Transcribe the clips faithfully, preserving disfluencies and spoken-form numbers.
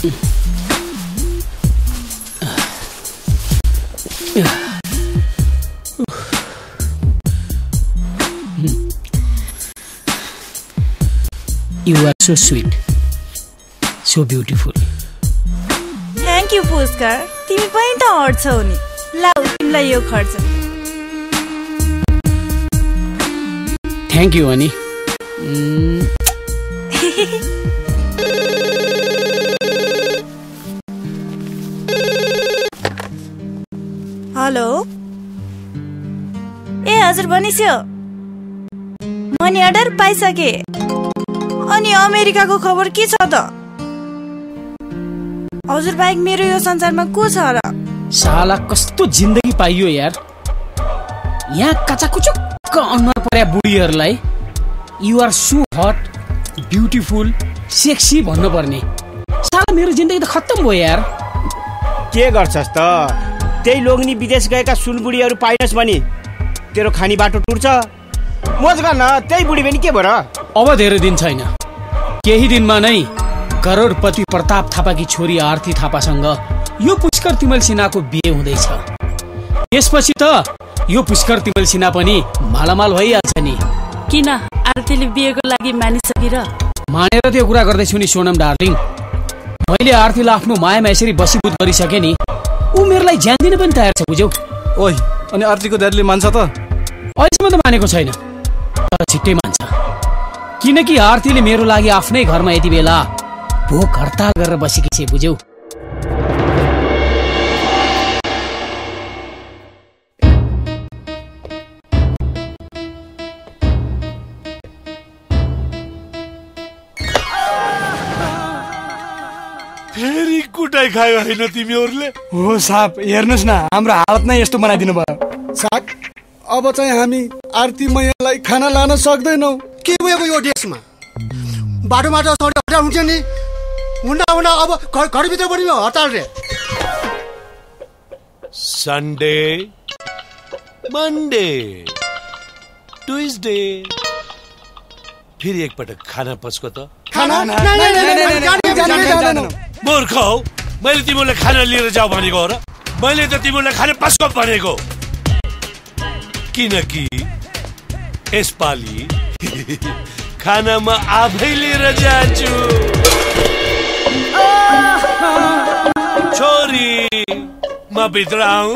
You are so sweet, so beautiful. Thank you, Pushkar. तिमी पनि त हट छौ नि. लाउ तिमीलाई यो खर्च. Thank you, Ani. हेलो. ए हजुर बनिस्यो. Money order पाइसके. अनि अमेरिकाको खबर के छ त? हजुर बाहेक मेरो यो संसारमा को छ र? साला कस्तो जिन्दगी पाइयो यार. यहाँ कचाकुचुक्क अनुहार पर्या बुढीहरूलाई you are so hot, beautiful, sexy भन्नु पर्ने. साला मेरो जिन्दगी त खत्तम भयो यार. के गर्छस् त? त्यही लोग्नी विदेश गएका सुनबुढीहरू पाइनस् भने तेरो खानी बाटो टुट्छ. मोज गर्न त्यही बुढी पनि के भयो र? अब धेरै दिन छैन, केही दिनमा नै करोडपति प्रताप थापाकी छोरी आरती थापासँग यो पुष्कर तिमल सिन्हाको बिहे हुँदैछ. त्यसपछि त यो पुष्कर तिमल सिन्हा पनि मालामाल भइहाल्छ नि. किन आरतीले बिहेको लागि मानिसकेर? मानेर त्यो कुरा गर्दैछु नि सोनम डार्लिङ. मैले आरतीलाई आफ्नो मायामा यसरी बसीभूत गरिसके नि, ऊ मेरोलाई ज्यान दिन पनि तयार छ, बुझ्यौ? ओइ, अनि आरतीको ड्याडीले मान्छ त? अहिलेसम्म त मानेको छैन, तर छिट्टै मान्छ. किनकि आरतीले मेरो लागि आफ्नै घरमा यति बेला भोक हडताल गरेर बसेकी छे, बुझ्यौ? फेरि कुटाइ खायो होइन तिमीहरूले? हो साहब, हेर्नुहोस् न, हाम्रो हालत नै यस्तो बनाइदिनु भयो. साग, अब चाहिँ हामी आरती मैयालाई खाना लान सक्दैनौ. के भएको यो देशमा बाटोमा त हडताल हुन्छ नि. हुँदा हुँदा अब घरभित्र पनि हडताल रे. सन्डे, मन्डे, ट्युजडे, फेरि एकपटक खाना पस्को त. खाना मूर्ख हौ, मैले तिमीलाई खाना लिएर जाऊ भनेको हो र? मैले त तिमीलाई खाना पस्को भनेको. किनकि यसपालि खाना म आफै लिएर जान्छु. छोरी, म भित्र आऊ.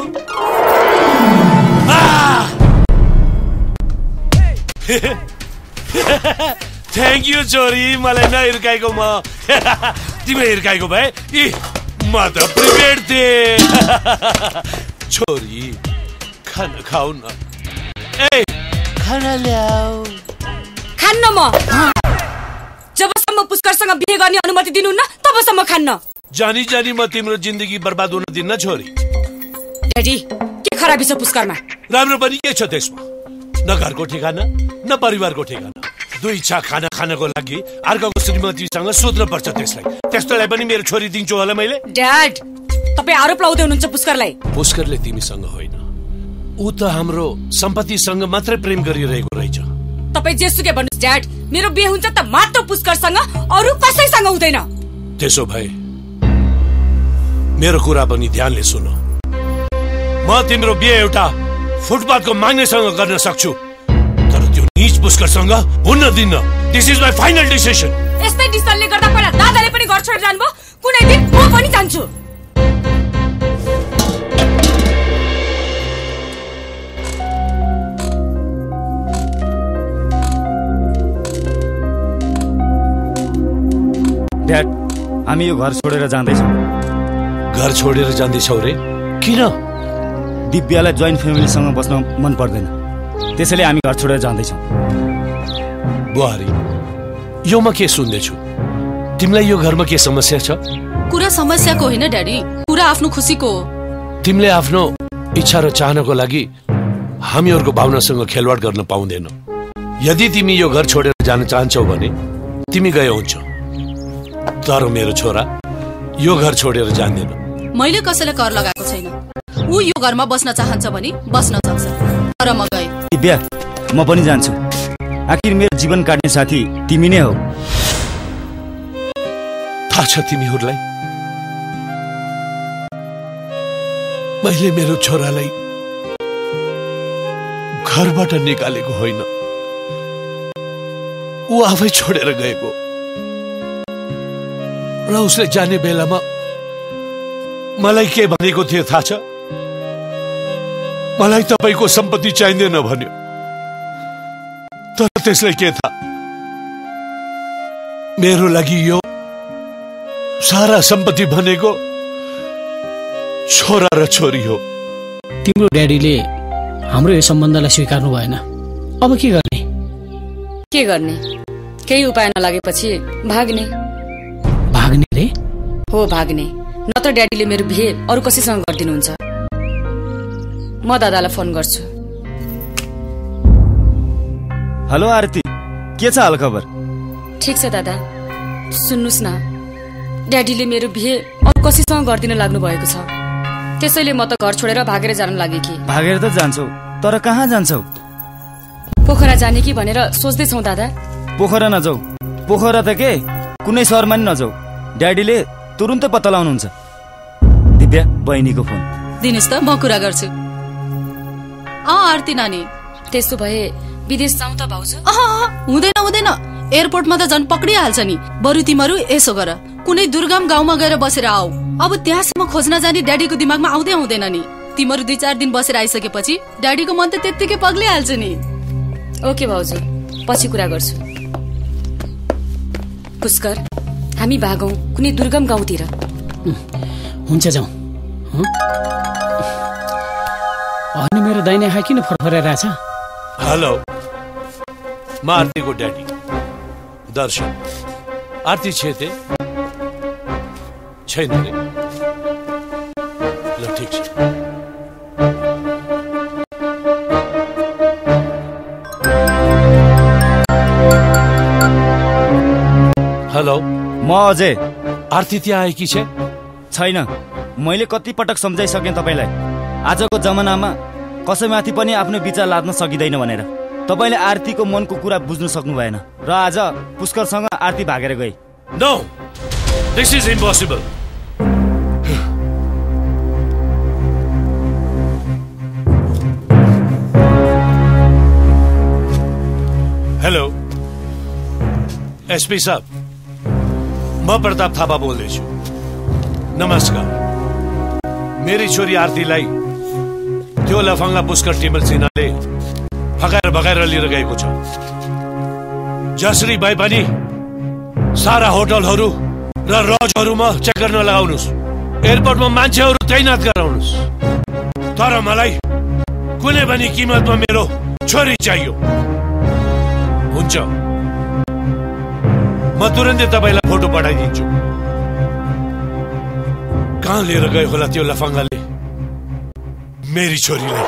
थ्याङ्क यू छोरी, मलाई नहिर्काएको. म तिमी हिर्काएको भए इ म त प्रिपेयर्ड थिएँ. छोरी, खाना खाऊ न. ए, खाना ल्याऊ. खान्न म. जबसम्म पुष्करसँग बिहे गर्ने अनुमति दिनुहुन्न तबसम्म खान्न. जानी जानी म तिम्रो जिन्दगी बर्बाद हुन दिन्न छोरी. ड्याडी, के खराबी छ पुष्करमा? राम्रो पनि के छ त्यसमा? न घरको ठेगाना, न परिवारको ठेगाना. दुई छा खाना खानको लागि अर्काको श्रीमतीसँग सोध्न पर्छ त्यसलाई. त्यस्तोलाई पनि मेरो छोरी दिन्छु होला मैले? ड्याड, तपाई आरोप लाउँदै हुनुहुन्छ पुष्करलाई. पुष्करले तिमीसँग होइन, ऊ त हाम्रो सम्पत्तिसँग मात्रै प्रेम गरिरहेको रहेछ. तपाई जेसुकै भन्नुस् ड्याड, मेरो बिहे हुन्छ त मात्र पुष्करसँग, अरु कसैसँग हुँदैन. त्यसो भए मेरो कुरा पनि ध्यानले सुन. म तिम्रो बिहे एउटा फुटपाथको माग्नेसँग गर्न सक्छु, तर त्यो नीच पुष्करसँग हुन्न दिन्न. This is my final decision. यस्तै डिसिजनले गर्दा पहिला दादाले पनि घर छोडेर जानुभयो. कुनै दिन म पनि जान्छु. ड्याड, हामी यो घर छोडेर जाँदैछौँ. घर छोडेर जाँदैछौ रे? किन? दिव्यालाई जोइन्ट फ्यामिलीसँग बस्न मन पर्दैन, त्यसैले हामी घर छोडेर जाँदैछौँ. बुहारी, यो म के सुन्दैछु? तिमीलाई यो घरमा के समस्या छ? कुरा समस्याको होइन ड्याडी, कुरा आफ्नो खुसीको हो. तिमीले आफ्नो इच्छा र चाहनाको लागि हामीहरूको भावनासँग खेलवाड गर्न पाउँदैनौ. यदि तिमी यो घर छोडेर जान चाहन्छौ भने तिमी गए हुन्छ, तर मेरो छोरा यो घर छोडेर जान्दैन. मैले कसैलाई कर लगाएको छैन. ऊ यो घरमा बस्न चाहन्छ भने बस्न सक्छ, तर म गए. दिव्या, म पनि जान्छु. आखिर मेरो जीवन काट्ने साथी तिमी नै हौ. थाहा छ तिमीहरूलाई मैले मेरो छोरालाई घरबाट निकालेको होइन, ऊ आफै छोडेर गएको। र उसले जाने बेलामा मलाई के भनेको थियो थाहा छ? मलाई तपाईको सम्पत्ति चाहिँदैन भन्यो। तर त्यसलाई के थाहा, मेरो लागि यो सारा सम्पत्ति भनेको छोरा र छोरी हो। तिम्रो ड्याडीले हाम्रो यो सम्बन्धलाई स्वीकार्नु भएन, अब के गर्ने? के गर्ने? केही उपाय नलागेपछि भाग्ने। भाग्ने रे? हो, भाग्ने। नत्र ड्याडीले मेरो बिहे अरू कसैसँग गरिदिनुहुन्छ। म दादालाई फोन गर्छु। हेलो आरती, के छ हाल खबर? ठिक छ दादा। सुन्नुस् न, ड्याडीले मेरो बिहे अरू कसैसँग गरिदिन लाग्नु भएको छ। त्यसैले म त घर छोडेर भागेर जान लागे कि। भागेर त जान्छौ, तर कहाँ जान्छौ? पोखरा जाने कि भनेर सोच्दैछौ दादा। पोखरा नजाऊ, पोखरा त के कुनै शहरमा नि नजाऊ, ड्याडीले तुरुन्तै पत्ता लगाउनुहुन्छ। दिव्या, बहिनीको फोन दिनुस् त, म कुरा गर्छु। अँ आरती नानी, त्यसो भए विदेश जाउँ त भाउजू? हुँदैन हुँदैन, एयरपोर्टमा त झन् पक्रिहाल्छ नि। बरु तिमीहरू यसो गर, कुनै दुर्गम गाउँमा गएर बसेर आऊ। अब त्यहाँसम्म खोज्न जाने ड्याडीको दिमागमा आउँदै आउँदैन नि। तिमीहरू दुई चार दिन बसेर आइसकेपछि ड्याडीको मन त त्यत्तिकै पग्लिहाल्छ नि। ओके भाउजू, पछि कुरा गर्छु। पुष्कर, हामी भागौँ कुनै दुर्गम गाउँतिर। हुन्छ, जाउँ। अनि मेरो दाहिने हात किन फरफराइरहेछ? हेलो, म आरतीको ड्याडी दर्शन। आरती छेते छैन रे? ल ठिक छ। हेलो, म अजय। आरती त्यहाँ आएकी छ? छैन, मैले कति पटक सम्झाइसकेँ तपाईँलाई, आजको जमानामा कसैमाथि पनि आफ्नो विचार लाद्न सकिँदैन भनेर। तपाईँले आरतीको मनको कुरा बुझ्नु सक्नु भएन र आज पुष्करसँग आरती भागेर गए। No, this is impossible. Hello SP साहब, म प्रताप थापा बोल्दैछु। नमस्कार। मेरी छोरी आरतीलाई त्यो लफङ्गा पुष्कर टिमल सिन्हाले फकाएर भगाएर लिएर गएको छ। जसरी भए पनि सारा होटलहरू र लजहरूमा चेक गर्न लगाउनुहोस्, एयरपोर्टमा मान्छेहरू तैनात गराउनुहोस्। तर मलाई कुनै पनि किमतमा मेरो छोरी चाहियो। हुन्छ, म तुरन्तै तपाईँलाई फोटो पठाइदिन्छु। कहाँ लिएर गयो होला त्यो लफङ्गाले मेरी छोरीलाई?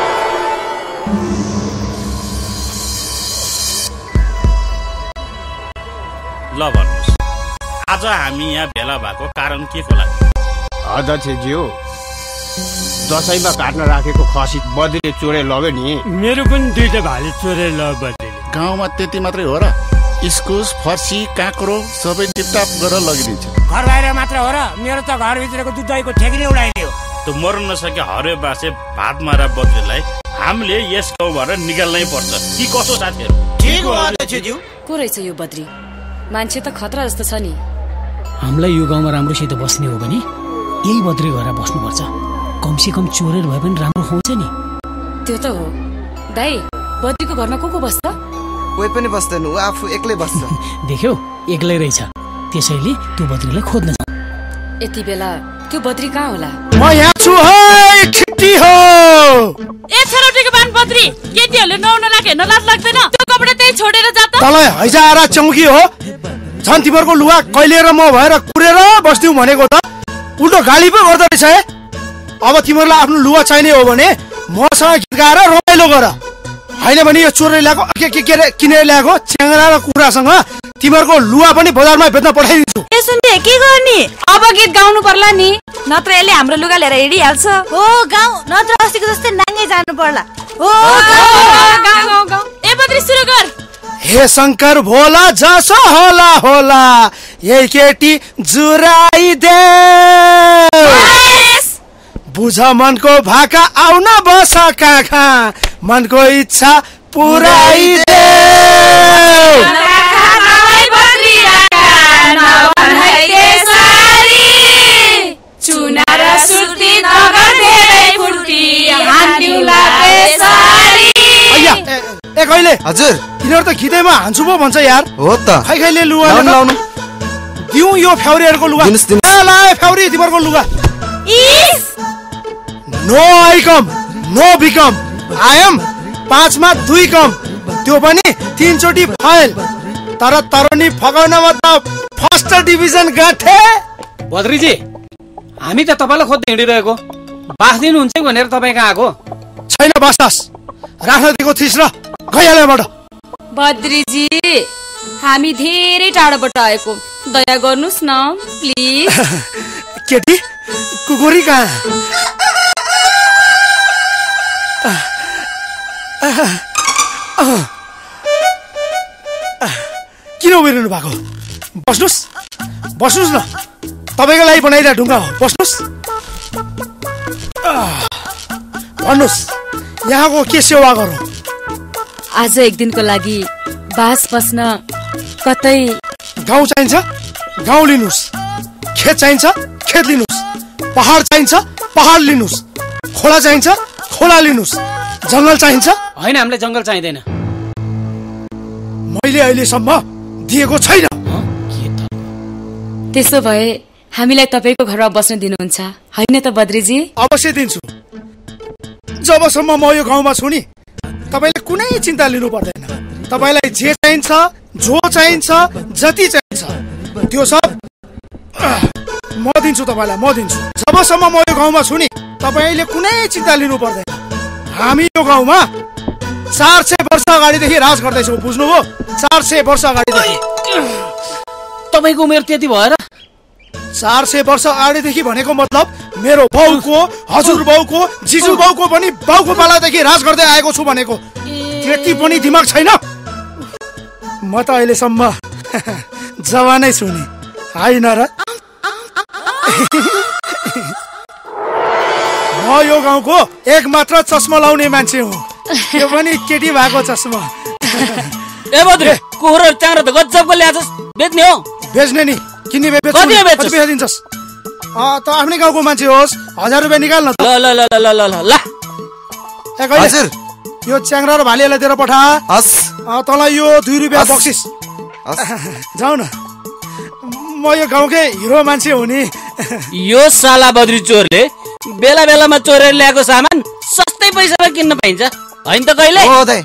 ल भन्नुहोस्, आज हामी यहाँ भेला भएको कारण के को लागि? अध्यक्षज्यू, दसैँमा काट्न राखेको खसी बद्रीले चोरे लग्यो नि। मेरो पनि दुईटा भाले चोरे लग्यो बद्रीले। गाउँमा त्यति मात्रै हो र? इस्कुस, फर्सी, काँक्रो सबै टिपटाप गरेर लगिदिन्छ। घर बाहिर मात्र हो र? मेरो त घरभित्रको दुध दहीको ठेकी नै उडाइदियो। त्यो मर्न नसके हरे बासे भात मारा बद्रीलाई हामीले यस गाउँबाट निकाल्नै पर्छ कि कसो साथीहरू? ठीक हो अध्यक्षज्यू। को रहेछ यो बद्री? मान्छे त खतरा जस्तो छ नि। हामीलाई यो गाउँमा राम्रोसित बस्ने हो भने यही बद्री घर बस्नुपर्छ। कमसे कम चोरेर भए पनि राम्रो खुवाउँछ नि। त्यो त हो। दाइ, बद्रीको घरमा को को बस्छ? कोही पनि बस्दैन, ऊ आफू एक्लै बस्छ। देख्यौ, एक्लै रहेछ। त्यसैले त्यो बद्रीलाई खोज्न जाउँ। यति बेला त्यो बद्री कहाँ होला? म यहाँ छु है, छिट्टी हो। ए छरोटीको बान बद्री, केटीहरूले नुहाउन लागे नलाज लाग्दैन? त्यो कपडा त्यही छोडेर जा त। तँलाई हैजारा चौकी हो? झन् तिमीहरूको लुगा कहिले र म भएर कुरेर बस्दिउ भनेको त उल्टो गाली पो गर्दो रहेछ है। अब तिमीहरूलाई आफ्नो लुगा चाहिने हो भने मसँग गीत गाएर रमाइलो गर, होइन भने यो चोरले ल्याएको के के के किनेर ल्याएको च्याङ्रा र कुरासँग तिमीहरूको लुगा पनि बजारमा बेच्न पठाइदिन्छु। ए सुन्ने, के गर्ने? अब गीत गाउनु पर्ला नि, नत्र यसले हाम्रो लुगा लिएर हिँडिहाल्छ। हो गाउँ, नत्र अस्तिको जस्तै नाङ्गै जानु पर्ला। हो गाउँ गाउँ गाउँ। ए बद्री सुरु गर। हे शंकर भोला जसो होला होला, यही केटी जुराई दे। बुझ मनको भाका आउन बस काखा मनको इच्छा पुराइदे चुना र सुर्ती नगर धेरै फुर्ती हान्दिउला बेसारी अయ్యా ए कहिले हजुर यिनीहरु त खिदैमा हान्छु पो भन्छ यार हो त खै खैले लुगा लाउनु दिउ यो फ्याउरीहरुको लुगा ला फ्याउरी तिमीहरुको लुगा इस no I come no become I am पाँचमा दुई कम त्यो पनि तीन चोटी फाइल तर तरुणी फगाउनमा त फर्स्ट डिभिजन गाथे बद्रीजी हामी त तपाईलाई खोज्दै हिँडिरहेको बास दिनुहुन्छ भनेर तपाई कहाँ आको छैन बस्तास राख्न दिएको थिस र गइहालेबाट बद्रीजी हामी धेरै टाढोबाट आएको दया गर्नुस् न प्लिज केटी कुकुरी कहाँ किन उभिरहनु भएको बस्नुस् बस्नुस् न तपाईको लागि बनाइरहेको ढुङ्गा हो बस्नुस् भन्नुस् यहाँको के सेवा गरौँ आज एक दिनको लागि बास बस्न कतै गाउँ चाहिन्छ गाउँ लिनुस् खेत चाहिन्छ खेत लिनुस् पहाड चाहिन्छ पहाड लिनुस् खोला चाहिन्छ खोला लिनुस् जंगल चाहिन्छ हैन हामीलाई जंगल चाहिदैन मैले अहिलेसम्म दिएको छैन त्यसो भए हामीलाई तपाईको घरमा बस्न दिनुहुन्छ हैन त बद्रीजी अवश्य दिन्छु जबसम्म म यो गाउँमा छु नि तपाईले कुनै चिन्ता लिनु पर्दैन तपाईलाई जे चाहिन्छ जो चाहिन्छ जति चाहिन्छ त्यो सब म दिन्छु तपाईलाई म दिन्छु जबसम्म म यो गाउँमा छु नि तपाईले कुनै चिन्ता लिनु पर्दैन हामी यो गाउँमा चार सय वर्ष अगाडिदेखि राज गर्दैछौँ बुझ्नुभयो चार सय वर्ष अगाडिदेखि तपाईको उमेर त्यति भएर चार सय वर्ष अगाडिदेखि भनेको मतलब मेरो बाउको हजुर बाउको जिजु बाउको पनि बाउको पालादेखि राज गर्दै आएको छु भनेको त्यति पनि दिमाग छैन म त अहिलेसम्म जवानै छु नि होइन र म यो गाउँको एक मात्र चस्मा लाउने मान्छे हुँ त्यो पनि केटी भएको चस्मा ए बद्रे कुखुरा चाँडो त गजबको ल्याछस् बेच्ने हो बेच्ने नि किन्ने बेच्छु कति दिन्छस् अ त आफ्नै गाउँको मान्छे होस् हजार रुपैयाँ निकाल्न त ल ल ल ल ल ल ल ए हजुर यो च्याङ्रा र भालेलाई दिएर पठा हस् तँलाई यो दुई रुपियाँ बक्सिस जाऊ न म यो गाउँकै हिरो मान्छे हो नि यो साला बद्री चोरले बेला बेलामा चोरेर ल्याएको सामान सस्तै पैसामा किन्न पाइन्छ हैन त कहिले हो दाइ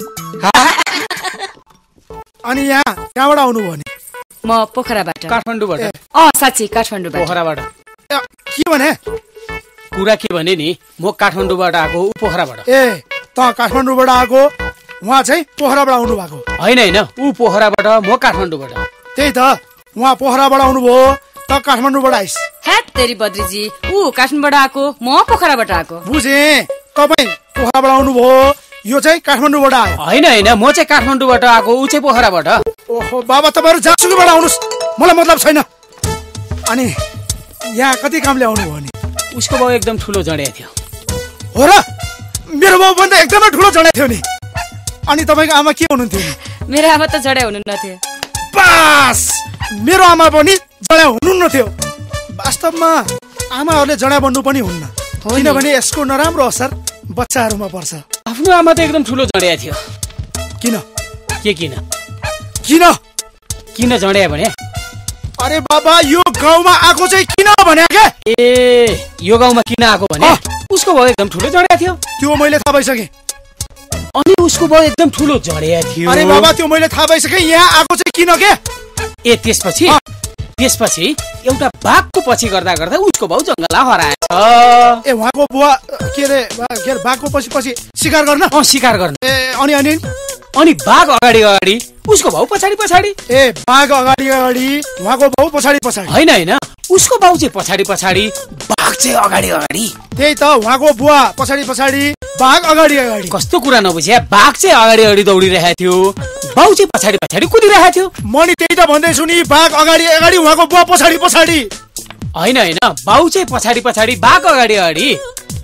अनि यहाँ कहाँबाट आउनुभयो नि म पोखराबाट काठमाडौँबाट अ साच्चै काठमाडौँबाट पोखराबाट के भने कुरा के भने नि म काठमाडौँबाट आएको उ पोखराबाट ए त काठमाडौँबाट आएको उहाँ चाहिँ पोखराबाट आउनु भएको हैन हैन उ पोखराबाट म काठमाडौँबाट त्यही त उहाँ पोखराबाट आउनुभयो त काठमाडौँबाट आइस हैट तेरी बद्रीजी उ काठमाडौँबाट आएको म पोखराबाट आएको बुझे तपाई पोखराबाट आउनुभयो यो चाहिँ काठमाडौँबाट आयो हैन हैन म चाहिँ काठमाडौँबाट आएको उ चाहिँ पोखराबाट ओहो बाबा तपाईहरु जासुकीबाट आउनुस् मलाई मतलब छैन अनि यहाँ कति कामले आउनुभयो नि उसको बाउ एकदम ठुलो जडिया थियो हो र मेरो बाउ पनि एकदमै ठुलो जडिया थियो नि अनि तपाईको आमा के हुनुहुन्थ्यो मेरो आमा त जडिया हुनुहुन्न थियो बस मेरो आमा पनि जडिया हुनुहुन्न थियो वास्तवमा आमाहरूले जडिया बन्नु पनि हुन्न किनभने यसको नराम्रो असर बच्चाहरूमा पर्छ आफ्नो आमा त एकदम ठुलो जडिया थियो किन के किन किन किन जडिया भने अरे बाबा यो गाउँमा आएको चाहिँ किन भने के ए यो गाउँमा किन आएको भने उसको बाउ एकदम ठुलो जडिया थियो त्यो मैले थाहा पाइसके अनि उसको बाउ एकदम ठुलो जडिया थियो अरे बाबा त्यो मैले थाहा पाइसके यहाँ आएको चाहिँ किन के ए त्यसपछि त्यसपछि एउटा बाघको पछि गर्दा गर्दा उसको बाउ जंगलमा हराएछ ए उहाँको बुवा के रे के रे बाघको पछि पछि शिकार गर्न अ शिकार गर्न ए अनि अनि अनि बाघ अगाडि अगाडि उसको बाउ पछाडि पछाडि ए बाघ अगाडि अगाडि उहाँको बाउ पछाडि पछाडि हैन हैन उसको बाउ चाहिँ पछाडि पछाडि बाघ चाहिँ अगाडि अगाडि त्यही त उहाँको बुवा पछाडि पछाडि बाघ अगाडि अगाडि कस्तो कुरा नबुझ्या बाघ चाहिँ अगाडि अगाडि दौडिरहेको थियो बाउ चाहिँ पछाडि पछाडि कुदिरहेको थियो म नि त्यही त भन्दैछु नि बाघ अगाडि अगाडि उहाँको बुवा पछाडि पछाडि हैन हैन बाउ चाहिँ पछाडि पछाडि बाघ अगाडि अगाडि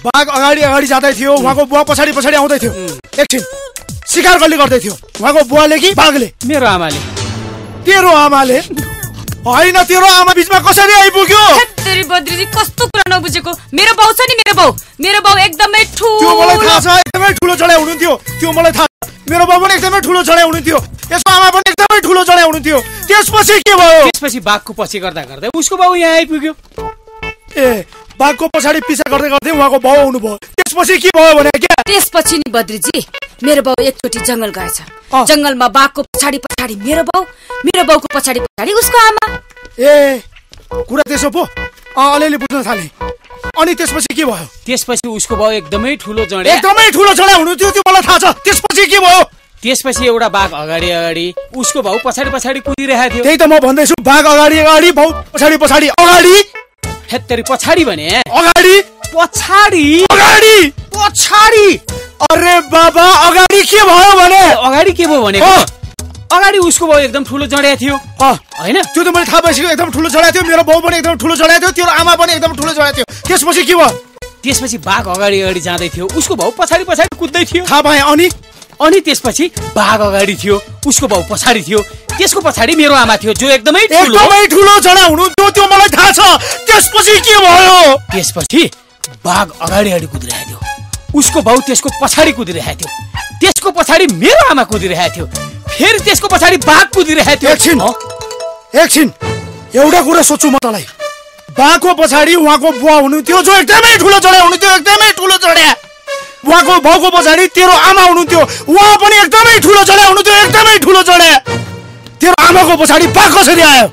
बाघ अगाडि अगाडि जाँदै थियो, उहाँको बुवा पछाडि पछाडि आउँदै थियो। एकछिन शिकार कसले गर्दै थियो, उहाँको बुवाले कि बाघले? मेरो आमाले। तेरो आमाले? होइन, तेरो आमा बिचमा कसरी आइपुग्यो? तेरी बद्रीजी कस्तो कुरा नबुझेको। मेरो बाउ छ नि, मेरो बाउ मेरो बाउ एकदमै ठुलो। त्यो मलाई थाहा छ, एकदमै ठुलो चढाइ हुनुहुन्थ्यो। त्यो मलाई थाहा छ, मेरो बाउ पनि एकदमै ठुलो चढाइ हुनुहुन्थ्यो, यसको आमा पनि एकदमै ठुलो चढाइ हुनुहुन्थ्यो। त्यसपछि के भयो? त्यसपछि बाघको पछि गर्दा गर्दै उसको बाउ यहाँ आइपुग्यो। ए, बाघको पछाडि पिछा गर्दै गर्दै उहाँको बाउ आउनुभयो। त्यसपछि के भयो भने क्या? त्यसपछि नि बद्रीजी मेरो बाउ एकचोटि जंगल गएछ। जंगलमा बाघको पछाडि पछाडि मेरो बाउ, मेरो बाउको पछाडि पछाडि उसको आमा। ए, कुरा त्यसो पो अलिअलि बुझ्न थाले। अनि त्यसपछि के भयो? त्यसपछि उसको बाउ एकदमै ठुलो जडे एकदमै ठुलो चढाइ हुनुहुन्थ्यो, त्यो मलाई थाहा छ। त्यसपछि के भयो? त्यसपछि एउटा बाघ अगाडि अगाडि, उसको बाउ पछाडि पछाडि कुदिरहेको थियो। त्यही त म भन्दैछु, बाघ अगाडि अगाडि, बाउ पछाडि पछाडि। अगाडि हेत्तरी पछाडि भने अगाडि पछाडि अगाडि पछाडि। अरे बाबा, अगाडि के भयो भने? अगाडि के भयो भने अगाडि उसको बाउ एकदम ठुलो जडिया थियो हैन? त्यो त मैले थाहा भइसक्यो, एकदम ठुलो चढाइ थियो। मेरो बाउ पनि एकदम ठुलो चढाइ थियो, तेरो आमा पनि एकदम ठुलो चढाइ थियो। त्यसपछि के भयो? त्यसपछि बाघ अगाडि अगाडि जाँदै थियो, उसको बाउ पछाडि पछाडि कुद्दै थियो। थाहा भए अनि अनि त्यसपछि बाघ अगाडि थियो, उसको बाउ पछाडि थियो, त्यसको पछाडि मेरो आमा थियो जो एकदमै ठुलो एकदमै ठुलो चढाइ हुनुहुन्थ्यो, त्यो मलाई थाहा छ। त्यसपछि के भयो? त्यसपछि बाघ अगाडि अगाडि कुदिरहेको थियो, उसको बाउ त्यसको पछाडि कुदिरहेको थियो, त्यसको पछाडि मेरो आमा कुदिरहेको थियो, फेरि त्यसको पछाडि बाघ कुदिरहेको थियो। एकछिन एकछिन एउटा कुरा सोच्छु म तँलाई। बाघको पछाडि उहाँको बुवा हुनुहुन्थ्यो जो एकदमै ठुलो चढाइ हुनुहुन्थ्यो, एकदमै ठुलो चढाइ। उहाँको बाउको पछाडि तेरो आमा हुनुहुन्थ्यो, उहाँ पनि एकदमै ठुलो चढाइ हुनुहुन्थ्यो, एकदमै ठुलो चढाइ। तेरो आमाको पछाडि बाघ कसरी आयो?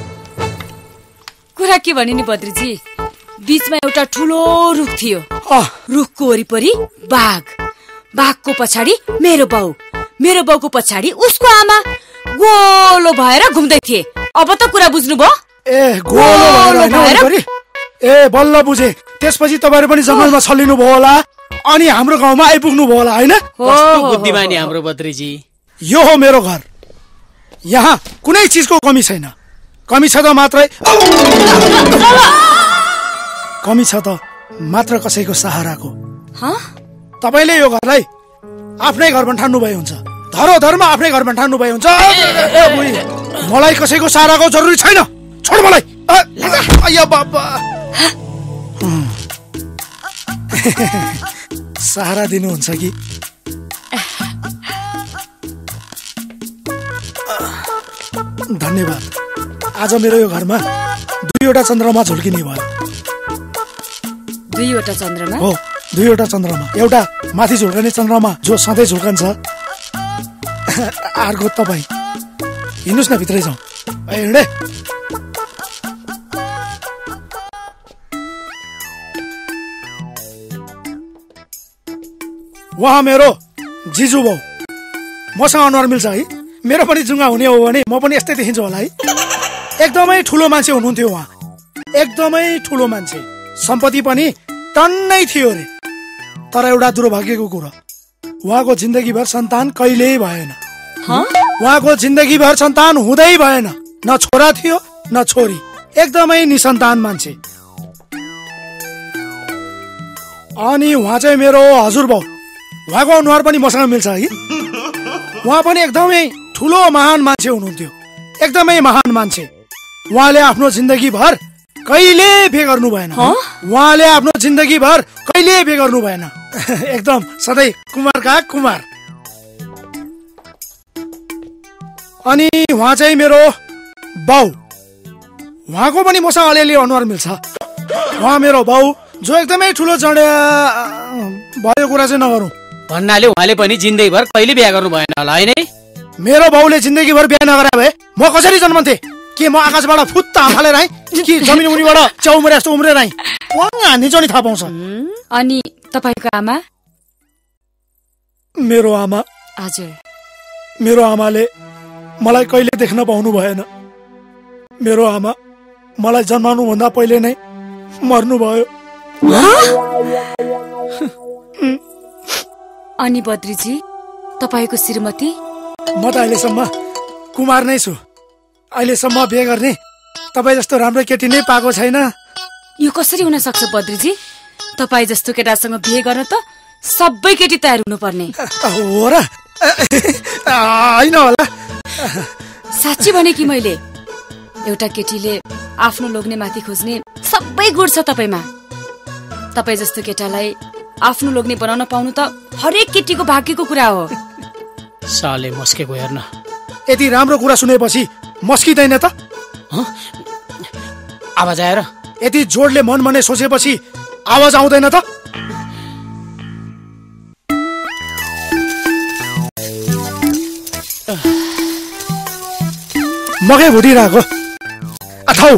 कुरा के भने नि बद्रीजी, बीचमा एउटा ठुलो रुख थियो, रुखको वरिपरि बाघ, बाघको पछाडि मेरो बाउ, मेरो बाउको पछाडि उसको आमा गोलो भएर घुम्दै थिए। अब त कुरा बुझ्नुभयो? ए, गोलो भएर? ए, बल्ल बुझे। त्यसपछि तपाईहरु पनि जंगलमा छल्लिनु भयो होला अनि हाम्रो गाउँमा आइपुग्नु भयो होला, हैन? कस्तो बुद्धिमानी हाम्रो बद्रीजी। यो हो मेरो घर, यहाँ कुनै चीजको कमी छैन। कमी छ त मात्रै कमी छ त मात्र कसैको सहाराको। तपाईले यो घरलाई आफ्नै घर ठान्नु भए हुन्छ, धरोधरमा आफ्नै घर ठान्नु भए हुन्छ। मलाई कसैको सहाराको जरुरी छैन, छोड मलाई। अय बाबा, सहारा दिनुहुन्छ कि? धन्यवाद। आज मेरो यो घरमा दुईवटा चन्द्रमा झुल्किने भयो। दुईवटा चन्द्रमा? हो, दुईवटा चन्द्रमा। एउटा माथि झुल्कने चन्द्रमा जो सधैँ झुल्कन्छ, अर्को तपाईँ। हिँड्नुहोस् न, भित्रै जाउँ। हिँडे उहाँ मेरो जिजु बाउ, मसँग अनुहार मिल्छ है? मेरो पनि जुङ्गा हुने हो भने म पनि यस्तै देखिन्छु होला है? एकदमै ठुलो मान्छे हुनुहुन्थ्यो उहाँ, एकदमै ठुलो मान्छे। सम्पत्ति पनि टन्नै थियो रे। तर एउटा दुर्भाग्यको कुरा, उहाँको जिन्दगीभर सन्तान कहिल्यै भएन। उहाँको जिन्दगीभर सन्तान हुँदै भएन, न छोरा थियो न छोरी, एकदमै निसन्तान मान्छे। अनि उहाँ चाहिँ मेरो हजुरबाउ, उहाँको अनुहार पनि मसँग मिल्छ है? उहाँ पनि एकदमै ठुलो महान मान्छे हुनुहुन्थ्यो, एकदमै महान मान्छे। उहाँले आफ्नो जिन्दगी भर कहिले बे गर्नु भएन। उहाँले आफ्नो जिन्दगी भर कहिले बे गर्नु भएन, एकदम सधैँ कुमारका कुमार। अनि उहाँ चाहिँ मेरो बाउ, उहाँको पनि मसँग अलिअलि अनुहार मिल्छ। उहाँ मेरो बाउ जो एकदमै ठुलो चढ्या भयो, कुरा चाहिँ नगरौँ। भन्नाले उहाँले पनि जिन्दगीभर कहिले बिहा गर्नु भएन होला, होइन? मेरो बाउले जिन्दगीभर बिहा नगरे भए म कसरी जन्मन्थे? के म आकाशबाट फुत्त हालेर आएँ कि जमिन मुनिबाट च्याउमरे जस्तो उम्रेर आएँ? हान्ने चाहिँ थाहा पाउँछ। अनि तपाईँको आमा? मेरो आमा? हजुर। मेरो आमाले मलाई कहिले देख्न पाउनु भएन। मेरो आमा मलाई जन्माउनु भन्दा पहिले नै मर्नुभयो। अनि बद्रीजी, तपाईँको श्रीमती? म त अहिलेसम्म कुमार नै छु। अहिलेसम्म बिहे गर्ने तपाईँ जस्तो राम्रो केटी नै पाएको छैन। यो कसरी हुन सक्छ बद्रीजी? तपाई जस्तो केटासँग बिहे गर्न त सबै केटी तयार हुनुपर्ने हो र हैन होला साच्चै भने कि मैले एउटा केटीले आफ्नो लोग्ने माथि खोज्ने सबै गुण छ तपाईमा तपाई जस्तो केटालाई आफ्नो लोग्ने बनाउन पाउनु त हरेक केटीको भाग्यको कुरा हो साले मस्केको हेर्न यति राम्रो कुरा सुनेपछि मस्किदैन त आवाज आएर यति जोडले मन मने सोचेपछि आवाज आउँदैन त मकै भुटिरहेको अथौ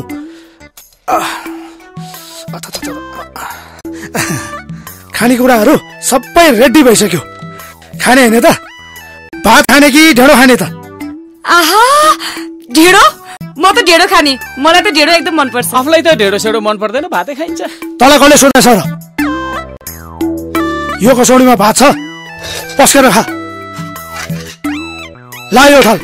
खानेकुराहरू सबै रेडी भइसक्यो खाने हैन त भात खाने कि ढेँडो खाने त आहा ढेँडो म त ढेँडो खाने मलाई त ढेँडो एकदम मन पर्छ आफूलाई त ढेँडो सेडो मन पर्दैन भातै खाइन्छ तँलाई कसले सोधेछ र यो कसौडीमा भात छ पस्केर खा ला यो थाल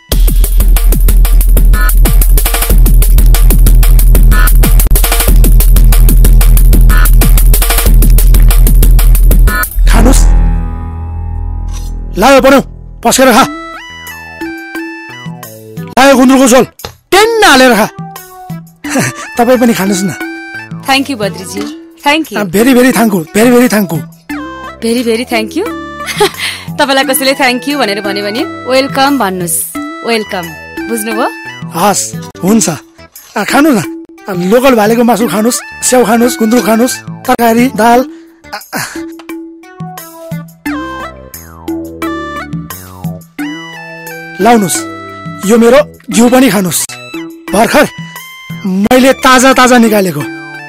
खानुस् लायो बनाऊ पस्केर खा लायो गुन्द्रुकको झोल टेन्न हालेर खा तपाईँ पनि खानुहोस् न thank you Badriji thank you very very thank you very very thank you very very thank you तपाईँलाई कसैले थ्याङ्क यू भनेर भन्यो भने वेलकम भन्नुहोस् वेलकम बुझ्नुभयो हस् हुन्छ खानु न लोकल भालेको मासु खानुहोस् स्याउ खानुहोस् गुन्द्रुक खानुहोस् तरकारी दाल लाउनुहोस् यो मेरो घिउ पनि खानुहोस् भर्खर मैले ताजा ताजा निकालेको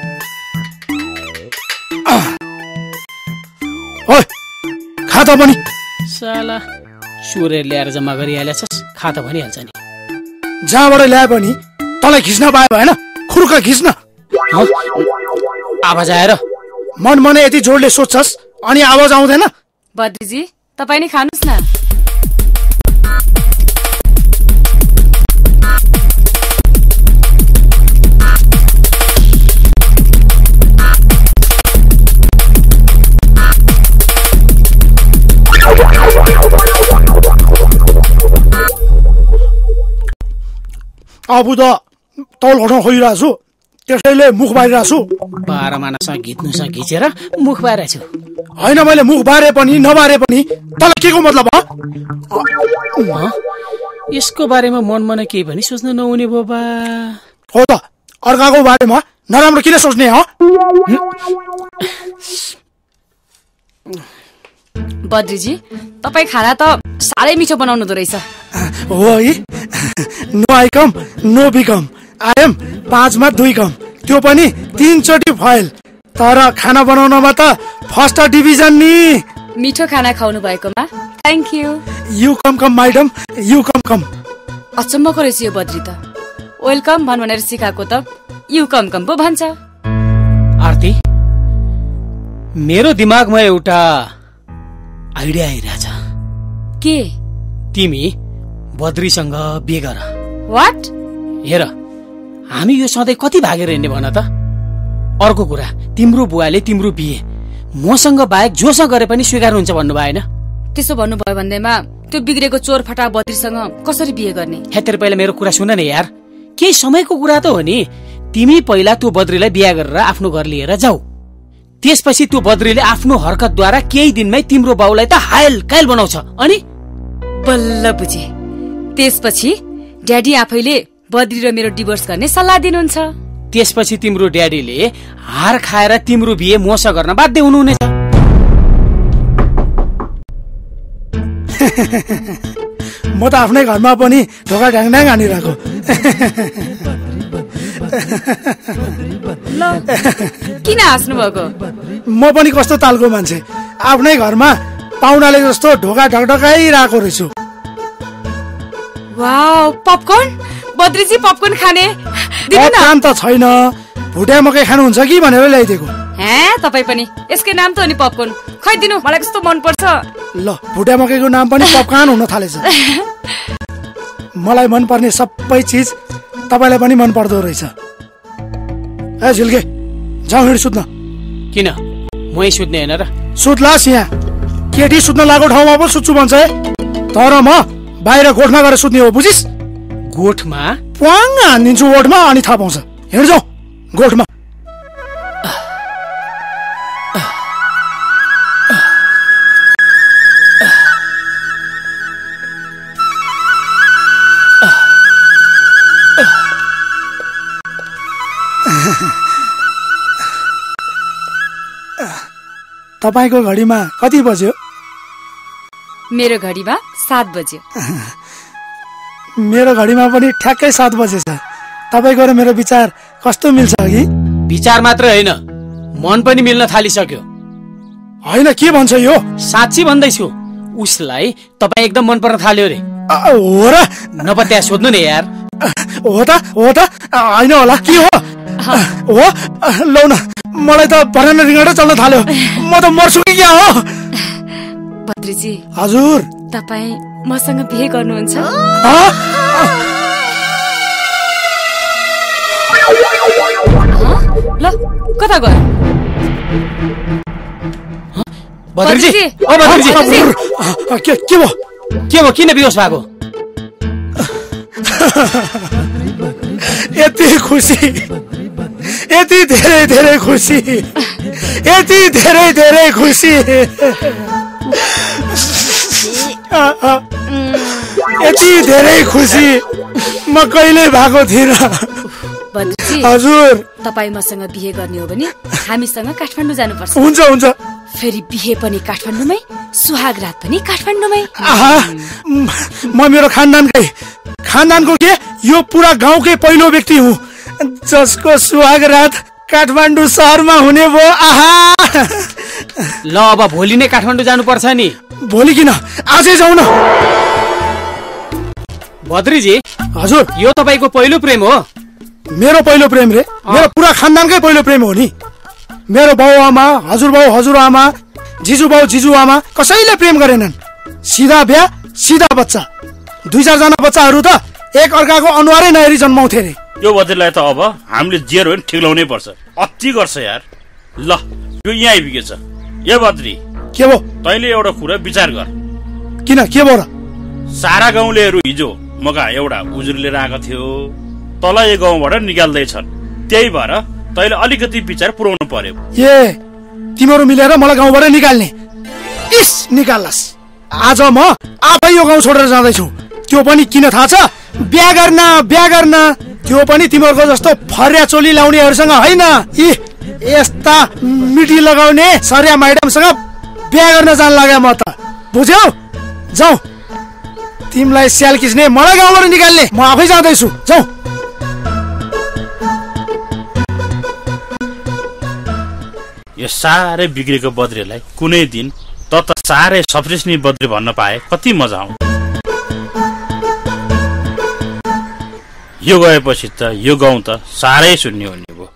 ओइ खा त पनि साला चोरेर ल्याएर जम्मा गरिहालेछस् खा त भनिहाल्छ नि जहाँबाट ल्याए पनि तँलाई खिच्न पाए भएन खुर्क खिच्न आवाज आएर मन मने यति जोडले सोध्छस् अनि आवाज आउँदैन बद्रीजी तपाईँ नै खानुहोस् न आफू त तौल घटाउन खोजिरहेको छु त्यसैले मुख बारिरहेको छु बाह्र मानासँग घिच्नुसँग घिचेर मुख बारेको छु होइन मैले मुख बारे पनि नबारे पनि तँलाई के को मतलब यसको बारेमा मन मन केही पनि सोच्न नहुने बाबा हो त अर्काको बारेमा नराम्रो किन सोच्ने हो बद्रीजी तपाईँ खाना त साह्रै मिठो बनाउनु हुँदो रहेछ हो है no I come no become I am पाँचमा दुई कम त्यो पनि तीनचोटि फैल तर खाना बनाउनमा त फर्स्ट डिभिजन नि मिठो खाना खुवाउनु भएकोमा thank you you come come madam you come come अचम्मको रहेछ यो बद्री त वेलकम भन भनेर सिकाएको त यु कम कम पो भन्छ आरती मेरो दिमागमा एउटा आइडिया आइरहेछ के तिमी बद्रीसँग बिहे गर व्हाट हेर हामी यो सधैँ कति भागेर हिँड्ने भन त अर्को कुरा तिम्रो बुवाले तिम्रो बिहे मसँग बाहेक जोसँग गरे पनि स्वीकार हुन्छ भन्नु भएन त्यसो भन्नुभयो भन्दैमा त्यो बिग्रेको चोर फटा बद्रीसँग कसरी बिहे गर्ने हेतेर पहिला मेरो कुरा सुन न यार केही समयको कुरा त हो नि तिमी पहिला त्यो बद्रीलाई बिहे गरेर आफ्नो घर लिएर जाऊ त्यसपछि त्यो बद्रीले आफ्नो हरकतद्वारा केही दिनमै तिम्रो बाउलाई त हायल कायल बनाउँछ अनि बल्ल बुझे त्यसपछि ड्याडी आफैले बद्री र मेरो डिभोर्स गर्ने सल्लाह दिनुहुन्छ त्यसपछि तिम्रो ड्याडीले हार खाएर तिम्रो बिहे मोसा गर्न बाध्य हुनुहुनेछ म त आफ्नै घरमा पनि ढोका ढ्याङ ढ्याङ हानिरहेको किन हाँस्नु भएको म पनि कस्तो तालको मान्छे आफ्नै घरमा पाहुनाले जस्तो ढोका ढकढकाइरहेको रहेछु वाउ पपकर्न बद्रीजी पपकर्न खाने पपकर्न त छैन भुटिया मकै खानुहुन्छ कि भनेर ल्याइदिएको हे तपाई पनि यसकै नाम त हो नि पपकर्न खै दिनु मलाई कस्तो मन पर्छ ल भुटिया मकैको नाम पनि पपकर्न हुन थालेछ मलाई मन पर्ने सबै चीज तपाईलाई पनि मन पर्दो रहेछ ए झिल्के जाऊ हिँड सुत्न किन मै सुत्ने होइन र? सुत्लास यहाँ केटी सुत्न लागेको ठाउँमा पो सुत्छु भन्छ है। तर म बाहिर गोठमा गएर सुत्ने हो बुझिस्? गोठमा प्वाङ हानिदिन्छु ओठमा अनि थाहा पाउँछ। हिँड जाऊ गोठमा। तपाईको घडीमा कति बज्यो? मेरो घडीमा सात बज्यो। मेरो घडीमा पनि ठ्याक्कै सात बजेछ। तपाईको र मेरो विचार कस्तो मिल्छ कि? विचार मात्र होइन, मन पनि मिल्न थालिसक्यो। होइन के भन्छ यो? साँच्ची भन्दैछु, उसलाई तपाईँ एकदम मन पर्न थाल्यो रे। हो र? नपत्या सोध्नु नि यार। हो त हो त होइन होला के हो? हो लौ न, मलाई त भरेन रिङ्गटा चल्न थाल्यो। म त मर्छु कि क्या हो? बद्रीजी। हजुर। तपाईँ मसँग बिहे गर्नुहुन्छ? ल कता गयो? बद्रीजी, ओ बद्रीजी, के के भयो? के भयो? किन बेहोस भएको? यति खुसी, यति धेरै धेरै खुसी, यति धेरै धेरै खुसी, यति धेरै खुसी म कहिले भएको थिइनँ। हजुर। तपाईँ मसँग बिहे गर्ने हो भने हामीसँग काठमाडौँ जानुपर्छ। हुन्छ हुन्छ। फेरि बिहे पनि काठमाडौँमै, सुहाग रात पनि काठमाडौँमै। म मेरो खानदानकै खानदानको के यो पुरा गाउँकै पहिलो व्यक्ति हुँ जसको सुहाग रात काठमाडौँ सहरमा हुने भयो। आहा ल अब भोलि नै काठमाडौँ जानुपर्छ नि। भोलि किन, आजै जाउँ न। बद्रीजी। हजुर। यो तपाईँको पहिलो प्रेम हो? मेरो पहिलो प्रेम रे, मेरो पुरा खानदानकै पहिलो प्रेम हो नि। मेरो बाउ आमा, हजुर बाउ हजुर आमा, जिजु बाउ जिजु आमा कसैले प्रेम गरेनन्। सिधा बिहा सिधा बच्चा। दुई चारजना बच्चाहरू त एक अर्काको अनुहारै नहेरी जन्माउँथे रे। यो बद्रीलाई त अब हामीले जेर होइन ठिक्लाउनै पर्छ। अति गर्छ यार। ल यो यहाँ आइपुगेछ। ए बद्री। के भयो? तैँले एउटा कुरा विचार गर। किन के भयो र? सारा गाउँलेहरू हिजो मका एउटा उजुर लिएर आएको थियो, तल यो गाउँबाट निकाल्दैछन्। त्यही भएर तैँले अलिकति विचार पुर्याउनु पर्यो। ए तिमीहरू मिलेर मलाई गाउँबाट निकाल्ने? इस निकाल्लास्। आज म आफै यो गाउँ छोडेर जाँदैछु। त्यो पनि किन थाहा छ? बिहा गर्न बिहा गर्न त्यो पनि तिमीहरूको जस्तो फर्या चोली लाउनेहरूसँग होइन। यी यस्ता मिठी लगाउने सरिया म्याडमसँग बिहा गर्न जान लाग्यो म त। बुझ्यौ? जाऊ, तिमीलाई स्याल किच्ने मलाई गाउँबाट निकाल्ने म आफै जाँदैछु। जाऊ। यो साह्रै बिग्रेको बद्रीलाई कुनै दिन त त साह्रै सफ्रेस्नी बद्री भन्न पाए कति मजा आउँछ। यो गएपछि त यो गाउँ त साह्रै शून्य हुने भयो।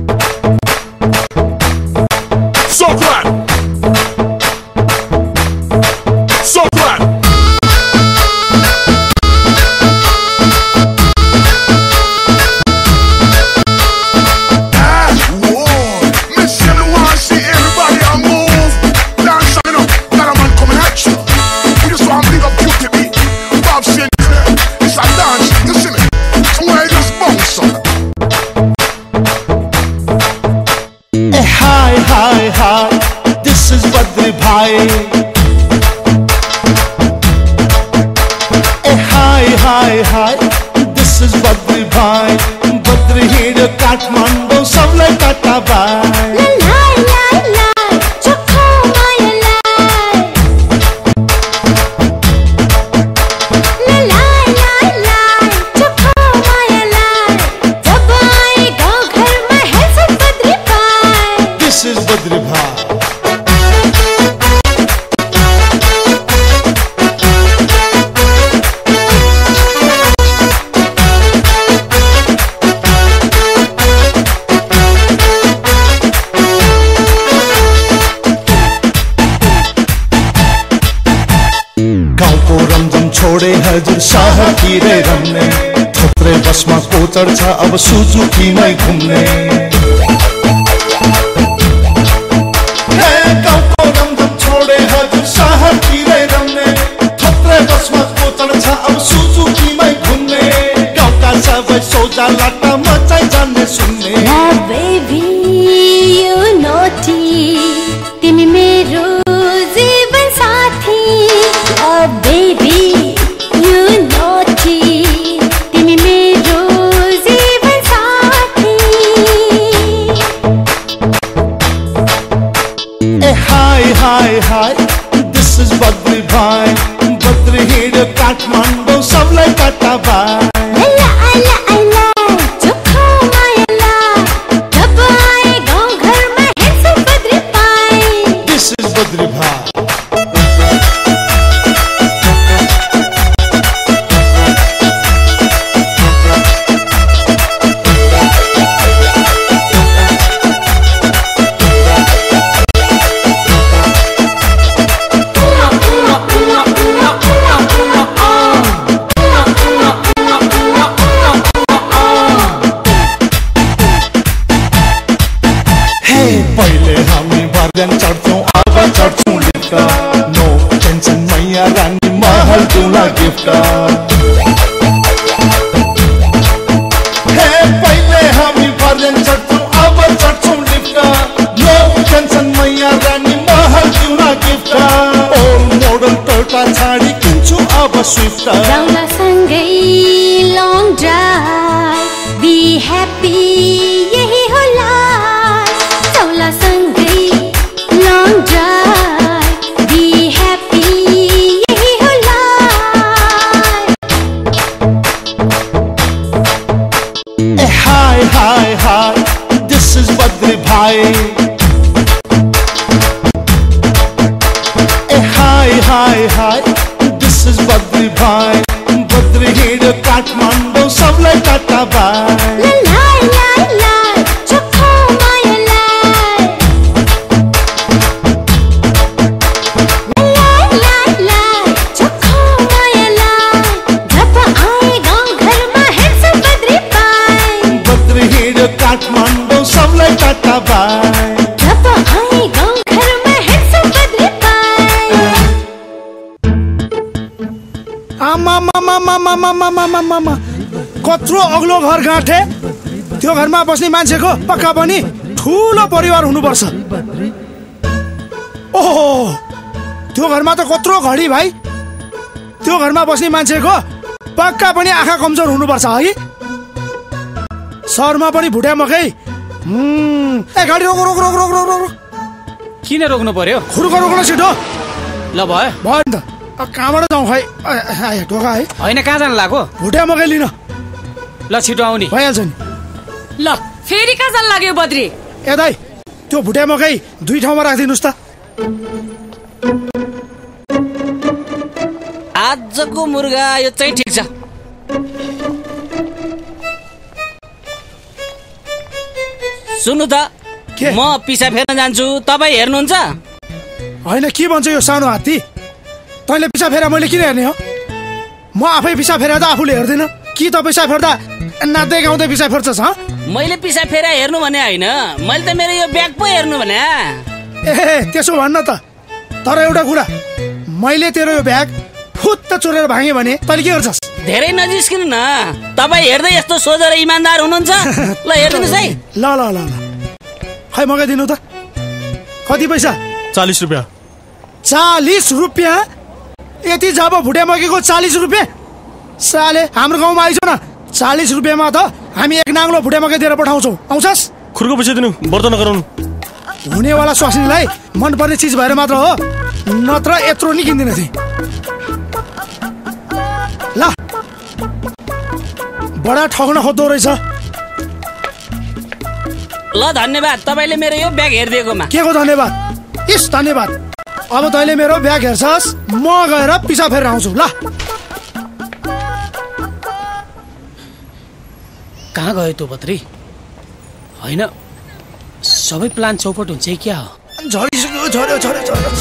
चढ्छ अब सुजुकीमै घुम्ने। कोचर छ अब सुजुकीमै घुम्ने गाउँका सबै सोझा लाटा मचाइ जान्ने सुन्ने बेबी यु नोटी तिमी मेरो जीवन साथी बेबी यु नोटी तिमी मेरो जीवन साथी ए hi hi hi this is Badri भाइ बद्री हिँड्यो काठमाडौँ सबलाई टाटा बाई चढ्छौँ अब चढ्छौँ लिफ्ट नो टेन्सन मैया रानी महल तुला गिफ्ट हे पहिले हामी भर्जन चढ्छौँ अब चढ्छौँ लिफ्ट नो टेन्सन मैया रानी महल तुला गिफ्ट ओल्ड मोडल टोटा छाडी किन्छु अब स्विफ्ट जाउँला सँगै लङ ड्राइभ बी ह्याप्पी यही होला जाउँला सँगै long drive be happy yahi ho life eh hi hi hi this is Badri bhai eh hi hi hi this is Badri bhai Badri hid Kathmandu sablai tata bye la la la la chokho maya Kathmandu सबलाई tata by जब आए गाउँ घरमा हेर्छौँ बद्री पाई आमा मामा मामा मामा मामा मामा कत्रो अग्लो घर गाँठे त्यो घरमा बस्ने मान्छेको पक्का पनि ठुलो परिवार हुनुपर्छ ओहो त्यो घरमा त कत्रो घडी भाइ त्यो घरमा बस्ने मान्छेको पक्का पनि आँखा कमजोर हुनुपर्छ है सहरमा पनि भुट्या मकै ए गाडी रोक रोक रोक रोक रोक रोक किन रोक्नु पर्यो खुर्को रोक्न छिटो ल भयो भयो नि त कहाँबाट जाउँ खै ढोका है होइन कहाँ जानु लाग्यो भुट्या मकै लिन ल छिटो आउने भइहाल्छ नि ल फेरि कहाँ जानु लाग्यो बद्री ए दाइ त्यो भुट्या मकै दुई ठाउँमा राखिदिनुहोस् त आजको मुर्गा यो चाहिँ ठिक छ सुन्नु त म पिसा फेर्न जान्छु तपाईँ हेर्नुहुन्छ होइन के भन्छ यो सानो हात्ती तैँले पिसा फेरा मैले किन हेर्ने हो म आफै पिसा फेरा त आफूले हेर्दिनँ कि त पिसा फेर्दा नाच्दै गाउँदै पिसा फेर्छस् ह मैले पिसा फेरा हेर्नु भने होइन मैले त मेरो यो ब्याग पो हेर्नु भने ए त्यसो भन्न त तर एउटा कुरा मैले तेरो यो ब्याग फुत्त चोरेर भागेँ भने तैँले के गर्छस् धेरै नजिस्किनु न तपाईँ हेर्दै यस्तो सोझो र इमान्दार हुनुहुन्छ ल हेर्दिनुहोस् है ल ल ल ल खै मगाइदिनु त कति पैसा चालिस रुपियाँ चालिस रुपियाँ यति जब भुट्या मगेको चालिस रुपियाँ साले हाम्रो गाउँमा आइज न चालिस रुपियाँमा त हामी एक नाङ्लो भुट्या मकै दिएर पठाउँछौँ आउँछस् खुर्को पैसा दिनु व्रत नगराउनु हुनेवाला स्वास्नीलाई मनपर्ने चिज भएर मात्र हो नत्र यत्रो नि किन्दिन थिएँ ल बडा ठग्न खोज्दो रहेछ ल धन्यवाद तपाईँले मेरो यो ब्याग हेरिदिएकोमा के को धन्यवाद इस धन्यवाद अब तैँले मेरो ब्याग हेर्छस् म गएर पिसा फेरेर आउँछु ल कहाँ गयो त्यो बद्री होइन सबै प्लान चौपट हुन्छ क्या हो झरिसक्यो झर्यो झर्यो झर्यो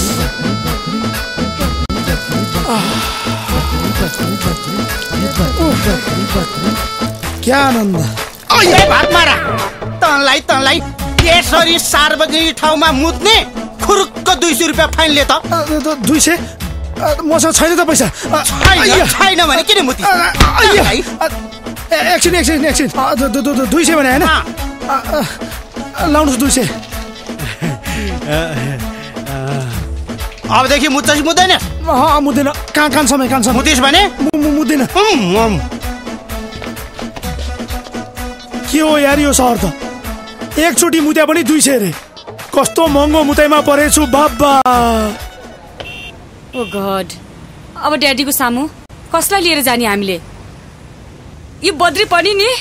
क्या आनन्द भात मारा तँलाई तँलाई यसरी सार्वजनिक ठाउँमा मुत्ने खुरुक्क दुई सय रुपियाँ फाइन ले त दुई सय मसँग छैन त पैसा। छैन भने किन मुती? एकछिन एकछिन एकछिन दुई सय भने होइन लाउनुहोस् दुई सय। अबदेखि मुद्दा मुद्दैन? मुद्दैन। कहाँ कान समय कान समय मुदिस भने मुद्दैन। के हो यार यो सहर त? एकचोटि मुद्या पनि दुई सय रे। कस्तो महँगो मुताइमा परेछु बाबा। ओ गॉड, अब ड्याडीको सामु कसलाई लिएर जाने हामीले? यो बद्री पनि नि।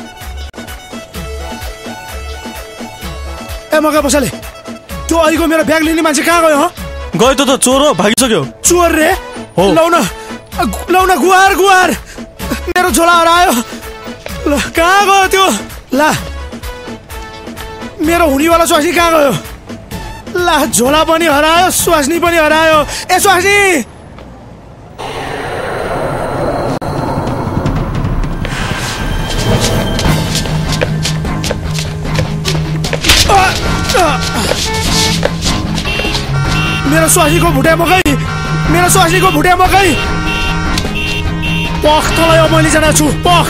ए मगा बसाले, त्यो अहिलेको मेरो ब्याग लिने मान्छे कहाँ गयो? गयो त त चोर हो, भागिसक्यो। चोर रे? लौन लौन गुहार गुहार, मेरो झोला हरायो। ल कहाँ गयो त्यो? ला मेरो हुनेवाला स्वास्नी कहाँ गयो? ला झोला पनि हरायो, स्वास्नी पनि हरायो। ए स्वास्नी, मेरो स्वास्नीको भुटिया मकै, मेरो स्वास्नीको भुटिया मकै। पख तँलाई अब मैले जानेको छु, पख।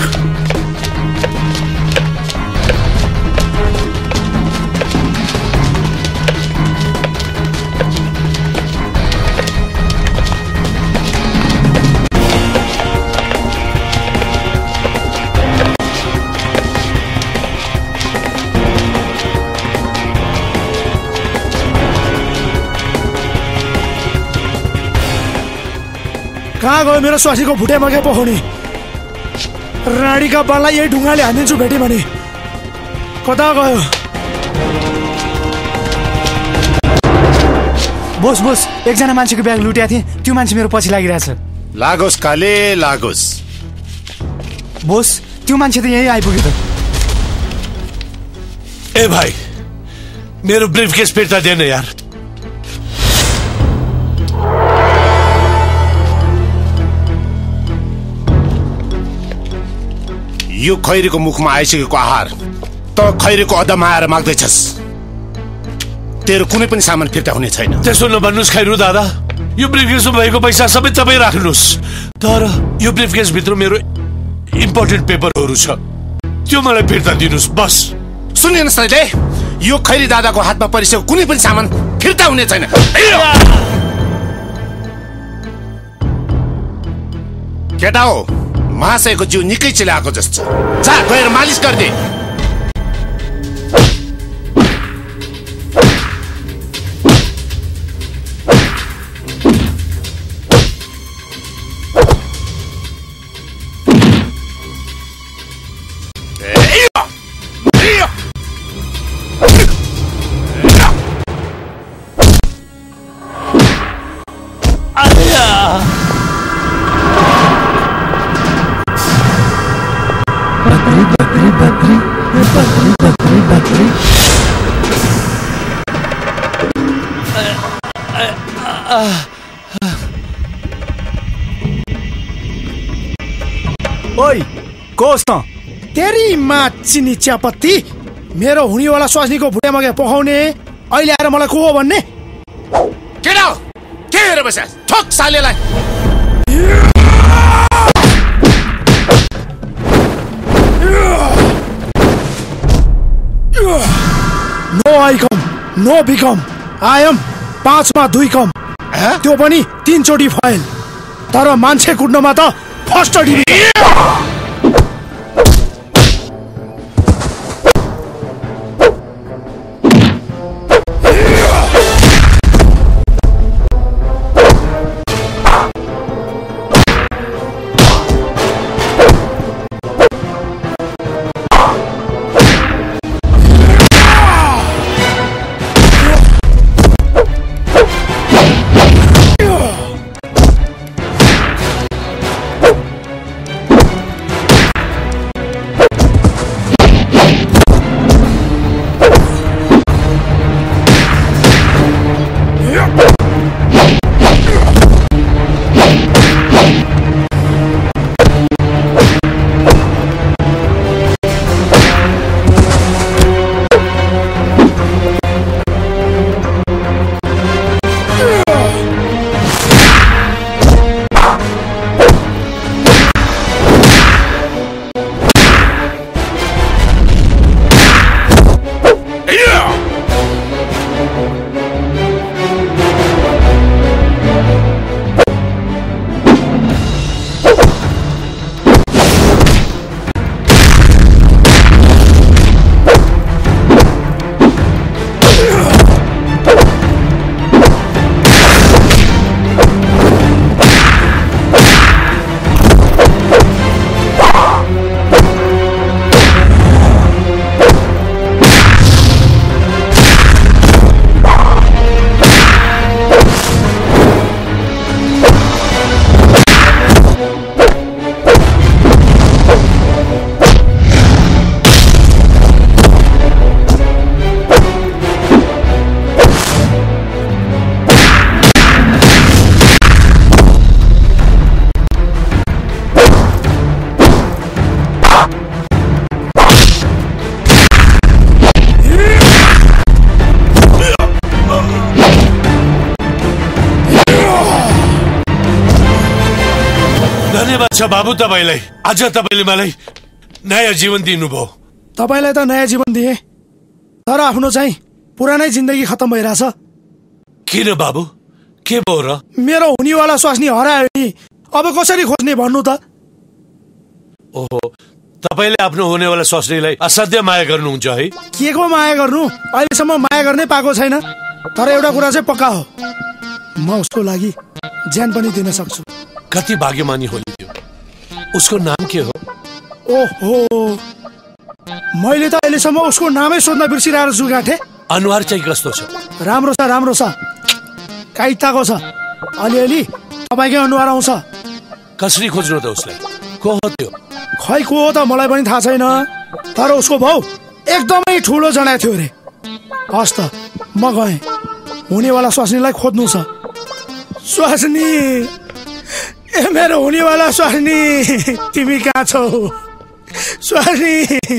कहाँ गयो मेरो स्वास्नीको भुटे मकै पखाउने? रानीका बाललाई यही ढुङ्गाले हानिदिन्छु भेटेँ भने। कता गयो? बोस बोस, एकजना मान्छेको ब्याग लुटेको थिएँ, त्यो मान्छे मेरो पछि लागिरहेछ। लागोस् काले लागोस्। बोस, त्यो मान्छे त यही आइपुग्यो त। ए भाइ, मेरो ब्रिफकेस फिर्ता देन यार। यो खैरीको मुखमा आइसकेको आहार त खैरीको अदम आएर माग्दैछस्। तेरो कुनै पनि सामान फिर्ता हुने छैन। त्यसो नभन्नुहोस् खैरू दादा, यो ब्रिफकेसमा भएको पैसा सबै तपाईँ राख्नुहोस्। तर यो ब्रिफकेस भित्र मेरो इम्पोर्टेन्ट पेपरहरू छ, त्यो मलाई फिर्ता दिनुहोस् बस। सुन्नुहोस् तैँले, यो खैरी दादाको हातमा परिसकेको कुनै पनि सामान फिर्ता हुने छैन। केटा हो, महाशयको जिउ निकै चिलाएको जस्तो छ, जा गएर मालिस गरिदे। ओइ कोस त तेरी माँ चिनी चियापत्ती, मेरो हुनेवाला स्वास्नीको भुटिया मकै पखाउने अहिले आएर मलाई को हो भन्ने? केटा हो, के हेरेर बस्या? ठोक सालेलाई। No I come, no become, I am पाँचमा दुई कम, त्यो पनि तीनचोटि फाइल। तर मान्छे कुट्नमा त फर्स्ट डिभिजन। छ बाबु तपाईँलाई। आज तपाईँले मलाई नयाँ जीवन दिनुभयो। तपाईँलाई त नयाँ जीवन दिए, तर आफ्नो चाहिँ पुरानै जिन्दगी खत्तम भइरहेछ। किन बाबु, के भयो र? मेरो हुनेवाला स्वास्नी हरायो नि, अब कसरी खोज्ने भन्नु त? ओहो, तपाईँले आफ्नो हुनेवाला स्वास्नीलाई असाध्य माया गर्नुहुन्छ है? के को माया गर्नु, अहिलेसम्म माया गर्नै पाएको छैन। तर एउटा कुरा चाहिँ पक्का हो, म उसको लागि ज्यान पनि दिन सक्छु। कति भाग्यमानी होली त्यो। उसको नाम के हो? ओहो, मैले त अहिलेसम्म उसको नामै सोध्न बिर्सिरहेर जुगाठे। अनुहार चाहिँ कस्तो छ? राम्रो छ, राम्रो छ, काइताको छ, अलिअलि तपाईँकै अनुहार आउँछ। कसरी खोज्नु त उसलाई? को हो त्यो? खै को हो त मलाई पनि थाहा छैन, तर उसको भाउ एकदमै ठुलो जनाएको थियो अरे। हस् त, म गएँ, हुनेवाला स्वास्नीलाई खोज्नु छ। स्वास्नी, ए मेरो हुनेवाला स्वास्नी, तिमी कहाँ छौ स्वास्नी?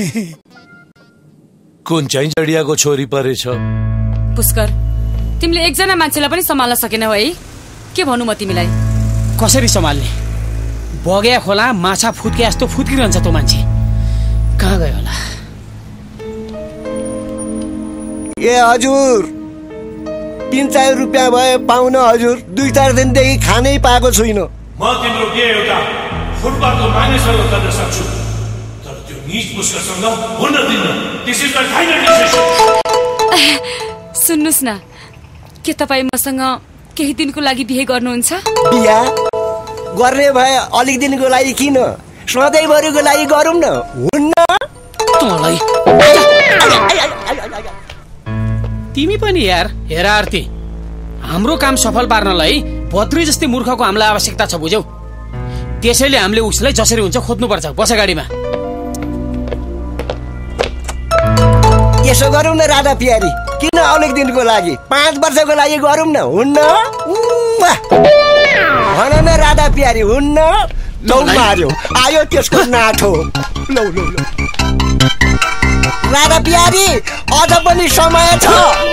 कुन चाहिँ जडियाको छोरी परेछ? पुष्कर, तिमीले एकजना मान्छेलाई पनि सम्हाल्न सकेनौ है? के भन्नु म तिमीलाई? कसरी सम्हाल्ने? बग्या खोला माछा फुत्के जस्तो फुत्किरहन्छ त्यो मान्छे। कहाँ गयो होला? ए हजुर, तीन चार रुपियाँ भए पाउन हजुर। दुई चार दिनदेखि खानै पाएको छुइनँ। म तिम्रो के एउटा फुटबलको मानिसहरू गर्न सक्छु, तर त्यो निज पुष्करसँग हुन दिन्न। This is my final decision. सुन्नुस् न, के तपाईँ मसँग केही दिनको लागि बिहे गर्नुहुन्छ? बिहा गर्ने भए अलिक दिनको लागि किन, सधैँभरिको लागि गरौँ न, हुन्न? तँलाई तिमी पनि यार, हेर आरती, हाम्रो काम सफल पार्नलाई बद्री जस्तै मूर्खको हामीलाई आवश्यकता छ, बुझ्यौ? त्यसैले हामीले उसलाई जसरी हुन्छ खोज्नुपर्छ। बस गाडीमा। यसो गरौँ न राधा प्यारी, किन अलिक दिनको लागि, पाँच वर्षको लागि गरौँ न, हुन्न? भन न राधा प्यारी, हुन्न? लौ मार्यो, आयो त्यसको नाठो। लौ लौ लौ राधा प्यारी, अझ पनि समय छ।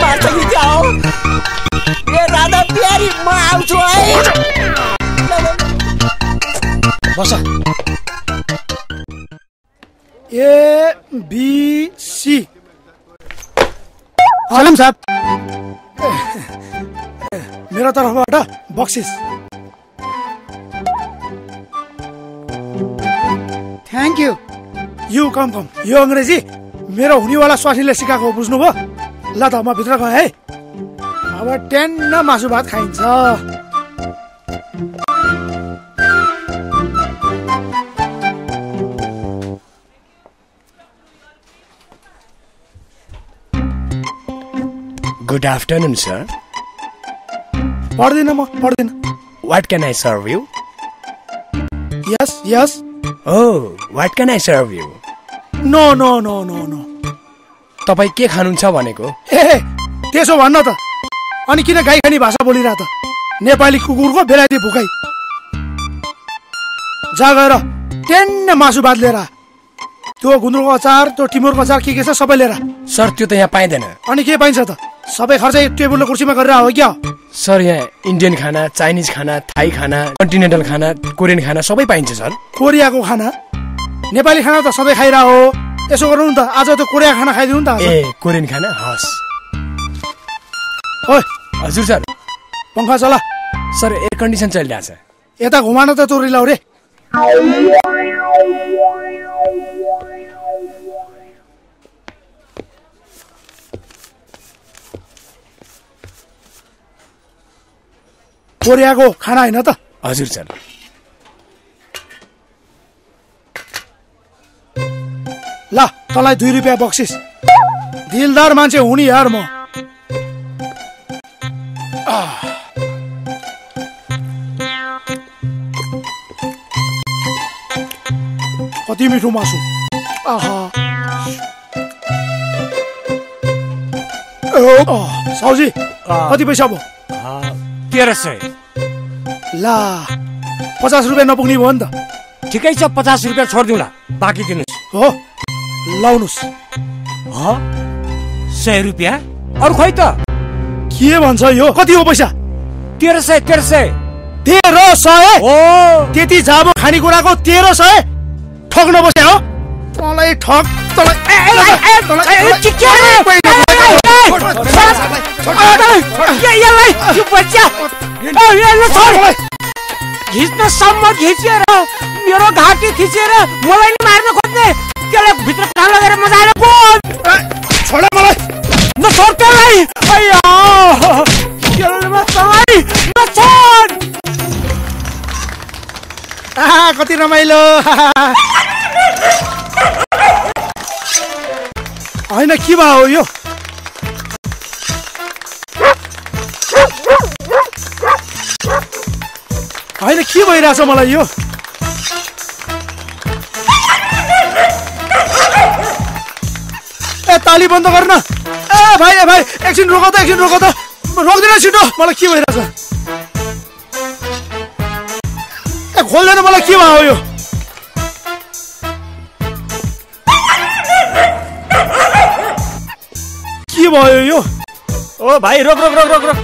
ए राधा प्यारी, म आउँछु है। बस। A B C. सलाम साहब, मेरो तर्फबाट बक्सिस। Thank you. You come come. यो अङ्ग्रेजी मेरो हुनेवाला स्वास्नीले सिकाएको बुझ्नुभयो? ल त, म भित्र गएँ है। अब टेन्न मासु भात खाइन्छ। Good afternoon, sir. पढ्दिन, म पढ्दिन। What can I serve you? Yes, yes. Oh, what can I serve you? No, no, no, no, no. तपाईँ के खानुहुन्छ भनेको? ए त्यसो भन्न त, अनि किन गाई खाने भाषा बोलिरह त? नेपाली कुकुरको बेलायती भुकाई। जा गएर टेन्न मासु भात लिएर, त्यो गुन्द्रुकको अचार, त्यो टिमुरको अचार, के के छ सबै लिएर। सर, त्यो त यहाँ पाइँदैन। अनि के पाइन्छ त? सबै खर्च टेबल र कुर्सीमा गरेर हो क्या? सर, यहाँ इन्डियन खाना, चाइनिज खाना, थाई खाना, कन्टिनेन्टल खाना, कोरियन खाना सबै पाइन्छ सर। कोरियाको खाना, नेपाली खाना त सबै खाइरह हो। यसो गरौँ न त, आज त कोरिया खाना खाइदिउँ नि त। ए कोरियन खाना, हस्। ओइ हजुर सर। पंखा चला। सर, एयर कन्डिसन चलिरहेछ। यता घुमान त तोरी लाउ रे। कोरियाको खाना होइन त? हजुर सर। ल, तँलाई दुई रुपियाँ बक्सिस। दिलदार मान्छे हुने यार म। कति मिठो मासु। आहा, साउजी कति पैसा भयो? तेह्र सय। ला, पचास रुपियाँ नपुग्ने भयो नि त? ठिकै छ, पचास रुपियाँ छोडिदिउँला, बाँकी दिनुहोस्। हो, लाउनुहोस्। सय रुपियाँ अरू खोइ त? के भन्छ यो? कति हो पैसा? तेह्र सय तेह्र सय। तेह्र सय त्यति जाबो खानेकुराको तेह्र सय ठग्न बसे हो तँलाई ठग घिच्न सम्म खिचेर मेरो घाँटी खिचेर मलाई नि मार्न खोज्ने त्यसलाई भित्र कान लगेर मजाले बोल छोड मलाई नछोड त्यसलाई अय्या त्यसलाई नछोड आहा कति रमाइलो होइन के भयो हो यो होइन के भइरहेछ मलाई यो ए ताली बन्द गर्न ए भाइ ए भाइ एकछिन रोक त एकछिन रोक त रोक्दैन छिटो मलाई के भइरहेछ ए खोल्दैन मलाई के भयो यो के भयो यो ओ भाइ रोक रोक रोक रोक रोक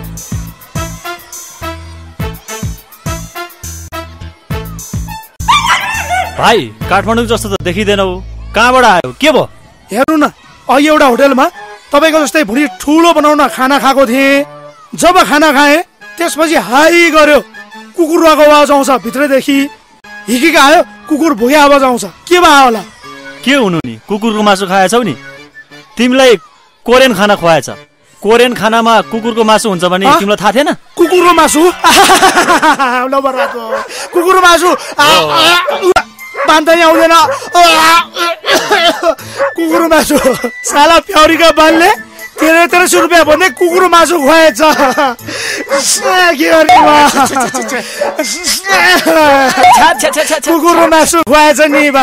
भाइ काठमाडौँ जस्तो त देखिँदैन कहाँबाट आयो के भयो हेर्नु न अघि एउटा होटेलमा तपाईँको जस्तै भुँडी ठुलो बनाउन खाना खाएको थिएँ जब खाना खाएँ त्यसपछि हाई गर्यो कुकुरको आवाज आउँछ भित्रदेखि हिकेको आयो कुकुर भोगे आवाज आउँछ के भयो होला के हुनु नि कुकुरको मासु खाएछौ नि तिमीलाई कोरियन खाना खुवाएछ कोरियन खानामा कुकुरको मासु हुन्छ भने तिमीलाई थाहा थिएन कुकुरको मासु कुकुरको मासु बान्दै आउँदैन कुकुर मासु साला प्याउरीका बालले तेह्र तेह्र सय रुपियाँ भन्ने कुकुर मासु खुवाएछ कुकुर मासु खुवाएछ नि बा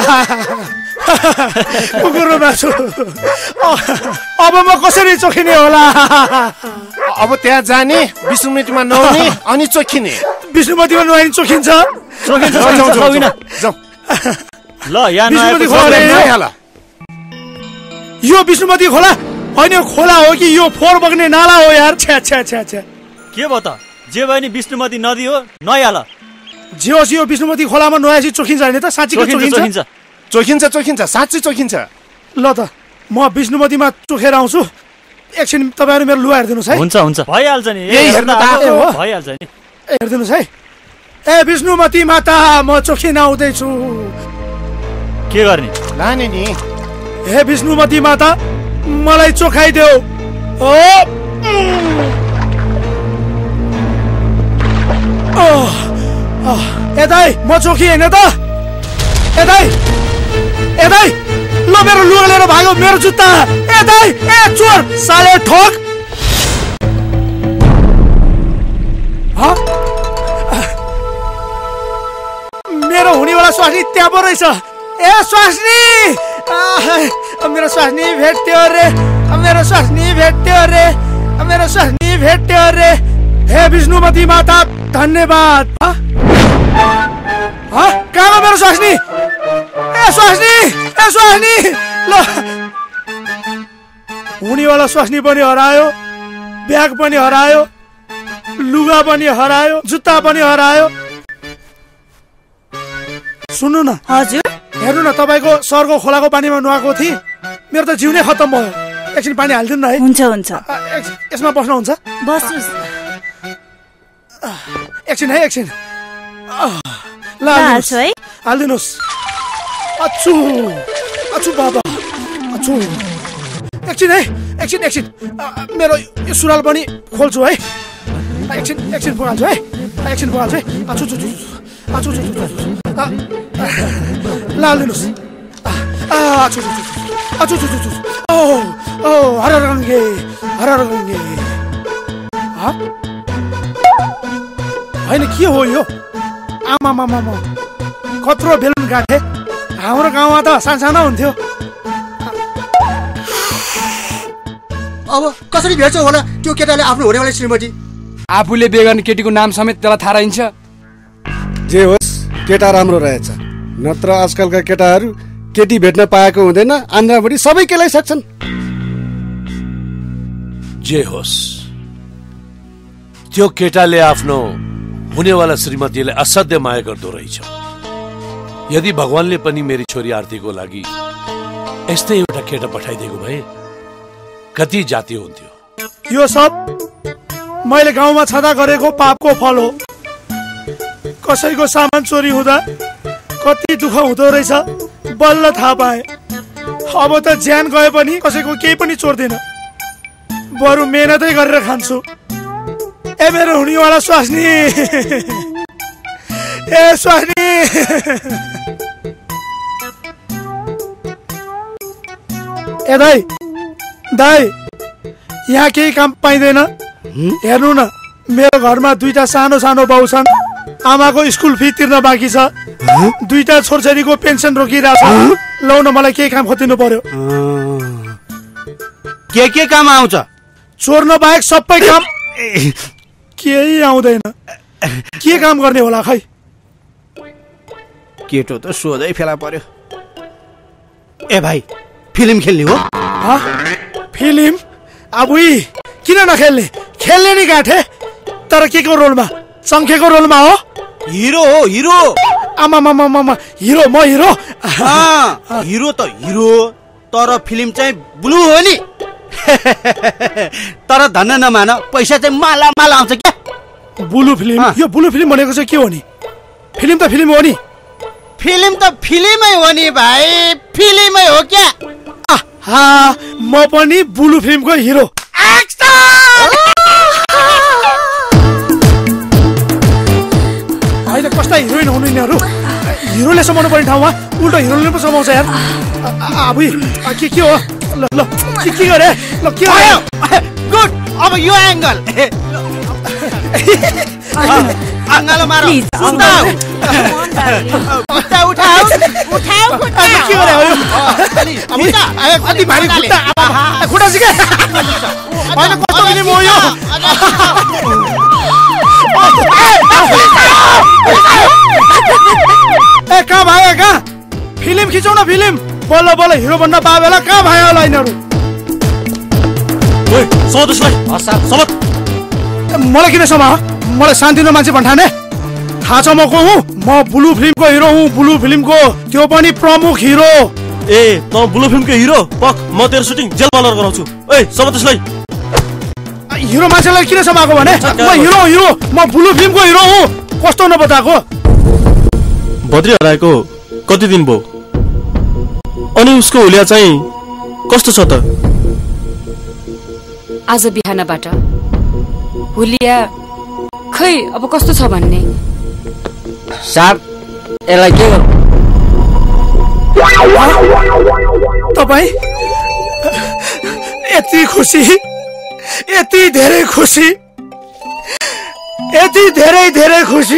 कुकुर मासु अब म कसरी चोखिने होला अब त्यहाँ जाने विष्णुमतीमा नुहाउने अनि चोखिने विष्णुमतीमा नुहाइने चोखिन्छ ल यहाँ यो विष्णुमती खोला होइन खोला हो कि यो फोहोर बग्ने नाला हो यार छ्या छ्या छ्या छ्या के भयो त जे भयो नि विष्णुमती नदी हो नुहाइहाल जे होस् यो विष्णुमती खोलामा नुहाएपछि चोखिन्छ होइन त साँच्चीको चोखिन्छ चोखिन्छ चोखिन्छ साँच्चै चोखिन्छ ल त म विष्णुमतीमा चोखेर आउँछु एकछिन तपाईँहरू मेरो लुगा हेरिदिनुहोस् है हुन्छ हुन्छ भइहाल्छ नि यही हेर्न त भइहाल्छ नि हेरिदिनुहोस् है ए विष्णुमती माता म चोखिन आउँदैछु के गर्ने लाने नि हे विष्णुमती माता मलाई चोखाइदेऊ ओ ए दाइ म चोखी होइन त ए दाइ ए दाइ ल मेरो लुगा लिएर भाग्यो मेरो जुत्ता ए दाइ ए चोर साले ठोक मेरो हुनेवाला स्वास्नी त्यहाँ पो रहेछ ए स्वास्नी मेरो स्वास्नी भेट्यो रे मेरो स्वास्नी भेट्यो रे मेरो स्वास्नी भेट्यो रे हे विष्णुमती माता धन्यवाद कहाँ मेरो स्वास्नी ए स्वास्नी ए स्वास्नी ल हुनेवाला स्वास्नी पनि हरायो ब्याग पनि हरायो लुगा पनि हरायो जुत्ता पनि हरायो सुन्नु न हजुर हेर्नु न तपाईँको सरको खोलाको पानीमा नुहाएको थिएँ मेरो त जिउ नै खत्तम भयो एकछिन पानी हालिदिनु न है हुन्छ हुन्छ यसमा बस्नुहुन्छ बस्नुस् एकछिन है एकछिन ल हाल्छु है हालिदिनुहोस् अच्छु अच्छु बाबा अच्छु एकछिन है एकछिन एकछिन मेरो यो सुरुवाल पनि खोल्छु है एकछिन एकछिन पुगाल्छु है एकछिन पुगाल्छु है अच्छु छु छु अच्छु छु ल हालिदिनुहोस् अच्छु छु अच्छु छु छु ओ ओ हर रङ्गे हर रङ्गे होइन के हो यो आमा मामा कत्रो बेलुन काटे हाम्रो गाउँमा त सानसानो हुन्थ्यो अब कसरी भेट्छ होला त्यो केटाले आफ्नो हुनेवाला श्रीमती आफूले बिहे गर्ने केटीको नाम समेत त्यसलाई थाहा रहन्छ जे होस् केटा राम्रो रहेछ नत्र आजकलका केटाहरू केटी भेट्न पाएको हुँदैन आन्द्राभरि सबै केलाई सक्छन् जे होस् त्यो केटाले आफ्नो हुनेवाला श्रीमतीले असाध्य माया गर्दो रहेछ। यदि भगवानले पनि मेरी छोरी आरतीको लागि यस्तै एउटा केटा पठाइदिएको भए कति जाति हुन्थ्यो। यो सब मैले गाउँमा छँदा गरेको पापको फल हो। कसैको सामान चोरी हुँदा कति दुःख हुँदो रहेछ बल्ल थाहा पाए। अब त ज्यान गए पनि कसैको केही पनि चोर्दिन, बरु मेहनतै गरेर खान्छु। ए मेरो हुनेवाला स्वास्नी, ए स्वास्नी। ए दाइ दाइ, यहाँ केही काम पाइँदैन? हेर्नु न, मेरो घरमा दुईटा सानो सानो बाउ छन्। आमाको स्कुल फी तिर्न बाँकी छ, दुईटा छोरछोरीको पेन्सन रोकिरहेछ। लौ न, मलाई केही काम खोजिदिनु पर्यो। के के काम आउँछ? चोर्न बाहेक सबै काम। केही आउँदैन। के काम गर्ने होला खै? केटो त सोझै फेला पर्यो। ए भाइ, फिल्म खेल्ने हो? फिल्म? अबुई किन नखेल्ने? खेल्ने नि गाँठे, तर के को रोलमा? चङ्खेको रोलमा हो? हिरो हो, हिरो। आमा मामा मामा, हिरो? म हिरो? हिरो त हिरो, तर फिल्म चाहिँ ब्लू हो नि। तर धन्न नमान, पैसा चाहिँ माला माला आउँछ क्या। Blue film? यो ब्लू फिल्म भनेको चाहिँ के हो नि? फिल्म त फिल्म हो नि। फिल्म त फिल्मै हो नि भाइ, फिल्मै हो क्या। हाँ, म पनि ब्लू फिल्मको हिरो। होइन, कस्ता हिरोइन हुनु यिनीहरू? हिरोले समाउनु पर्ने ठाउँमा उल्टो हिरोले पो समाउँछ यार। अबुई के के हो? ल ल के के गरे? ल के भयो? गुड, अब यो एंगल। अङ्गालो मारो। उठाऊ उठाऊ उठाऊ उठाऊ। के गरे हो यो? कति भारी खुट्टा, खुट्टा सिके। होइन, कस्तो फिल्म हो यो? ए कहाँ भयो? कहाँ फिल्म खिचौ न? फिल्म बल्ल बल्ल हिरो बन्न पाए बेला कहाँ भयो होला यिनीहरू? मलाई किन समा? मलाई शान्तिनो मान्छे भन्ठाने? थाहा छ म को हुँ? म ब्लू फिल्मको हिरो हुँ। ब्लू फिल्मको, त्यो पनि प्रमुख हिरो। ए त ब्लू फिल्मको हिरो? पक, म तेरो सुटिङ जेल बलर गराउँछु। ए सब त्यसलाई हिरो मान्छेलाई किन समाएको भने? म हिरो हिरो म ब्लू फिल्मको हिरो हुँ। कस्तो नबताएको? बद्री हराएको कति दिन भयो? अनि उसको हुलिया चाहिँ कस्तो छ त? आज बिहानबाट हुलिया खै अब कस्तो छ भन्ने। साहब, यसलाई के गर्नु? तपाईँ यति खुसी, यति धेरै खुसी, यति धेरै धेरै खुसी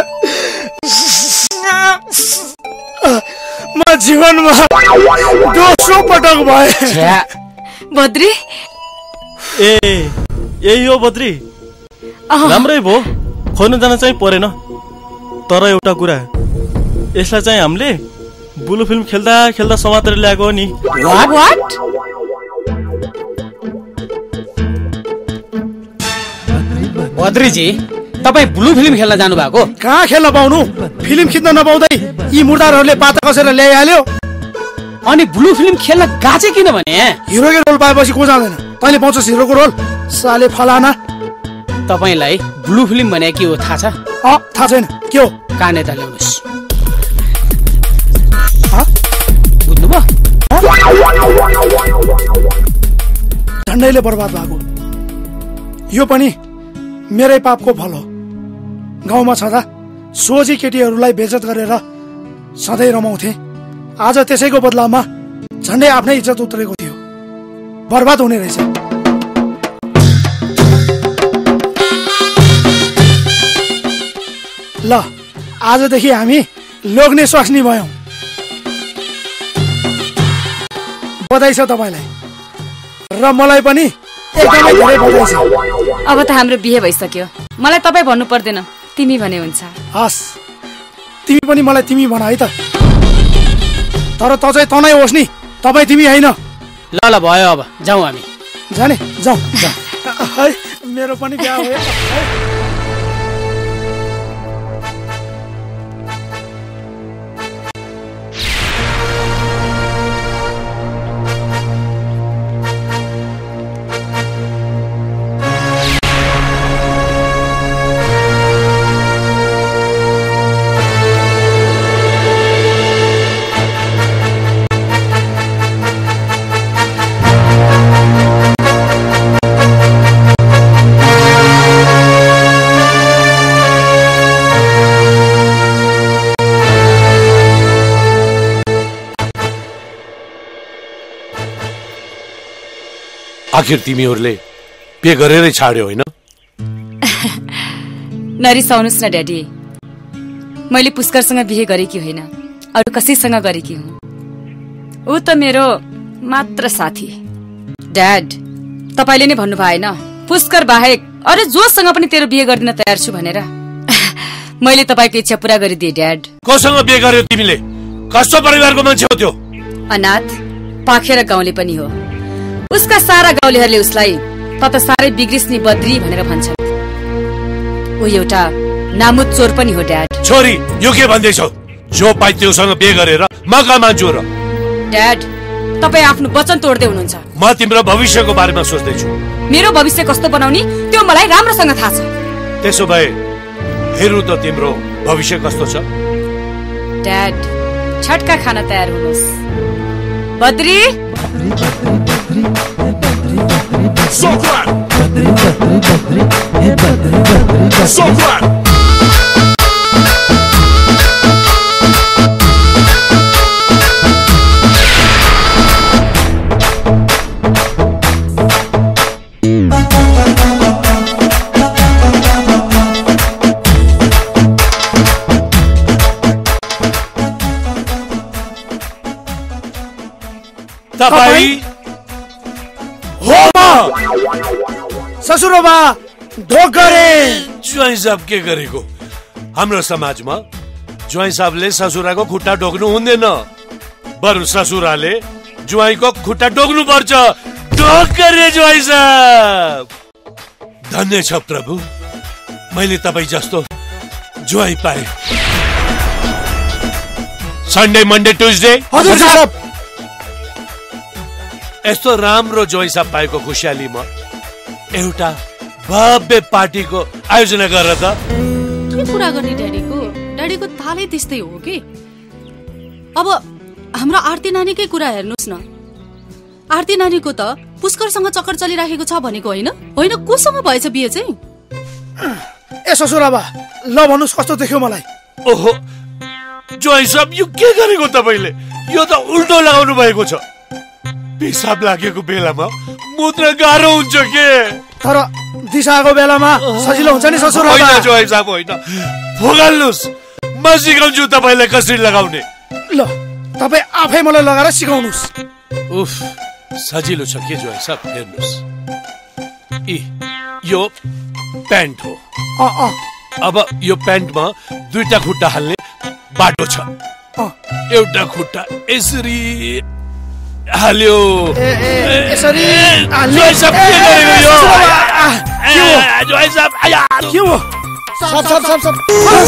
म जीवनमा दोस्रो पटक भए। बद्री, ए यही हो बद्री? राम्रै भयो, खोज्न जान चाहिँ परेन। तर एउटा कुरा, यसलाई चाहिँ हामीले ब्लू फिल्म खेल्दा खेल्दा समातेर ल्याएको हो नि। बद्रीजी, तपाईँ ब्लू फिल्म खेल्न जानु भएको? कहाँ खेल्न पाउनु? फिल्म खिच्न नपाउँदै यी मुर्दारहरूले पाता कसेर ल्याइहाल्यो। अनि ब्लू फिल्म खेल्न गाचे किन भने? हिरोको रोल पाएपछि को जाँदैन? तैँले पाउँछस् हिरोको रोल? साले फलाना। तपाईँलाई ब्लू फिल्म भने के हो थाहा छ? अँ थाहा छैन। के हो? कानेता ल्याउनुहोस्। बुझ्नुभयो? झन्डैले बर्बाद भएको। यो पनि मेरै पापको फल हो। गाउँमा छँदा सोझी केटीहरूलाई बेइज्जत गरेर सधैँ रमाउँथे। आज त्यसैको बदलामा झन्डै आफ्नै इज्जत उत्रेको थियो। बर्बाद हुने रहेछ। ल, आजदेखि हामी लोग्ने स्वास्नी भयौँ। बधाई छ तपाईँलाई र मलाई पनि एकदमै धेरै बधाई छ। अब त हाम्रो बिहे भइसक्यो। मलाई तपाईँ भन्नु पर्दैन, तिमी भने हुन्छ। हस्, तिमी पनि मलाई तिमी भन है त। तर त चाहिँ त नै होस् नि, तपाईँ तिमी होइन। ल ल भयो, अब जाउँ हामी। जाने जाउँ। है मेरो पनि बिहा भयो। आखिर तिमीहरूले पे गरेरै छाड्यो होइन? नरिसाउनुस् न ड्याडी, मैले पुष्करसँग बिहे गरेकी होइन, अरू कसैसँग गरेकी हुँ। ऊ त मेरो मात्र साथी। ड्याड, तपाईँले नै भन्नु भएन पुष्कर बाहेक अरू जोसँग पनि तेरो बिहे गरिदिन तयार छु भनेर। मैले तपाईँको इच्छा पूरा गरिदिए ड्याड। कोसँग बिहे गर्यो तिमीले? कस्तो परिवारको मान्छे हो त्यो? अनाथ पाखेर गाउँले पनि हो। उसका सारा गाउँलेहरूले उसलाई त त साह्रै बिग्रिस्नी बद्री भनेर भन्छन्। ऊ एउटा नामुद चोर पनि हो ड्याड। छोरी, यो के भन्दैछौ? जो पाइ त्योसँग बिहे गरेर म कहाँ मान्छु र? ड्याड, तपाईँ आफ्नो वचन तोड्दै हुनुहुन्छ। म तिम्रो भविष्यको बारेमा सोच्दैछु। मेरो भविष्य कस्तो बनाउने त्यो मलाई राम्रोसँग थाहा छ। त्यसो भए हेरौँ त तिम्रो भविष्य कस्तो छ। ड्याड, छटका खान तयार हुनुहोस्। बद्री तपाईँ हो म ससुरोबा ढोकरे। ज्वाइँ साहब के गरेको? हाम्रो समाजमा ज्वाइँ साहबले ससुराको खुट्टा ढोक्नु हुँदैन, बरु ससुराले ज्वाइँको खुट्टा ढोक्नु पर्छ। ढोकरे ज्वाइँ साहब। धन्य छ प्रभु, मैले तपाईँ जस्तो ज्वाइँ पाएँ। सन्डे मन्डे ट्युजडे हजुर साहब। यस्तो राम्रो ज्वाइँ साहब पाएको खुसियालीमा एउटा भव्य पार्टीको आयोजना गर त। के कुरा गर्ने ड्याडीको? ड्याडीको तालै त्यस्तै हो कि। अब हाम्रो आरती नानीकै कुरा हेर्नुहोस् न। आरती नानीको त पुष्करसँग चक्कर चलिराखेको छ भनेको होइन? होइन, कोसँग भएछ बिहे चाहिँ? ए ससुराबा, ल भन्नुहोस् कस्तो देख्यो मलाई? ओहो ज्वाइँ साहब, यो के गरेको तपाईँले? यो त उल्टो लगाउनु भएको छ। पिसाब लागेको बेलामा मुद्रा गाह्रो हुन्छ के? तर दिशाको बेलामा सजिलो हुन्छ नि ससुराबा। होइन ज्वाइँ साहब, होइन, भोगाल्नुहोस्। म सिकाउँछु तपाईँलाई कसरी लगाउने। ल तपाईँ आफै मलाई लगाएर सिकाउनुहोस्। उफ, सजिलो छ के ज्वाइँ साहब? हेर्नुहोस्, इ यो प्यान्ट हो। अ अ अब यो प्यान्टमा दुईटा खुट्टा हाल्ने बाटो छ। एउटा खुट्टा यसरी हाल्यो। यसरी ज्वाइँ साहब के गरेको यो? ज्वाइँ साहब के हो? साप साप साप साप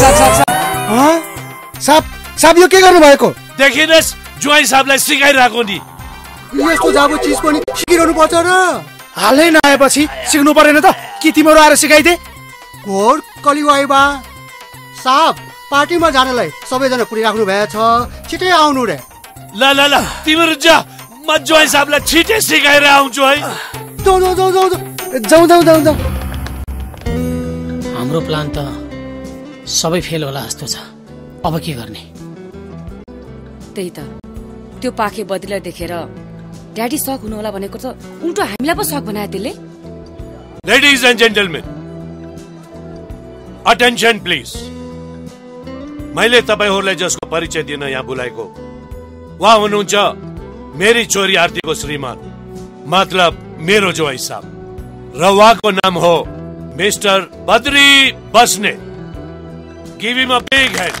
साप साप यो के गर्नु भएको? देखिनुहोस्, ज्वाइँ साहबलाई सिकाइरहेको नि। यस्तो जाबो चिज पनि सिकिरहनु पर्छ र। हालै नआएपछि सिक्नु परेन त? कि तिम्रो आएर सिकाइदे? घोर कलिवाइबा साहब, पार्टीमा जानलाई सबैजना पुरिराख्नु भएछ, छिटै आउनु रे। ल ल ल, तिम्रो जा, म ज्वाइँ साहबलाई छिटै सिकाएर आउँछु है। जाऊ जाऊ जाऊ जाऊ जाऊ जाऊ जाऊ जाऊ। हाम्रो प्लान त सबै फेल होला जस्तो छ। अब के गर्ने? त्यही त, त्यो पाखे बदलीलाई देखेर ड्याडी सक हुनु होला भनेको त उल्टो हामीलाई पो सक बनायो त्यसले। Ladies and gentlemen, attention please. मैले तपाईँहरूलाई जसको परिचय दिन यहाँ बोलाएको, उहाँ हुनुहुन्छ मेरी छोरी आरतीको श्रीमान, मतलब मेरो ज्वाइँ साहब, र उहाँको नाम हो mister Badri Basnet. Give him a big hand.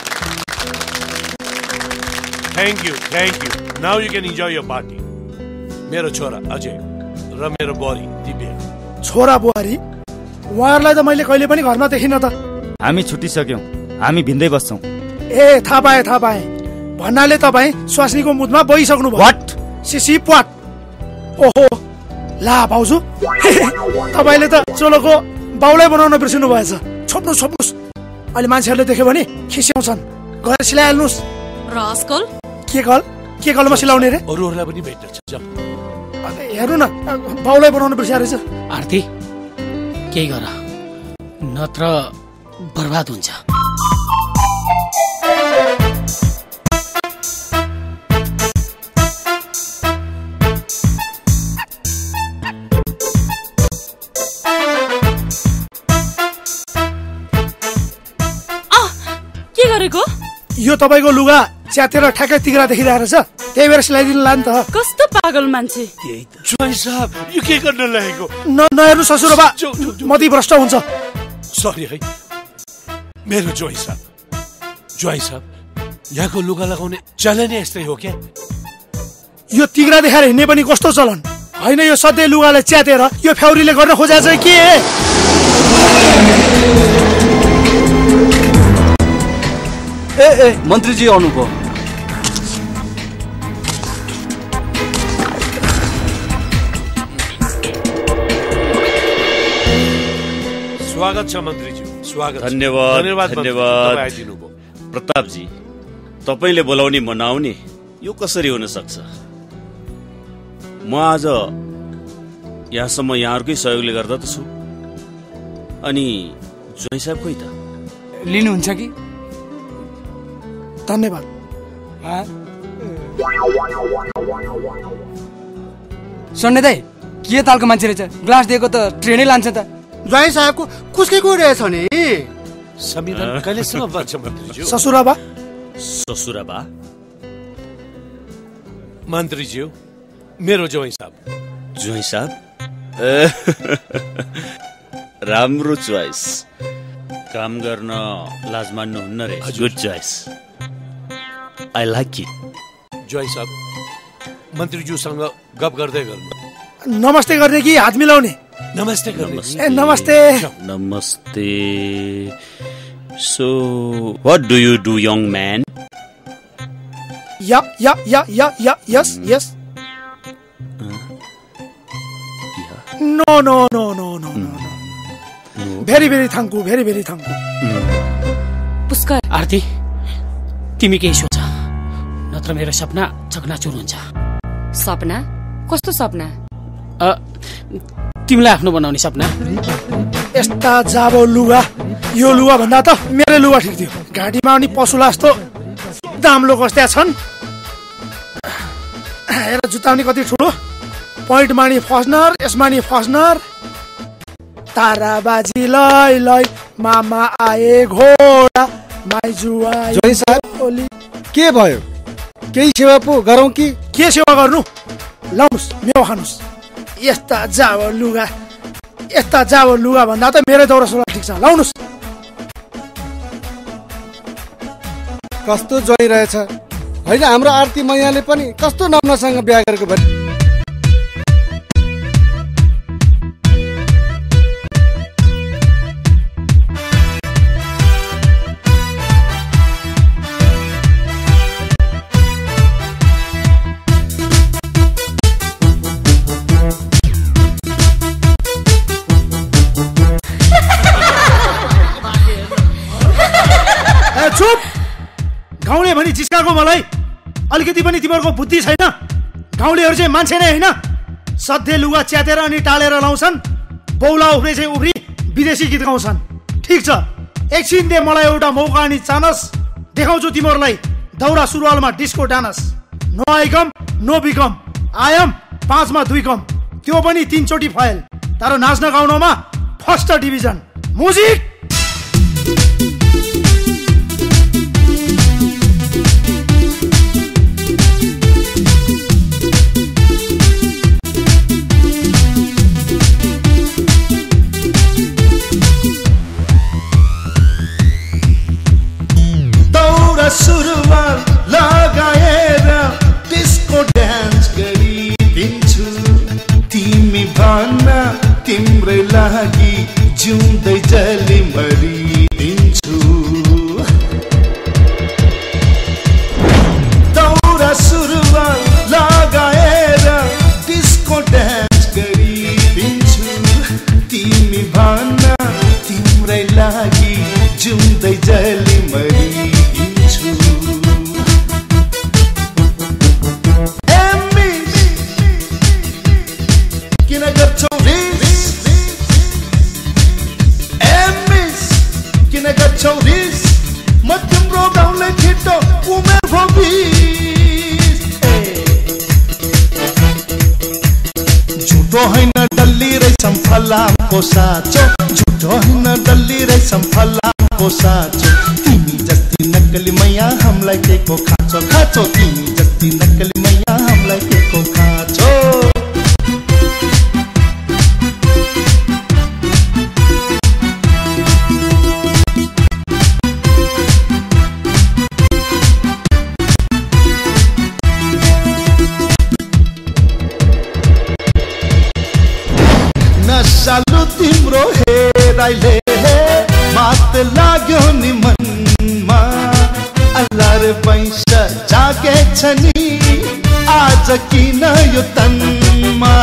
Thank you, thank you. Now you can enjoy your party. मेरो छोरा अजय र मेरो बुहारी दिव्या। छोरा बुहारी? उहाँहरूलाई त मैले कहिले पनि घरमा देखिन त। हामी छुटिसक्यौँ, हामी भिन्दै बस्छौँ। ए थाहा पाएँ थाहा पाएँ। भन्नाले तपाईँ स्वास्नीको मुखमा बहिसक्नु भयो। वाट? सिसी प्वाट। ओहो, ला भाउजू, तपाईँले त चोलोको बाउलाई बनाउन बिर्सिनु भएछ। छोप्नुहोस् छोप्नुहोस्, अहिले मान्छेहरूले देख्यो भने खिस्याउँछन्। गएर सिलाइहाल्नुहोस्। रास्कल, के कल के कलमा सिलाउने रे? अरूहरूलाई पनि भेट्न छ। हेर्नु न, बाउलाई बनाउन बिर्सिया रहेछ। आरती, केही गर, नत्र बर्बाद हुन्छ। तपाईँको लुगा च्यातेर ठ्याक्कै तिग्रा देखिरहेको छ, त्यही भएर सिलाइदिनु ला नि त। कस्तो पागल मान्छे। ज्वाइँ साहब यो के गर्न लागेको? न नहेर्नु ससुरबा, मती भ्रष्ट हुन्छ। सरी है मेरो ज्वाइँ साहब। ज्वाइँ साहब यहाँको लुगा लगाउने चलन यस्तै हो क्या? यो तिग्रा देखाएर हिँड्ने पनि कस्तो चलन होइन? यो सधैँ लुगालाई च्यातेर यो फ्याउरीले गर्न खोजेको चाहिँ के? ए ए मन्त्रीजी आउनुभयो। स्वागत छ मन्त्रीज्यू, स्वागत। धन्यवाद धन्यवाद प्रतापजी। तपाईँले बोलाउने म नआउने यो कसरी हुन सक्छ? म आज यहाँसम्म यहाँहरूकै सहयोगले गर्दा त छु। अनि ज्वाइँ साहब खोइ त? लिनुहुन्छ कि? धन्यवाद। सन्ने दाइ के तालको मान्छे रहेछ? ग्लास दिएको त ट्रेनै लान्छ त। ज्वाइँ साहबको कुसकेको रहेछ नि। संविधान कहिलेसम्म बन्छ मन्त्रीज्यू? ससुराबा ससुराबा मन्त्रीज्यू मेरो ज्वाइँ साहब। ज्वाइँ साहब राम्रो चोइस। काम गर्न लाज मान्नुहुन्न रे। Good choice, I like it. ज्वाइँ साहब मन्त्रीज्यूसँग गफ गर्दै गर्नु। नमस्ते गर्ने कि हात मिलाउने? नमस्ते गर्ने। ए नमस्ते नमस्ते। So what do you do young man? Ya ya ya ya ya yes yes. No no no no no no very very thank you, very very thank you. Pushkar Aarti तिमी केही सोच, नत्र मेरो सपना चकनाचुर हुन्छ। सपना? कस्तो सपना? तिमीलाई आफ्नो बनाउने सपना। यस्ता जाबो लुगा, यो लुगा भन्दा त मेरो लुगा ठिक थियो। घाँटीमा अनि पशुला जस्तो दाम्लो कस्ता छन्। हेर जुत्ता पनि कति ठुलो, पोइन्ट मानी फस्नर, यसमा नि फस्नर। ताराबाजी लै लै मामा आए घोडा माइजू आए। ज्वाइँ साहब के भयो? केही सेवा पो गरौँ कि? के सेवा गर्नु? लाउनुस् मेवा खानुस्। यस्ता जाबो लुगा, यस्ता जाबो लुगा भन्दा त मेरो दौरा सुरुवाल ठिक छ। लाउनुस्। कस्तो ज्वाइँ रहेछ होइन? हाम्रो आरती मैयाले पनि कस्तो नम्रसँग बिहा गरेको भने। चुप! गाउँले भनी जिस्काको मलाई अलिकति पनि तिमीहरूको बुद्धि छैन। गाउँलेहरू चाहिँ मान्छे नै होइन, सधैँ लुगा च्यातेर अनि टालेर लाउँछन्। बौला उफ्रे चाहिँ उफ्री विदेशी गीत गाउँछन्। ठिक छ, एकछिन दे मलाई एउटा मौका अनि चानस देखाउँछु तिमीहरूलाई। दौरा सुरुवालमा disco dance. No I come no become, I'm पाँचमा दुई कम, त्यो पनि तीनचोटि फाइल। तर नाच्न गाउनमा फर्स्ट डिभिजन। म्युजिक। सुरुवाल लगाएर डिस्को डान्स गरिदिन्छु। तिमी भन्न तिम्रै लागि जिउँदै जली मरिदिन्छु। दौरा सुरुवाल लगाएर डिस्को डान्स गरिदिन्छु। तिमी भन्न तिम्रै लागि जिउँदै जली मरिदिन्छु। म तिम्रो गाउँले छिटो उमेर भोबिस। झुटो होइन डल्ली रहेछम फलामको साँचो, झुटो होइन डल्ली रहेछम फलामको साँचो। तिमी जस्ती जस्ती नक्कली मैया हामीलाई के को खाँचो खाँचो तिमी जस्ती नक्कली मैया हामीलाई के को खाँचो नसालु तिम्रो हेराइले मात लाग्यो नि मनमा अल्लाह रे पैसा जागेछ नि आज किन यो तनमा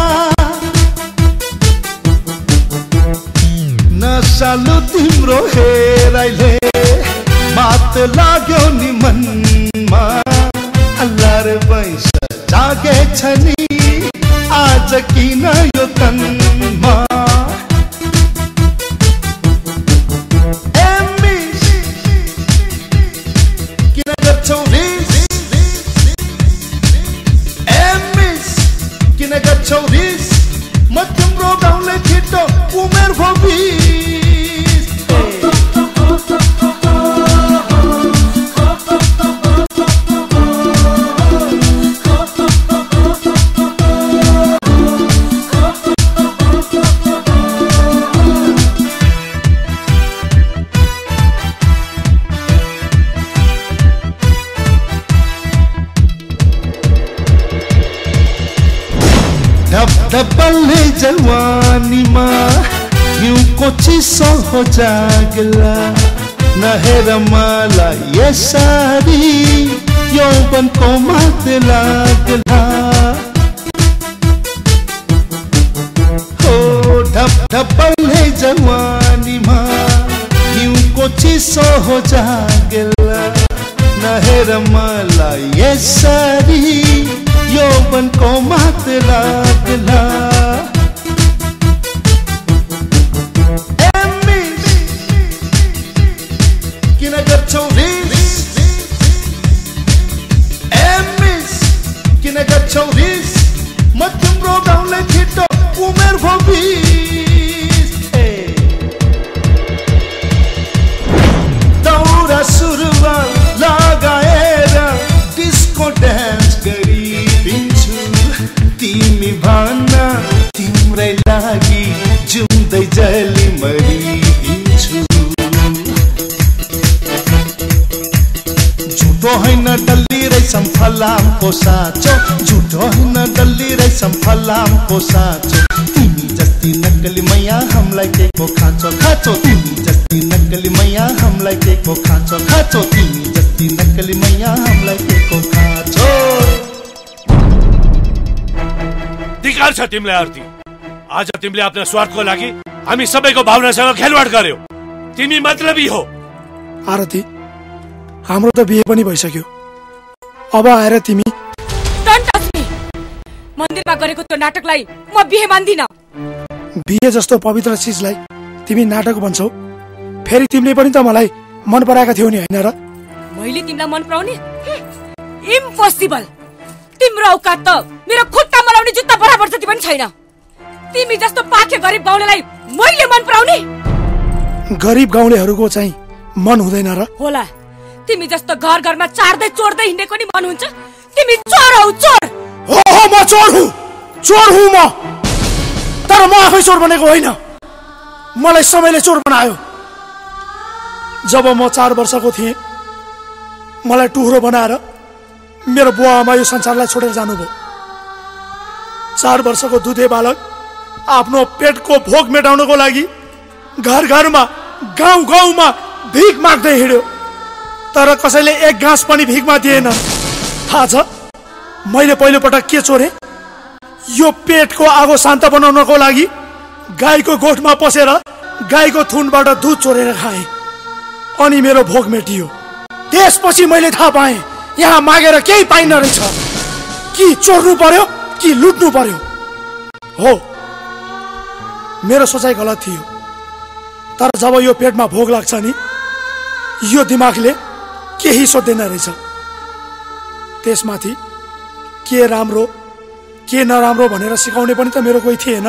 नसालु तिम्रो हेराइले मात लाग्यो नि मनमा अल्लाह रे पैसा जागेछ नि आज किन यो तनमा किन गर्छौ रिस एमिस किन गर्छौ रिस म तिम्रो गाउँले छिटो उमेर भो बिस धपधपले जवानीमा हिउँको चिसो हो जागला नहेर मलाई यसरी यौवनको मात लाग्ला हो धपधपले जवानीमा हिउँको चिसो हो जागला नहेर मलाई यसरी यौवनको मात लाग्ला एमिस किन गर्छौ रिस एमिस किन गर्छौ रिस म तिम्रो गाउँले छिटो उमेर भो बिस दौरा सुरुवाल लगाएर डिस्को डान्स गरी तिमी भन्न तिम्रै लागि जिउँदै जली मरिदिन्छु झुटो होइन डल्ली रहेछन् फलामको साँचो झुटो होइन डल्ली रहेछन् फलामको साँचो तिमी जस्ती नक्कली मैया हामीलाई के को खाँचो खाँचो तिमी जस्ती नक्कली मैया हामीलाई के को खाँचो खाँचो तिमी जस्ती नक्कली मैया हामीलाई के को खाँचो धिक्कार छ तिमीलाई आरती आज तिमीले आफ्नो स्वार्थको लागि हामी सबैको भावनासँग खेलवाड गर्यौ तिमी मतलबी हो आरती हाम्रो त बिहे पनि भइसक्यो अब आएर तिमी मन्दिरमा गरेको त्यो नाटकलाई म बिहे मान्दिन बिहे जस्तो पवित्र चीजलाई तिमी नाटक भन्छौ फेरि तिमीले पनि त मलाई मन पराएका थियौ नि हैन र मैले तिमीलाई मन पराउने इम्पोसिबल तिम्रो औकात त मेरो खुट्टा मलाउने जुत्ता बराबर जति पनि छैन तिमी जस्तो पाखे गरिब गाउँलेलाई मैले मन पराउने गरिब गाउँलेहरूको चाहिँ मन हुँदैन र होला तिमी जस्तो घर घरमा चार्दै चोर्दै हिँडेको नि मन हुन्छ तिमी चोर हौ चोर हो हो म चोर हुँ चोर हुँ म तर म आफै चोर बनेको होइन मलाई समयले चोर बनायो जब म चार वर्षको थिएँ मलाई टुह्रो बनाएर मेरो बुवा आमा यो संसारलाई छोडेर जानुभयो चार वर्षको दुधे बालक आफ्नो पेटको भोक मेटाउनको लागि घर घरमा गाउँ गाउँमा भिख माग्दै हिँड्यो तर कसैले एक घाँस पनि भिखमा दिएन थाहा छ मैले पहिलो पटक के चोरे यो पेटको आगो शान्त बनाउनको लागि गाईको गोठमा पसेर गाईको थुनबाट दुध चोरेर खाएँ अनि मेरो भोक मेटियो त्यसपछि मैले थाहा पाएँ यहाँ मागेर केही पाइन रहेछ कि चोर्नु पर्यो कि लुट्नु पर्यो हो मेरो सोचाइ गलत थियो तर जब यो पेटमा भोक लाग्छ नि यो दिमागले केही सोच्दैन रहेछ त्यसमाथि के राम्रो के नराम्रो भनेर सिकाउने पनि त मेरो कोही थिएन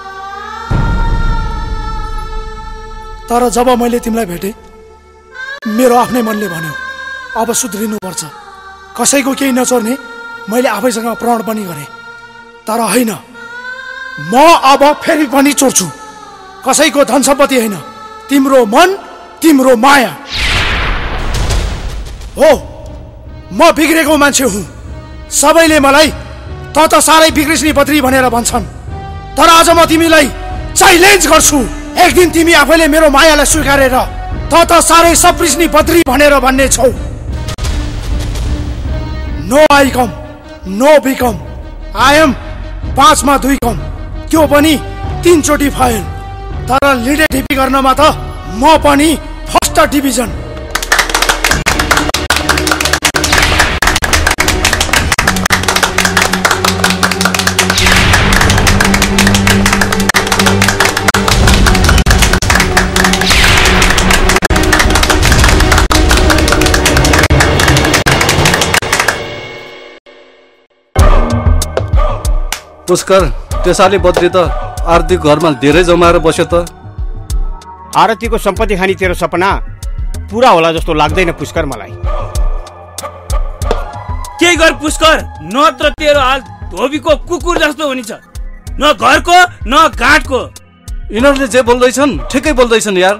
तर जब मैले तिमीलाई भेटे मेरो आफ्नै मनले भन्यो अब सुध्रिनुपर्छ। कसैको केही नचोर्ने मैले आफैसँग प्रण पनि गरेँ। तर होइन, म अब फेरि पनि चोर्छु। कसैको धन सम्पत्ति होइन, तिम्रो मन, तिम्रो माया हो। म बिग्रेको मान्छे हुँ। सबैले मलाई त त साह्रै बिग्रिस्नी बद्री भनेर भन्छन्। तर आज म तिमीलाई च्यालेन्ज गर्छु। एक दिन तिमी आफैले मेरो मायालाई स्वीकारेर त त साह्रै सप्रिस्नी बद्री भनेर भन्ने छौ। No I come, no become, I am पाँचमा दुई कम, त्यो पनि तीनचोटि फाइल। तर लिडे ढिपी गर्नमा त म पनि फर्स्ट डिभिजन। पुष्कर, त्यसैले बद्री त आरतीको घरमा धेरै जमाएर बस्यो त। आरतीको सम्पत्ति खानी तेरो सपना पुरा होला जस्तो लाग्दैन पुष्कर मलाई। के गर पुष्कर, नत्र तेरो हाल धोबीको कुकुर जस्तो हुनेछ। न घरको न घाटको। यिनीहरूले जे बोल्दैछन् ठिकै बोल्दैछन् यार।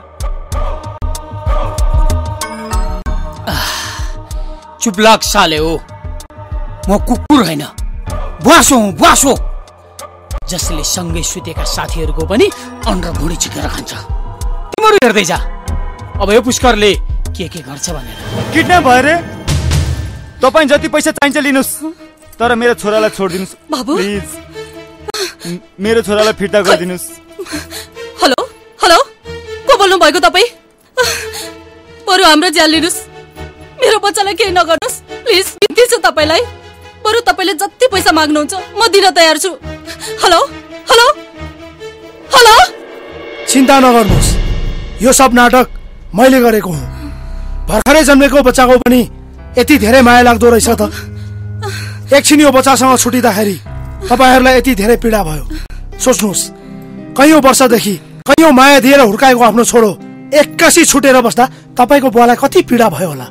चुप लाग साले हो। म कुकुर होइन, बुवासो हुँ, बुवासो, जसले सँगै सुतेका साथीहरूको पनि अन्डर भुँडी चिकेर खान्छ। तिमीहरू हेर्दै जा। अब यो पुष्करले के के गर्छ भनेर। किडन्याप भयो रे। तपाईँ जति पैसा चाहिन्छ लिनुहोस्, तर मेरो छोरालाई छोडिदिनुहोस् बाबु। प्लिज मेरो छोरालाई फिर्ता गरिदिनुहोस्। हेलो हेलो, को बोल्नु भएको तपाईँ? बरु हाम्रो ज्यान लिनुहोस्, मेरो बच्चालाई केही नगर्नुहोस् प्लिज, बिन्ती छ तपाईँलाई। बरु तपाईँले जति पैसा माग्नुहुन्छ म दिन तयार छु। Hello hello hello. चिन्ता नगर्नुहोस्, यो सब नाटक मैले गरेको हुँ। भर्खरै जन्मेको बच्चाको पनि यति धेरै माया लाग्दो रहेछ त। एकछिन यो बच्चासँग छुटिँदाखेरि तपाईँहरूलाई यति धेरै पीडा भयो। सोच्नुहोस्, कैयौँ वर्षदेखि कैयौँ माया दिएर हुर्काएको आफ्नो छोरो एक्कासी छुटेर बस्दा तपाईँको बुवालाई कति पीडा भयो होला।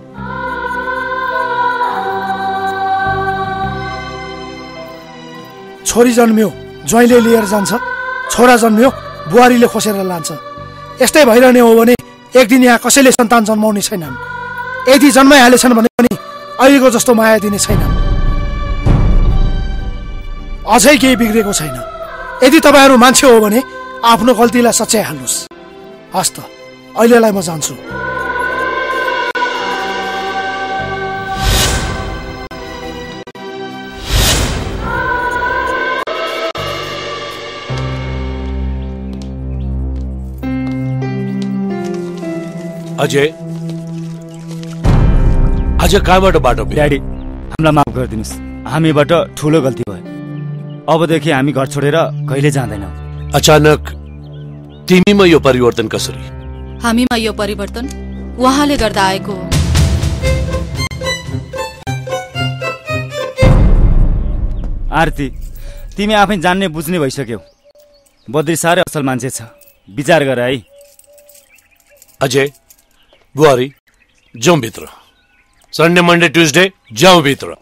छोरी जन्मियो ज्वाइँले लिएर जान्छ, छोरा जन्मियो बुहारीले खोसेर लान्छ। यस्तै भइरहने हो भने एक दिन यहाँ कसैले सन्तान जन्माउने छैनन्। यदि जन्माइहालेछन् भने पनि अहिलेको जस्तो माया दिने छैनन्। अझै केही बिग्रेको छैन। यदि तपाईँहरू मान्छे हो भने आफ्नो गल्तीलाई सच्याइहाल्नुहोस्। हस् त, अहिलेलाई म जान्छु। अजय, आज कहाँबाट बाटो? ड्याडी, हामीलाई माफ गरिदिनुहोस्, हामीबाट ठुलो गल्ती भयो। अबदेखि हामी घर छोडेर कहिले जाँदैनौँ। अचानक तिमीमा यो परिवर्तन कसरी? हामीमा यो परिवर्तन उहाँले गर्दा आएको हो। आरती, तिमी आफै जान्ने बुझ्ने भइसक्यौ। बद्री साह्रै असल मान्छे छ, विचार गर है। अजय, बुहारी, जाउँ भित्र। संडे मंडे ट्यूसडे जाऊं भीतर।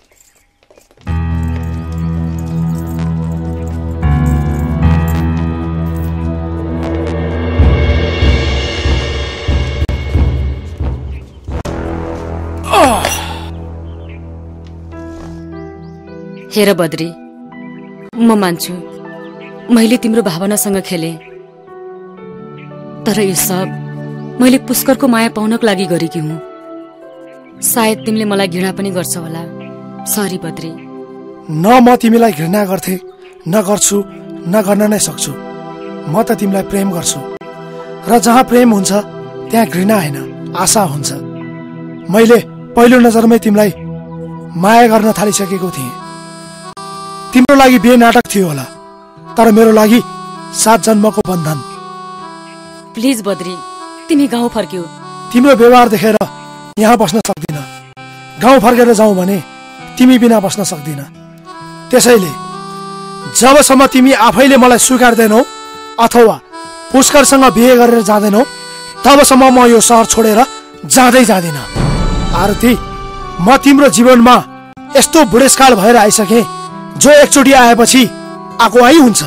हेर बद्री, म मान्छु मैले तिम्रो भावनासँग खेले, तर यो सब मैले पुष्करको माया पाउनको लागि गरेकी हुँ। सायद तिमीले मलाई घृणा पनि गर्छ होला। सरी बद्री। न म तिमीलाई घृणा गर्थे, न गर्छु, न गर्न नै सक्छु। म त तिमीलाई प्रेम गर्छु, र जहाँ प्रेम हुन्छ त्यहाँ घृणा होइन, आशा हुन्छ। मैले पहिलो नजरमै तिमीलाई माया गर्न थालिसकेको थिएँ। तिम्रो लागि बिहे नाटक थियो होला, तर मेरो लागि सात जन्मको बन्धन। प्लिज बद्री, तिमी गाउँ फर्क्यौ। तिम्रो व्यवहार देखेर यहाँ बस्न सक्दिन। गाउँ फर्केर जाउँ भने तिमी बिना बस्न सक्दिन। त्यसैले जबसम्म तिमी आफैले मलाई स्वीकार्दैनौ अथवा पुष्करसँग बिहे गरेर जाँदैनौ, तबसम्म म यो सहर छोडेर जाँदै जाँदैन। आरती, म तिम्रो जीवनमा यस्तो बुढेसकाल भएर आइसके जो एकचोटि आएपछि आएको आई हुन्छ।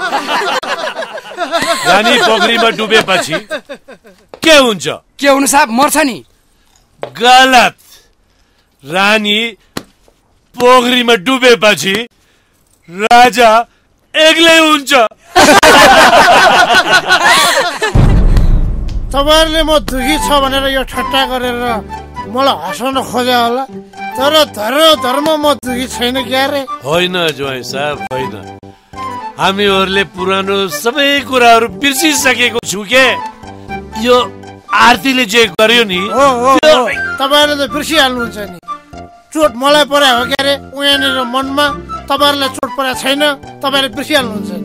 रानी पोखरीमा डुबेपछि के हुन्छ? के हुनु साहब, मर्छ नि। गलत। रानी पोखरीमा डुबेपछि राजा एक्लै हुन्छ। तपाईँहरूले म दुखी छ भनेर यो ठट्टा गरेर मलाई हँसाउन खोजे होला, तर धर्म धर्म म दुखी छैन क्या रे। होइन ज्वाइँ साहब, होइन। हामीहरूले पुरानो सबै कुराहरू बिर्सिसकेको छु के। यो आरतीले जे गर्यो नि, तपाईँहरूले त बिर्सिहाल्नुहुन्छ नि। चोट मलाई परे हो क्या रे, उहाँनिर मनमा तपाईँहरूलाई चोट परेको छैन, तपाईँहरूले बिर्सिहाल्नुहुन्छ नि।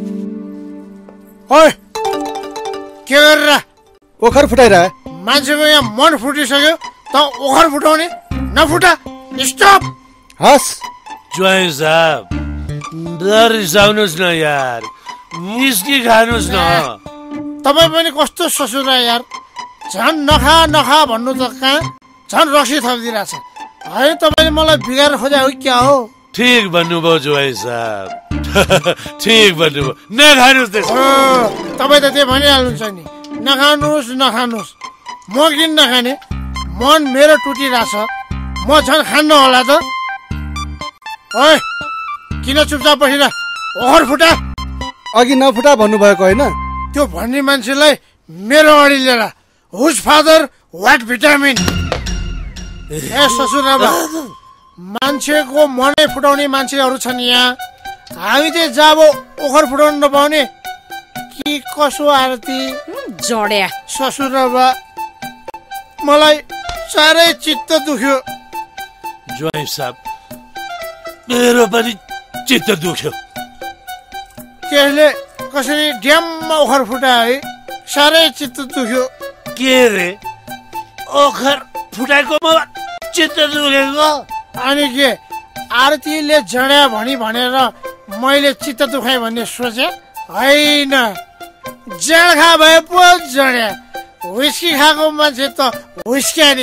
ओइ के गरेर ओखर फुटाइरह? मान्छेको यहाँ मन फुटिसक्यो त ओखर फुटाउने? नफुटा, स्टप। हस् ज्वाइँ साहब, नरिसाउनुहोस् न यार, विस्की खानुहोस् न। तपाईँ पनि कस्तो ससुरा यार, झन् नखा नखा भन्नु त कहाँ, झन् रक्सी थपिदिरहेछ। है तपाईँले मलाई बिगार खोजा हो क्या हो? ठिक भन्नुभयो ज्वाइँ साहब, ठिक भन्नुभयो। नखानुहोस् त्यसो। तपाईँ त त्यो भनिहाल्नुहुन्छ नि, नखानुहोस् नखानुहोस्। म किन नखाने? मन मेरो टुटिरहेछ, म झन् खान्न होला त। ओइ किन चुपचाप बसिरह, ओखर फुटा। अघि नफुटा भन्नुभएको होइन? त्यो भन्ने मान्छेलाई मेरो अगाडि लिएर, हुज फादर वाट भिटामिन। ए ससुराबा, मान्छेको मनै फुटाउने मान्छेहरू छन् यहाँ। हामी चाहिँ जाब ओखर फुटाउनु नपाउने कि कसो? आरती जड्या ससुराबा, मलाई साह्रै चित्त दुख्यो। ज्वाइँ साहब, मेरो पनि चित्त दुख्यो। त्यसले कसरी ड्याममा ओखर फुटायो है, साह्रै चित्त दुख्यो। के रे, ओखर फुटाएकोमा चित्त दुखेको? अनि के आरतीले जड्या भनी भनेर मैले चित्त दुखाएँ भन्ने सोचे? होइन, जाँड खा भए पो जड्या। विस्की खाएको मान्छे त विस्क्या नि।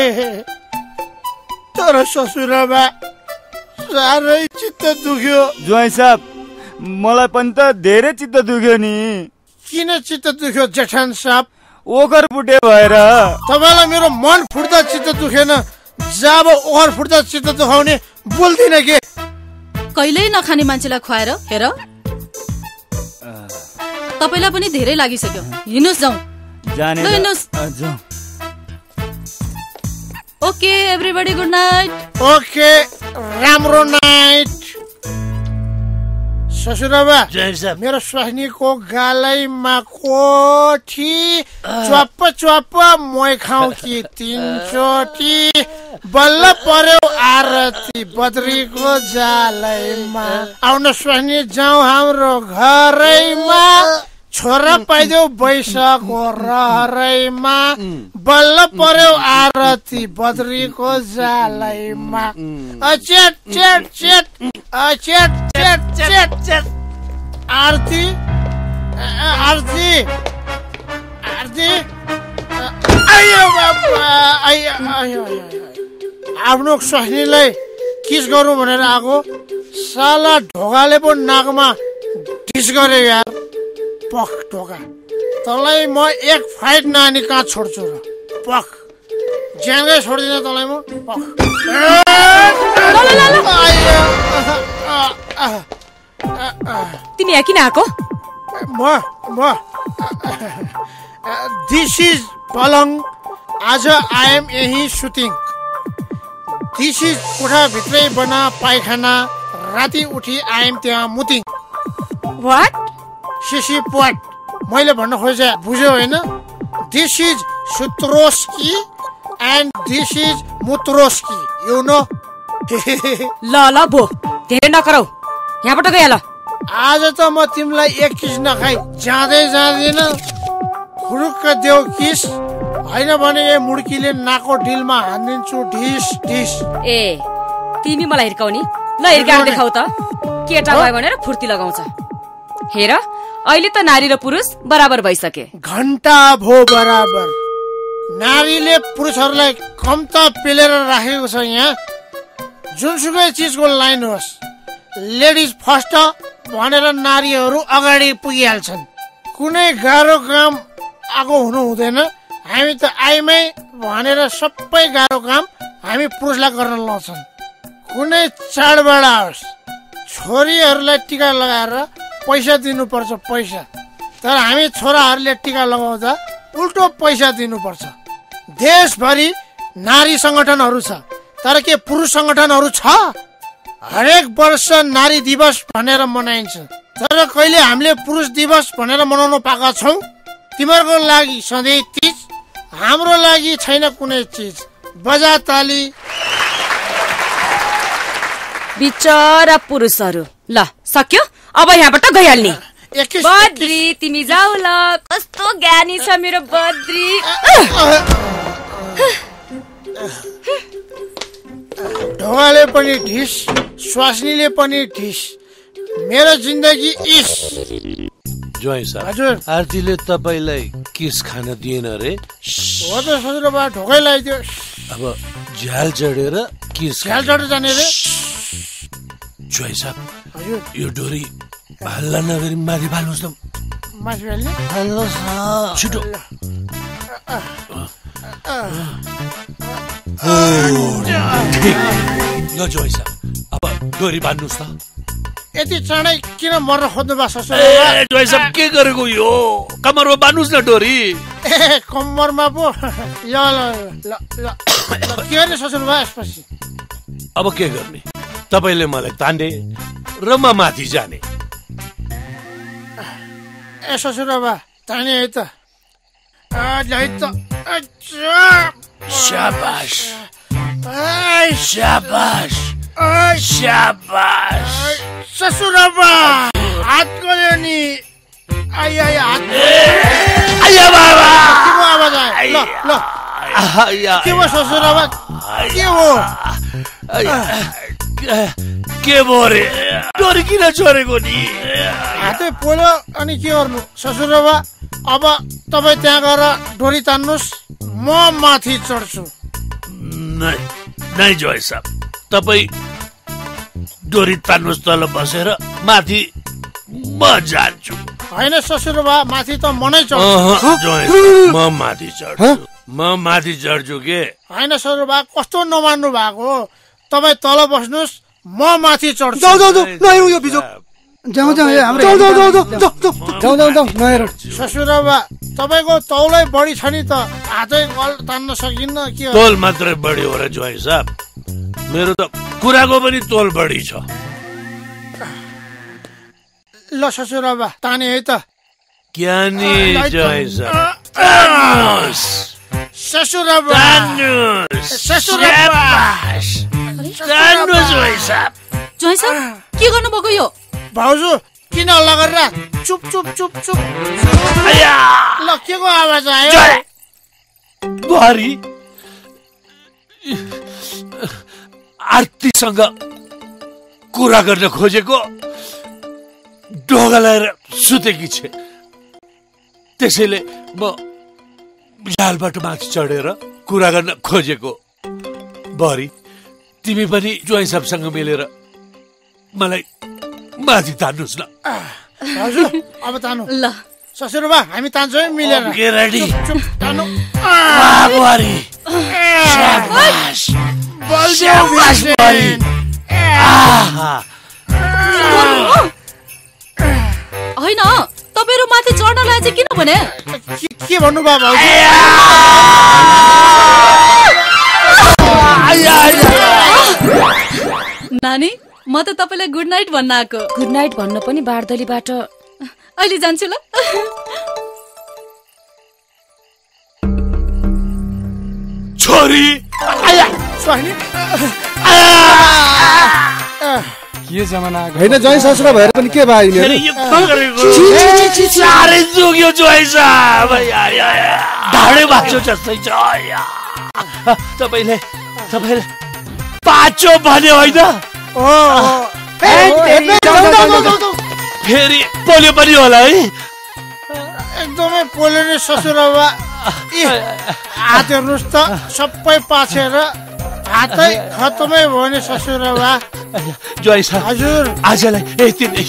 तर ससुराबा साह्रै चित्त दुख्यो। ज्वाइँ साहब, मलाई पनि त धेरै चित्त दुख्यो नि। किन चित्त दुख्यो जेठान साहब? ओखर फुटे भएर। तपाईँलाई मेरो मन फुट्दा चित्त दुखेन, जब ओखर फुट्दा चित्त दुखाउने बोल्दिन के? कहिल्यै नखाने मान्छेलाई खुवाएर हेर, तपाईँलाई पनि धेरै लागिसक्यो। हिँड्नुहोस्, जाउँ। Okay everybody, good night. Okay, राम्रो नाइट। ससुराबा, मेरो स्वास्नीको गालैमा कोठी च्वाप च्वाप मोय खाऊ कि तीनचोटी, बल्ल पर्यो आरती बद्रीको जालैमा। आउन स्वास्नी जाउँ हाम्रो घरैमा, छोरा पाइदेऊ बैशाखको रहरैमा, बल्ल पर्यो आरती बद्रीको जालैमा। चेट चेट चेट चेट चेट चेट चेट। आरती आरती आरती, आयो बाबा, आयो आयो। आफ्नो स्वास्नीलाई किस गरौँ भनेर आएको, साला ढोकाले पो नाकमा ढिस गरे यार। पख ढोका, तँलाई म एक फाइट नानी कहाँ छोड्छु र? पख, ज्यानै छोड्दिन तँलाई म। पख। तिमी यहाँ किन आएको? म म दिस इज पलङ, आज आई एम यही सुटिङ। दिस इज कोठाभित्रै बना पाइखाना, राति उठी आई एम त्यहाँ मुतिङ। वाट? सिसी पोट, मैले भन्न खोजे बुझ्यो होइन? दिस इज सुत्रोस्की एन्ड दिस इज मुत्रोस्की, यु नो। ल ल बो, धेरै नकरौ, यहाँबाट गइहाल। आज त म तिमीलाई एक किस नखाइ जाँदै जाँदिन। खुरुक्क देऊ किस, होइन भने ए मुड्कीले नाको डिलमा हानिदिन्छु ढिस ढिस। ए तिमी मलाई हिर्काउने? ल हिर्काएर देखाउ त। केटा भयो भनेर फुर्ती लगाउँछ। हेर, अहिले त नारी र पुरुष बराबर भइसके। घण्टा भो बराबर। नारीले पुरुषहरूलाई कम त पेलेर राखेको छ। यहाँ जुनसुकै चिजको लाइन होस्, लेडिज फर्स्ट भनेर नारीहरू अगाडि पुगिहाल्छन्। कुनै गाह्रो काम आगो हुनु हुँदैन। हामी त आइमै भनेर सबै गाह्रो काम हामी पुरुषलाई गर्न लाउँछन्। कुनै चाडबाड आओस्, छोरीहरूलाई टिका लगाएर पैसा दिनुपर्छ पैसा, तर हामी छोराहरूले टिका लगाउँदा उल्टो पैसा दिनुपर्छ। देशभरि नारी सङ्गठनहरू छ, तर के पुरुष सङ्गठनहरू छ? हरेक वर्ष नारी दिवस भनेर मनाइन्छ, तर कहिले हामीले पुरुष दिवस भनेर मनाउन पाएका छौँ? तिमीहरूको लागि सधैँ तीज, हाम्रो लागि छैन कुनै चिज। बजा ताली। बिचरा पुरुषहरू। ल सक्यो, अब यहाँबाट गइहाल्ने। बद्री तिमी जाऊ ल, कस्तो ज्ञानी छ मेरो बद्री। ढोगाले पनि ढिस, स्वास्नीले पनि ढिस, मेरो जिन्दगी इस। ज्वाइँ साहब, हजुर आरतीले तपाईलाई किस खान दिएन रे? हो त ससुराबा, ढोकै लगाइदियो। अब झ्याल चढेर किस झ्याल चढेर जाने रे? ज्वाइँ साहब, हजुर यो डोरी हल्ला नगरी माथि फाल्नुहोस् न। माथि फाल्ने? फाल्नुहोस् न छिटो। ल ज्वाइँ साहब, अब डोरी बाँध्नुहोस् न। यति चाँडै किन मर्न खोज्नु भएको ससुरा? ए ज्वाइँ साहब, के गरेको यो? कमरमा बाँध्नुहोस् न डोरी। ए कम्मरमा पो। ल ल ल ल के गर्ने ससुरा यसपछि? अब के गर्ने? तपाईँले मलाई तान्ने र म माथि जाने। ए ससुराबा, ताने है त। शाबाश शाबाश शाबाश। ससुराबा हात गयो नि। आइ आइ हात। आया बाबा, के को आवाज आयो? ल ल के भयो ससुराबा? के हो? के भयो रे? डोरी किन छोडेको नि? हातै पोल्यो अनि के गर्नु ससुराबा? अब तपाईँ त्यहाँ गएर डोरी तान्नुहोस्, म माथि चढ्छु। नै नै ज्वाइँ साहब, तपाईँ डोरी तान्नुहोस् तल बसेर, माथि म जान्छु। होइन ससुराबा, माथि त म नै चढ्छु। म माथि चढ्छु, म माथि चढ्छु के? होइन ससुराबा, कस्तो नमान्नु भएको? तपाईँ तल बस्नुहोस्, म माथि चढ्छु। जाऊ जाऊ जाऊ, नहेरौँ यो बिजोक। जाऊ जाऊ हाम्रो जाऊ जाऊ जाऊ जाऊ जाऊ जाऊ जाऊ नहेरौँ। ससुराबा, तपाईँको तौलै बढी छ नि त, हातै गल तान्न सकिन्न के? तौल मात्रै बढी हो र ज्वाइँ साहब, मेरो त कुराको पनि तौल बढी छ। ल ससुराबा, ताने है त। ज्ञानी ज्वाइँ साहब, तान्नुहोस् ससुराबा, तान्नुहोस् ससुराबा, तान्नुहोस् ज्वाइँ साहब। ज्वाइँ साहब, के गर्नुभएको यो? भाउजू किन हल्ला गरेर? चुप चुप चुप चुप। ल के को आवाज आयो? बुहारी आरतीसँग कुरा गर्न खोजेको, ढोगा लगाएर सुतेकी छे। त्यसैले म झ्यालबाट माथि चढेर कुरा गर्न खोजेको। बुहारी, तिमी पनि ज्वाइँ साहबसँग मिलेर मलाई माथि तान्नुहोस् न। हजुर अब तान्नु। ल ससुराबा, हामी तान्छौँ है मिलेर। Okay ready. चुप तान्नु। बुहारी शाबाश शाबाश बुहारी। होइन, तपाईँहरू माथि चढ्नलाई चाहिँ किन भने? के भन्नुभयो भाउजू? नानी, म त तपाईँलाई गुड नाइट भन्न आएको। गुड नाइट भन्न पनि बारदलीबाट। अहिले जान्छु ल। छोरी के जमाना होइन, ज्वाइँ ससुरा भएर पनि के भयो साह्रै जोग्यो ज्वाइँ साहब, ढाडे बाँचो जस्तै छ। तपाईँले तपाईँले पाँचो भन्यो होइन? फेरि पोल्यो पनि होला है? एकदमै पोल्यो नि ससुराबा। हात हेर्नुहोस् त सबै पाछेर हातै खतमै भयो नि ससुरबा। ज्वाइँ साहब हजुर आजलाई यति नै।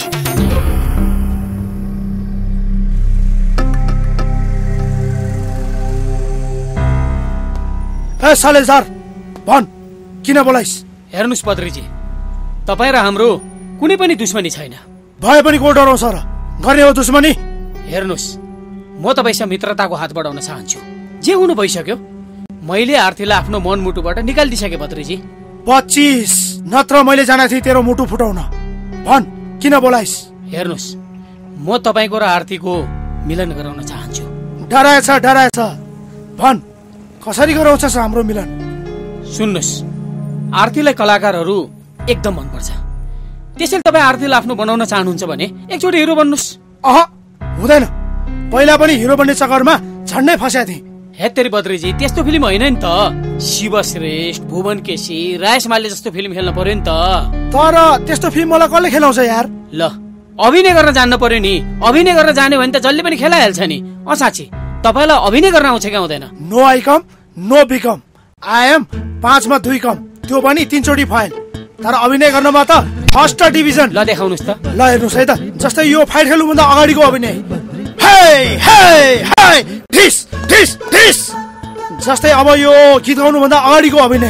ए सालेजार भन किन बोलाइस्? हेर्नुहोस् पत्रीजी, तपाईँ र हाम्रो कुनै पनि दुश्मनी छैन। भए पनि को डराउँछ र? गर्ने हो दुश्मनी? हेर्नुहोस्, म तपाईँसँग मित्रताको हात बढाउन चाहन्छु। जे हुनु भइसक्यो, मैले आरतीलाई आफ्नो मनमुटुबाट निकालिदिसके पत्रीजी। पच्चिस नत्र मैले जाना थिएँ तेरो मुटु फुटाउन। भन किन बोलाइस्? हेर्नुहोस्, म तपाईँको र आरतीको मिलन गराउन चाहन्छु। डराएछ डराएछ, भन कसरी गराउँछस् हाम्रो मिलन? सुन्नुहोस्, आरतीलाई कलाकारहरू एकदम मनपर्छ। त्यसैले तपाईँ आरतीलाई आफ्नो बनाउन चाहनुहुन्छ भने एकचोटि हिरो बन्नुहोस्। अह हुँदैन, पहिला पनि हिरो बन्ने चक्करमा झन्डै फस्या थिएँ। हेत्तेरी बद्रीजी, त्यस्तो फिल्म होइन नि त। शिव श्रेष्ठ, भुवन केसी, रायस माले जस्तो फिल्म खेल्न पर्यो नि त। तर त्यस्तो फिल्म मलाई कसले खेलाउँछ यार? ल अभिनय गर्न जान्न पर्यो नि। अभिनय गर्न जाने भने त जसले पनि खेलाइहाल्छ नि। अँ साँच्ची तपाईँलाई अभिनय गर्न आउँछ कि आउँदैन? No I come no become, I am पाँचमा दुई कम, त्यो पनि तीनचोटि फाइल। तर अभिनय गर्नमा त फर्स्ट डिभिजन। ल देखाउनुहोस् त। ल हेर्नुहोस् है त, जस्तै यो फाइट खेल्नुभन्दा अगाडिको अभिनय। हे हे हे ढिस ढिस ढिस। जस्तै अब यो गीत गाउनुभन्दा अगाडिको अभिनय।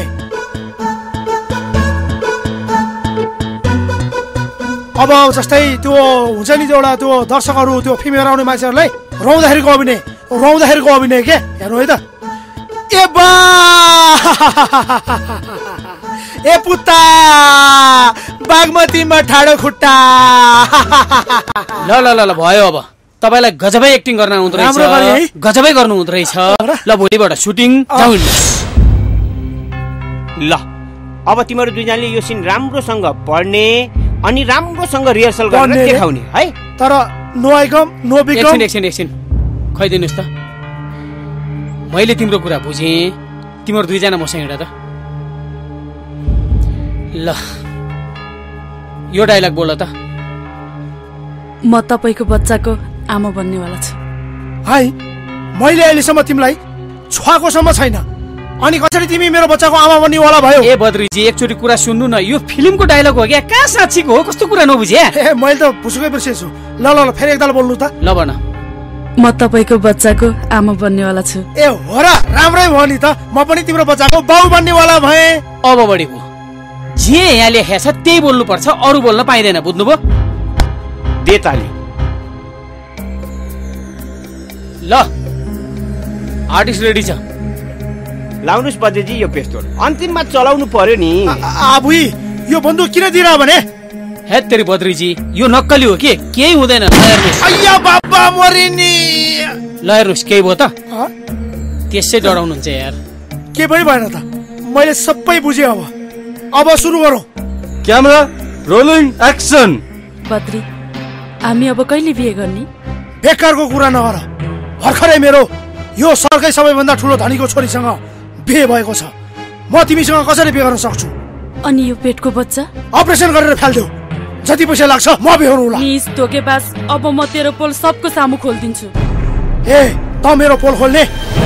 अब जस्तै त्यो हुन्छ नि एउटा त्यो दर्शकहरू त्यो फिल्म हेरेर आउने मान्छेहरूलाई रौँदाखेरिको अभिनय, रौँदाखेरिको अभिनय के हेर्नु है त। ए बा ए पुत्ता बागमतीमा ठाडो खुट्टा। ल ल ल ल भयो, अब तपाईँलाई गजबै एक्टिङ गर्न आउँदो रहेछ, गजबै गर्नु हुँदो रहेछ। ल भोलिबाट सुटिङ जाउँ। ल अब तिमीहरू दुईजनाले यो सिन राम्रोसँग पढ्ने अनि राम्रोसँग रिहर्सल गरेर देखाउने है। तर no I come no become. एकछिन एकछिन एकछिन खैदिनुहोस् त। मैले तिम्रो कुरा बुझेँ, तिमीहरू दुईजना मसँग हिँड त। ल यो डायलग बोल त। म तपाईँको बच्चाको आमा बन्नेवाला छु। है मैले अहिलेसम्म तिमीलाई छुवाको सम्म छैन, अनि कसरी तिमी मेरो बच्चाको आमा बन्नेवाला भयो? ए बद्रीजी एकचोटि कुरा सुन्नु न, यो फिल्मको डायलग हो क्या, कहाँ साँच्चीको हो? कस्तो कुरा नबुझे? ए मैले त भुसुकै बिर्सेछु। ल ल ल फेरि एकताल बोल्नु त। ल भन। म तपाईँको बच्चाको आमा बन्नेवाला छु। ए हो र, राम्रै भयो नि त। म पनि तिम्रो बच्चाको बाउ बन्नेवाला भए। अब बढीको जे यहाँ लेखेको छ त्यही बोल्नु पर्छ, अरू बोल्न पाइँदैन, बुझ्नुभयो? दे ताली। ल आर्टिस्ट रेडी छ, लाउनुस् बद्रीजी यो पेस्तोल। अन्तिममा चलाउनु पर्यो नि। आबुई यो बन्दुक किन दिएर भने? हे तेरी बद्रीजी यो नक्कली हो कि केही हुँदैन। ल हेर्नुहोस्। अय्या बाबा मरिनी। ल हेर्नुहोस् केही भयो त? त्यसै डराउनुहुन्छ यार। के पनि भएन त, मैले सबै बुझेँ। अब अब सुरु गरौँ। Camera rolling action. बद्री हामी अब कहिले बिहे गर्ने? बेकारको कुरा नगर। भर्खरै मेरो यो सरकै सबैभन्दा ठुलो धनीको छोरीसँग बिहे भएको छ। म तिमीसँग कसरी बिहे गर्न सक्छु? अनि यो पेटको बच्चा? अपरेसन गरेर फाल्देऊ, जति पैसा लाग्छ म बिहोर्नुला। मिस धोकेबाज, अब म तेरो पोल सबको सामु खोलिदिन्छु। ए त मेरो पोल खोल्ने?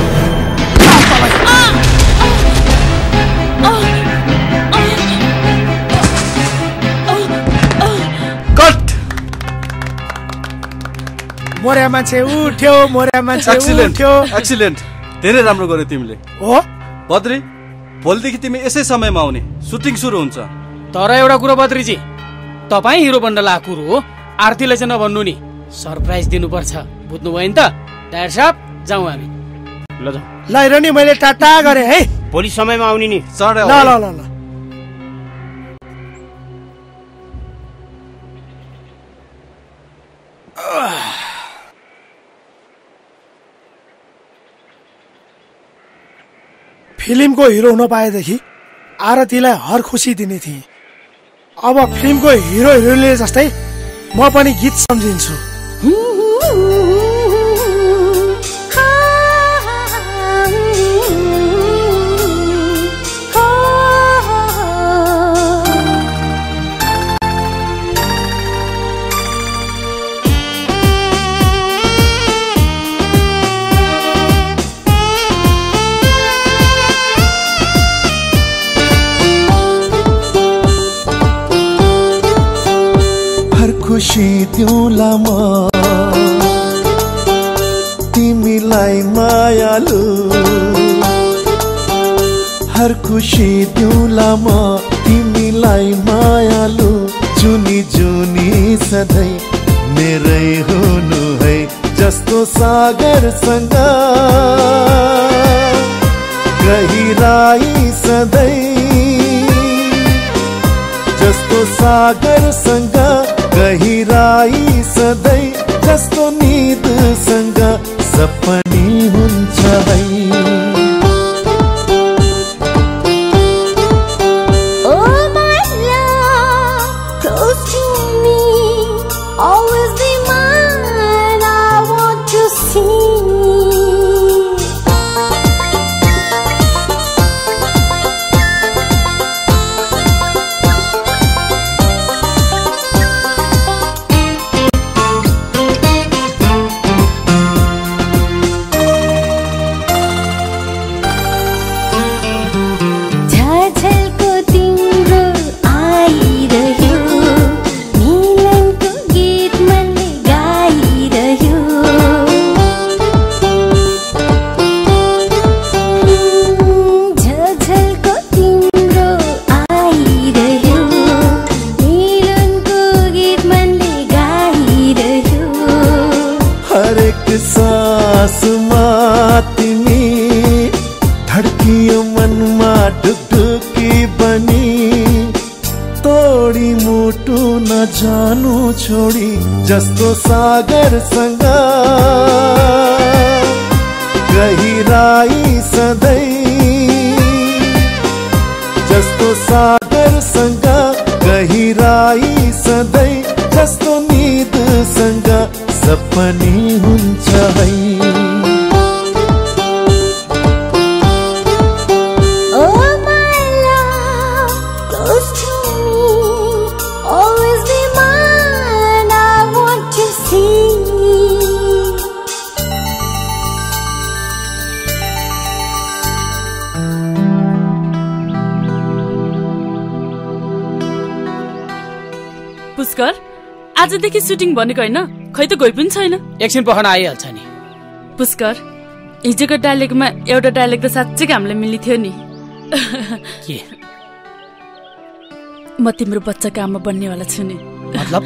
कट। मोर्या मान्छे उठ्यो, मोर्या मान्छे उठ्यो। एक्सिलेन्ट, धेरै राम्रो गर्यो तिमीले। हो बद्री, भोलिदेखि तिमी यसै समयमा आउने, सुटिङ सुरु हुन्छ। तर एउटा कुरो बद्रीजी, तपाईँ हिरो बन्न लागेको हो, आरतीलाई चाहिँ नभन्नु नि, सरप्राइज दिनुपर्छ, बुझ्नुभयो नि त? डायर साहब जाउँ हामी। ल जाउँ। ल हेर नि मैले टाटा गरेँ है, भोलि समयमा आउने नि। ल ल ल ल। फिल्मको हिरो हुन पाएदेखि आरतीलाई हर खुसी दिने थिएँ। अब फिल्मको हिरो हिरोइनले जस्तै म पनि गीत सम्झिन्छु। खुसी दिउँला म तिमीलाई मायालु हर खुसी दिउँला म तिमीलाई मायालु जुनी जुनी सधैँ मेरै हुनु है जस्तो सागरसँग गहिराई सधैँ जस्तो सागरसँग गहिराई सधैँ जस्तो निदसँग सपनी हुन्छ है सासमा तिमी धड्कियो मनमा ढुकढुकी बनी तोडी मुटु नजानु छोडी जस्तो सागरसँग गहिराई सधैँ जस्तो सागरसँग गहिराई सधैँ जस्तो निदसँग सपनी हुन्छ है पुष्कर आजदेखि सुटिङ भनेको होइन खै त गइ पनि छैन एकछिन पखना आइहाल्छ नि पुष्कर हिजोको डायलगमा एउटा डायलग त साँच्चै हामीलाई मिल्ने थियो नि के म तिम्रो बच्चाको आमा बन्नेवाला छु नि मतलब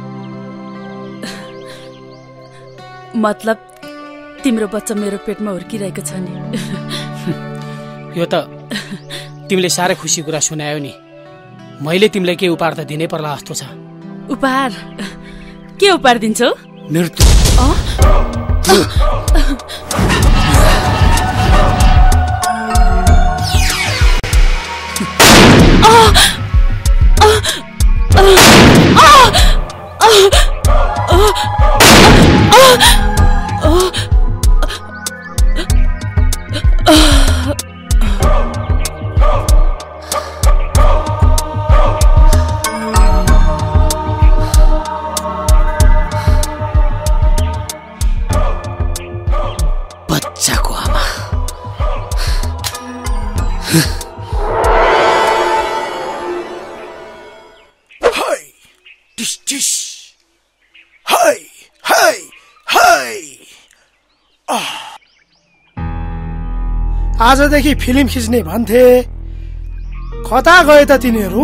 मतलब तिम्रो बच्चा मेरो पेटमा हुर्किरहेको छ नि यो त तिमीले साह्रै खुसी कुरा सुनायो नि मैले तिमीलाई के उपहार त दिनै पर्ला जस्तो छ उपहार के उपहार दिन्छौ मृत्यु बच्चाको आमा हाय टिस टिस हाय हाय हाय आजदेखि फिल्म खिच्ने भन्थे कता गए त तिनीहरू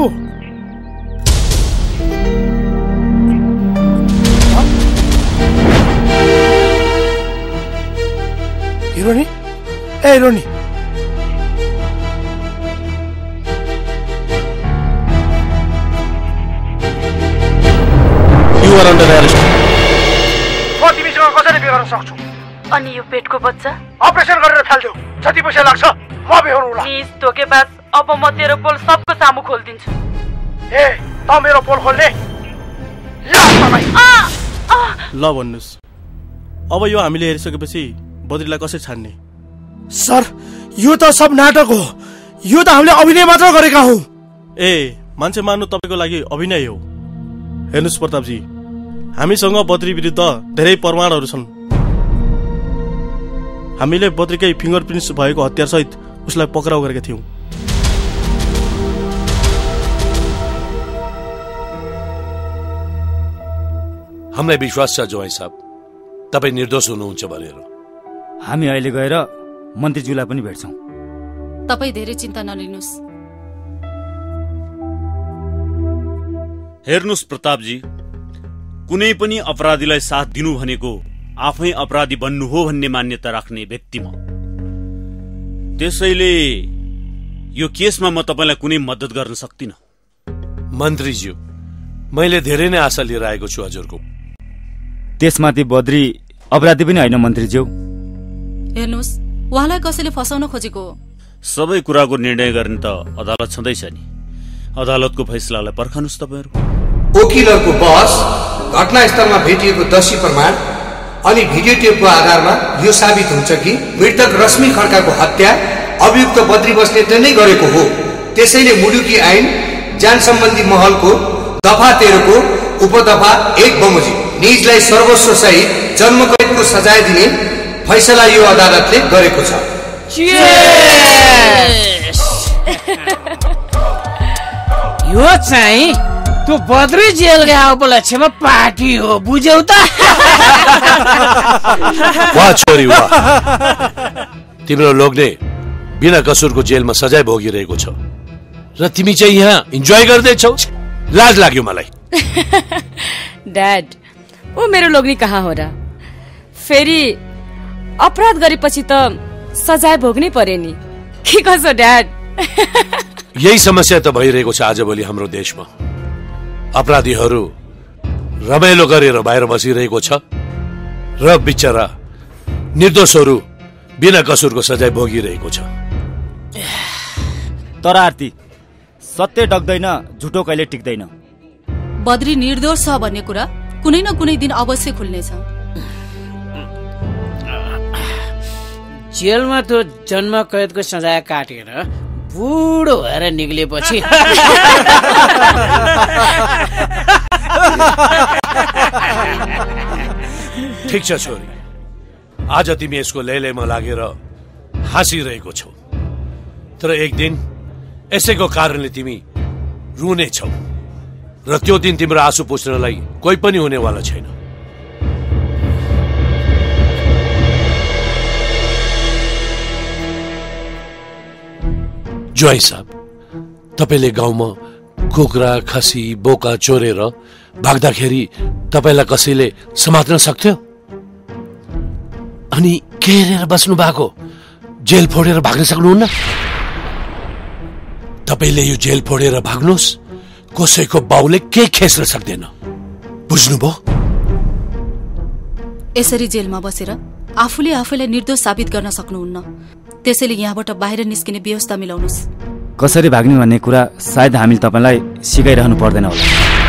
हिरोनी ए हिरोनी You are under arrest. म तिमीसँग कसरी बिहे गर्न सक्छु अनि यो पेटको बच्चा अपरेसन गरेर फाल्दियो जति पैसा लाग्छ म बिहोर्नुला प्लिज धोकेबाज अब म तेरो पोल सबको सामु खोलिदिन्छु ए त मेरो पोल खोल्ने ल भन्नुस् अब यो हामीले हेरिसकेपछि बद्रीलाई कसरी छान्ने सर यो त सब नाटक हो यो त हामीले अभिनय मात्र गरेका हौ ए मान्छे मान्नु तपाईको लागि अभिनय हो हेर्नुस् प्रतापजी हामीसँग बद्री विरुद्ध धेरै प्रमाणहरू छन् हामीले बद्रीकै फिङ्गरप्रिन्ट्स भएको हतियार सहित उसलाई पक्राउ गरेका थियौं हामीलाई विश्वास छ जोवाई साहब, तपाईँ निर्दोष हुनुहुन्छ भनेर। हामी अहिले गएर मन्त्रीज्यूलाई पनि भेट्छौँ। तपाईँ धेरै चिन्ता नलिनुहोस्। हेर्नुहोस् प्रतापजी, कुनै पनि अपराधीलाई साथ दिनु भनेको आफै अपराधी बन्नु हो भन्ने मान्यता राख्ने व्यक्ति म। त्यसैले यो केसमा म तपाईलाई कुनै मद्दत गर्न सक्दिनँ। मन्त्रीज्यू, मैले धेरै नै आशा लिएर आएको छु हजुरको। त्यसमाथि बद्री अपराधी पनि होइन मन्त्रीज्यू। हेर्नुहोस्, उहाँलाई कसैले फसाउन खोजेको हो। सबै कुराको निर्णय गर्ने त अदालत छँदैछ नि। अदालतको फैसलालाई पर्खनुस् तपाईहरु। वकिलहरूको बहस, घटनास्थलमा भेटिएको दसी प्रमाण अनि भिडियो टेपको आधारमा यो साबित हुन्छ कि मृतक रश्मि खड्काको हत्या अभियुक्त बद्री बस्नेतले नै गरेको हो। त्यसैले मुलुकी ऐन जान सम्बन्धी महलको दफा तेह्रको उपदफा एक बमोजिम निजलाई सर्वस्व सहित जन्मकैदको सजाय दिने फैसला यो अदालतले गरेको छ। यो चाहिँ त्यो बद्री जेलका उपलक्ष्यमा पार्टी हो, बुझ्यौ त? वाह छोरी वाह, तिम्रो लोग्ने बिना कसुरको जेलमा सजाय भोगिरहेको छ र तिमी चाहिँ यहाँ इन्जोय गर्दैछौ। लाज लाग्यो मलाई। ड्याड, ऊ मेरो लोग्नी कहाँ हो र? फेरि अपराध गरेपछि त सजाय भोग्नै पर्यो नि, के कसो ड्याड? यही समस्या त भइरहेको छ आजभोलि हाम्रो देशमा। अपराधीहरू रमाइलो गरेर बाहिर बसिरहेको छ र बिचरा निर्दोषहरू बिना कसुरको सजाय भोगिरहेको छ। तर आरती, सत्य डक्दैन, झुटो कहिले टिक्दैन। बद्री निर्दोष छ भन्ने कुरा कुनै न कुनै दिन अवश्य खुल्नेछ। जेलमा त्यो जन्म कैदको सजाय काटेर बुढो भएर निक्लेपछि ठिक छ छोरी, आज तिमी यसको लैलैमा लागेर हाँसिरहेको छौ, तर एक दिन यसैको कारणले तिमी रुनेछौ र त्यो दिन तिम्रो आँसु पुछ्नलाई कोही पनि हुनेवाला छैन। जोई साहब, तपाईले गाउँमा कुखुरा, खसी, बोका चोरेर भाग्दाखेरि तपाईलाई कसैले समात्न सक्थ्यो? अनि के हेरेर बस्नु भएको? जेल फोडेर भाग्न सक्नुहुन्न? तपाईले यो जेल फोडेर भाग्नुहोस्, कसैको बाउले के खेस्न सक्दैन। बुझ्नुभयो? यसरी जेलमा बसेर आफूले आफूलाई निर्दोष साबित गर्न सक्नुहुन्न। त्यसैले यहाँबाट बाहिर निस्किने व्यवस्था मिलाउनुस्। कसरी भाग्ने भन्ने कुरा सायद हामीले तपाईलाई सिकाइरहनु पर्दैन होला।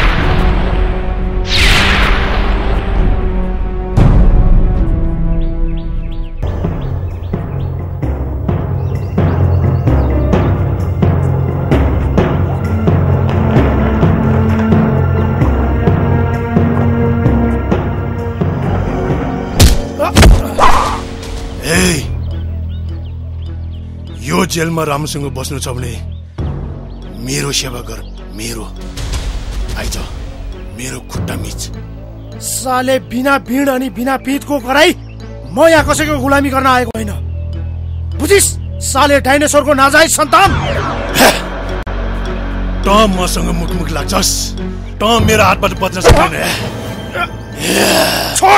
जेलमा राम्रोसँग बस्नु छ भने मेरो सेवा गर। मेरो आइज, मेरो खुट्टा मिच। साले बिना भिड अनि बिना पिठको कराई म यहाँ कसैको गुलामी गर्न आएको होइन, बुझिस? साले डाइनोसरको नाजायज सन्तान। त मसँग मुखमुख लाग्छस्, त मेरो हातबाट बच्न सक्दैन। छोड।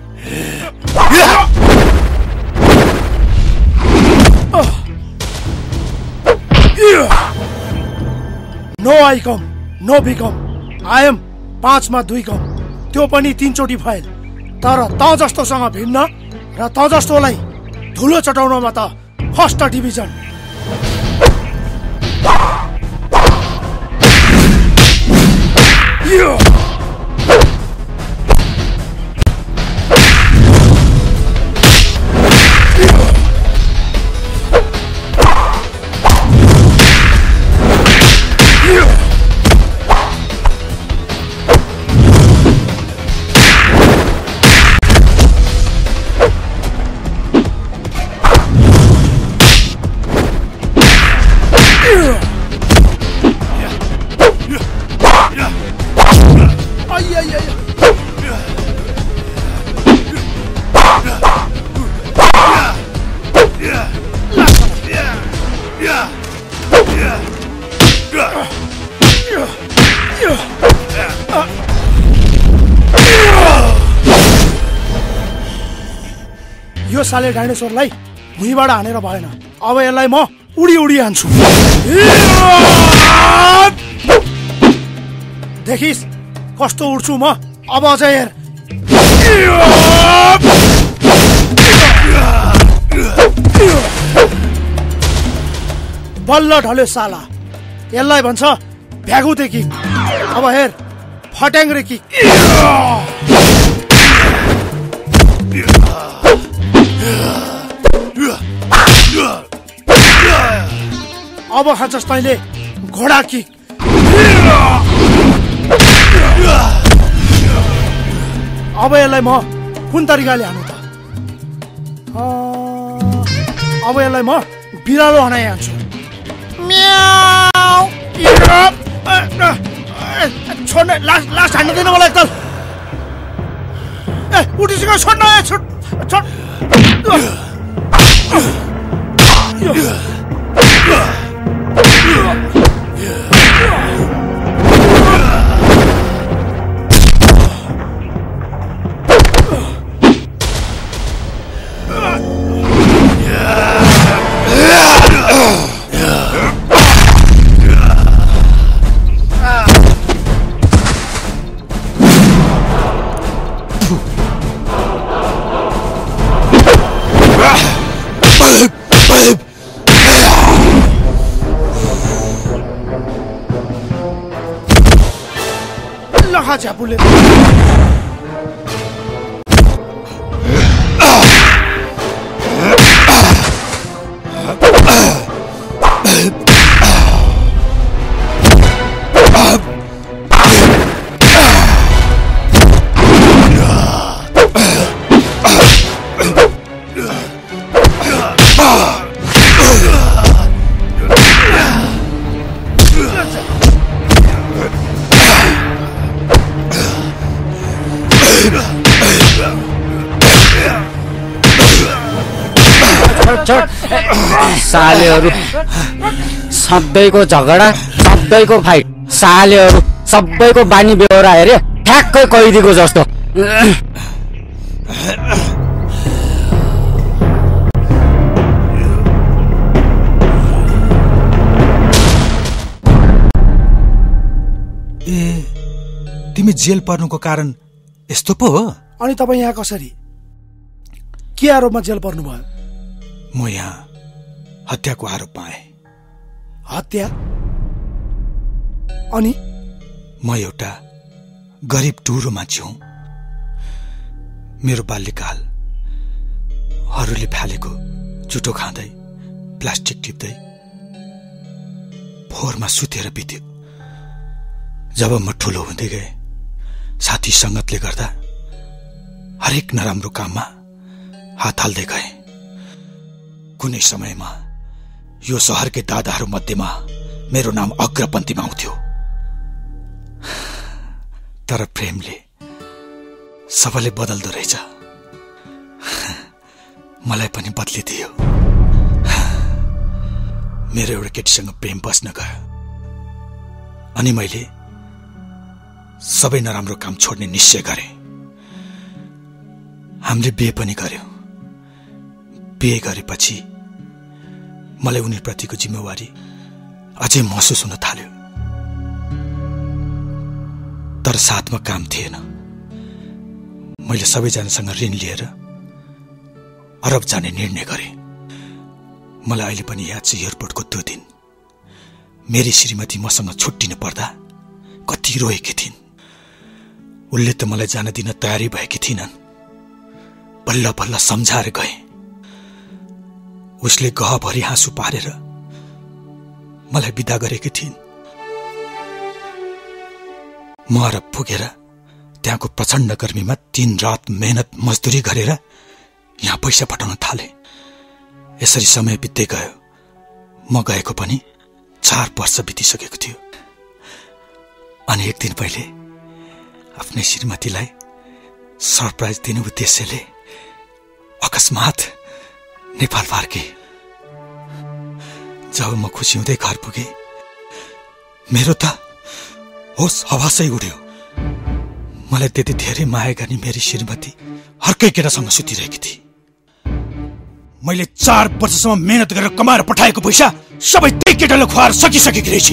No I come, no become, I am पाँचमा दुई कम, त्यो पनि तीनचोटि फाइल। तर त जस्तोसँग भिन्न र त जस्तोलाई धुलो चटाउनमा त फर्स्ट डिभिजन। यो साले डाइनोसरलाई भुइँबाट हानेर भएन। अब यसलाई म उडी उडी हान्छु। देखिस् कस्तो उड्छु म। अब अझै हेर। बल्ल ढल्यो साला। यसलाई भन्छ भ्यागुते किक। अब हेर फट्याङ्ग्रे किक। अब खान्छस् तैँले घोडा किक। अब यसलाई म कुन तरिकाले हानु त? अब यसलाई म बिरालो हनाइ हान्छु। छोड्न लास्ट लास्ट हान्नु दिनु मलाई एकताल। ए उठिसक छोड्न छोड छोड। लगा झापुले सालेहरू सधैँको झगडा सधैँको फाइट। सालेहरू सबैको बानी बेहोरा हेरे ठ्याक्कै कैदीको जस्तो। ए तिमी जेल पर्नुको कारण यस्तो पो हो? अनि तपाईँ यहाँ कसरी के आरोपमा जेल पर्नु भयो? म यहाँ हत्याको आरोप पाएँ। हत्या? अनि म एउटा गरिब टुरो मान्छे हुँ। मेरो बाल्यकाल अरूले फालेको चुटो खाँदै प्लास्टिक टिप्दै फोहोरमा सुतेर बित्यो। जब म ठुलो हुँदै गएँ साथी संगतले गर्दा हरेक नराम्रो काममा हात हाल्दै गएँ। कुनै समयमा यो शहरकै दादाहरू मध्येमा मेरो नाम अग्रपन्थीमा आउँथ्यो। तर प्रेमले सबैले बदल्दो रहेछ। मलाई पनि बदलिदियो। मेरो एउटा केटीसँग प्रेम बस्न गयो अनि मैले सबै नराम्रो काम छोड्ने निश्चय गरेँ। हामीले बिहे पनि गर्यौं। बिहे गरेपछि मलाई उनीप्रतिको जिम्मेवारी अझै महसुस हुन थाल्यो। तर साथमा काम थिएन। मैले सबैजनासँग ऋण लिएर अरब जाने निर्णय गरेँ। मलाई अहिले पनि याद छ एयरपोर्टको त्यो दिन मेरी श्रीमती मसँग छुट्टिनु पर्दा कति रोएकी थिइन्। उनले त मलाई जान दिन तयारी भएकी थिइनन्। बल्ल बल्ल सम्झाएर गए। उसले गहभरि हाँसु पारेर मलाई बिदा गरेकी थिइन्। म अरब पुगेर त्यहाँको प्रचण्ड गर्मीमा दिन रात मेहनत मजदुरी गरेर यहाँ पैसा पठाउन थाले। यसरी समय बित्दै गयो। म गएको पनि चार वर्ष बितिसकेको थियो। अनि एक दिन पहिले आफ्नै श्रीमतीलाई सरप्राइज दिने उद्देश्यले अकस्मात नेपाल फर्के। जब म खुसी हुँदै घर पुगे मेरो त होस हवासै उड्यो। मलाई त्यति धेरै माया गर्ने मेरी श्रीमती अर्कै केटासँग सुतिरहेकी थिए। मैले चार वर्षसम्म मेहनत गरेर कमाएर पठाएको पैसा सबै त्यही केटाले खुवाएर सकिसकेकी रहेछ।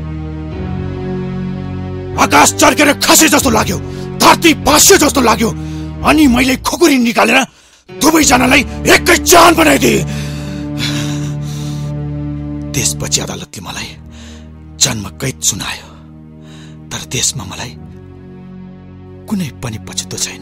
आकाश चर्केर खसे जस्तो लाग्यो, धरती भाँस्यो जस्तो लाग्यो, अनि मैले खुकुरी निकालेर दुवैजनालाई एकै जान बनाइदिए। त्यसपछि अदालतले मलाई जन्म कैद सुनायो, तर त्यसमा मलाई कुनै पनि पछुतो छैन।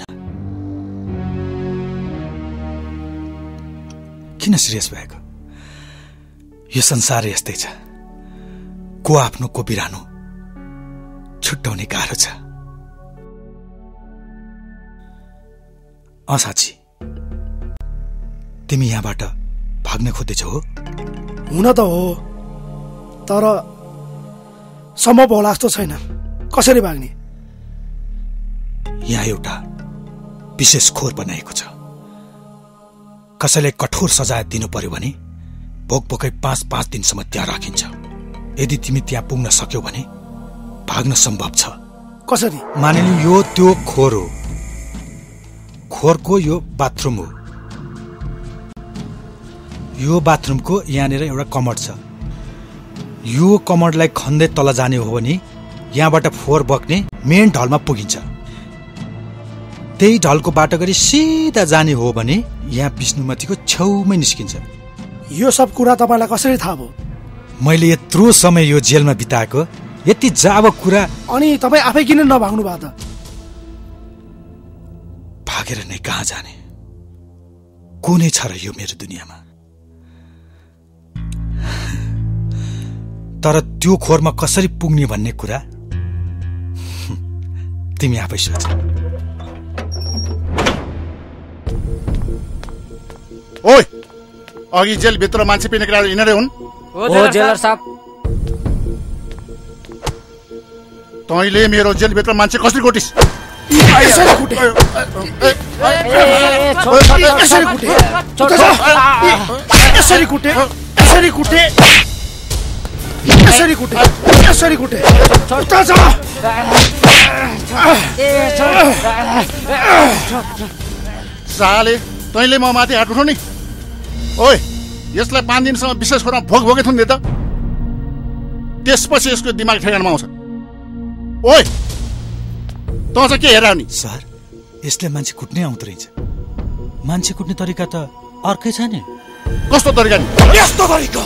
किन सिरियस भएको? यो संसार यस्तै छ, को आफ्नो को बिरानो छुट्याउने गाह्रो छ। अँ साँच्ची तिमी यहाँबाट भाग्न खोज्दैछौ हो? हुन त हो, तर सम्भव होला जस्तो छैन। कसरी भाग्ने? यहाँ एउटा विशेष खोर बनाएको छ। कसैलाई कठोर सजाय दिनु पर्यो भने भोक भोकै पाँच पाँच दिनसम्म त्यहाँ राखिन्छ। यदि तिमी त्यहाँ पुग्न सक्यौ भने भाग्न सम्भव छ। कसरी? मानिलिउ यो त्यो खोर हो, खोरको यो बाथरुम हो। यो बाथरुमको यहाँनिर एउटा कमोड छ। यो कमोडलाई खन्दै तल जाने हो भने यहाँबाट फोहोर बग्ने मेन ढलमा पुगिन्छ। त्यही ढलको बाटो गरी सिधा जाने हो भने यहाँ विष्णुमतीको छेउमै निस्किन्छ। यो सब कुरा तपाईँलाई कसरी थाहा भयो? मैले यत्रो समय यो जेलमा बिताएको, यति जाब कुरा। अनि तपाईँ आफै किन नभाग्नु भयो त? भागेर नै कहाँ जाने, को नै छ र यो मेरो दुनियाँमा। तर त्यो खोरमा कसरी पुग्ने भन्ने कुरा तिमी आफै सोच। ओइ, अघि जेलभित्र मान्छे पिने केटा यिनीहरू हुन्? हो जेलर साहब। तैँले मेरो जेलभित्र मान्छे कसरी कोटिस? यसरी कुटे, यसरी कुटे, यसरी कुटे, यसरी कुटे, यसरी कुटे, यसरी कुटे। उता जा। साले तैँले म माथि हात उठाउने? ओइ, यसलाई पाँच दिनसम्म विशेष खोरमा भोग भोगै थुन्ने त, त्यसपछि यसको दिमाग ठेगानमा आउँछ। ओइ, तँ चाहिँ के हेरा नि? सर, यसले मान्छे कुट्नै आउँदो रहेछ। मान्छे कुट्ने तरिका त अर्कै छ नि। कस्तो तरिका नि? यस्तो तरिका।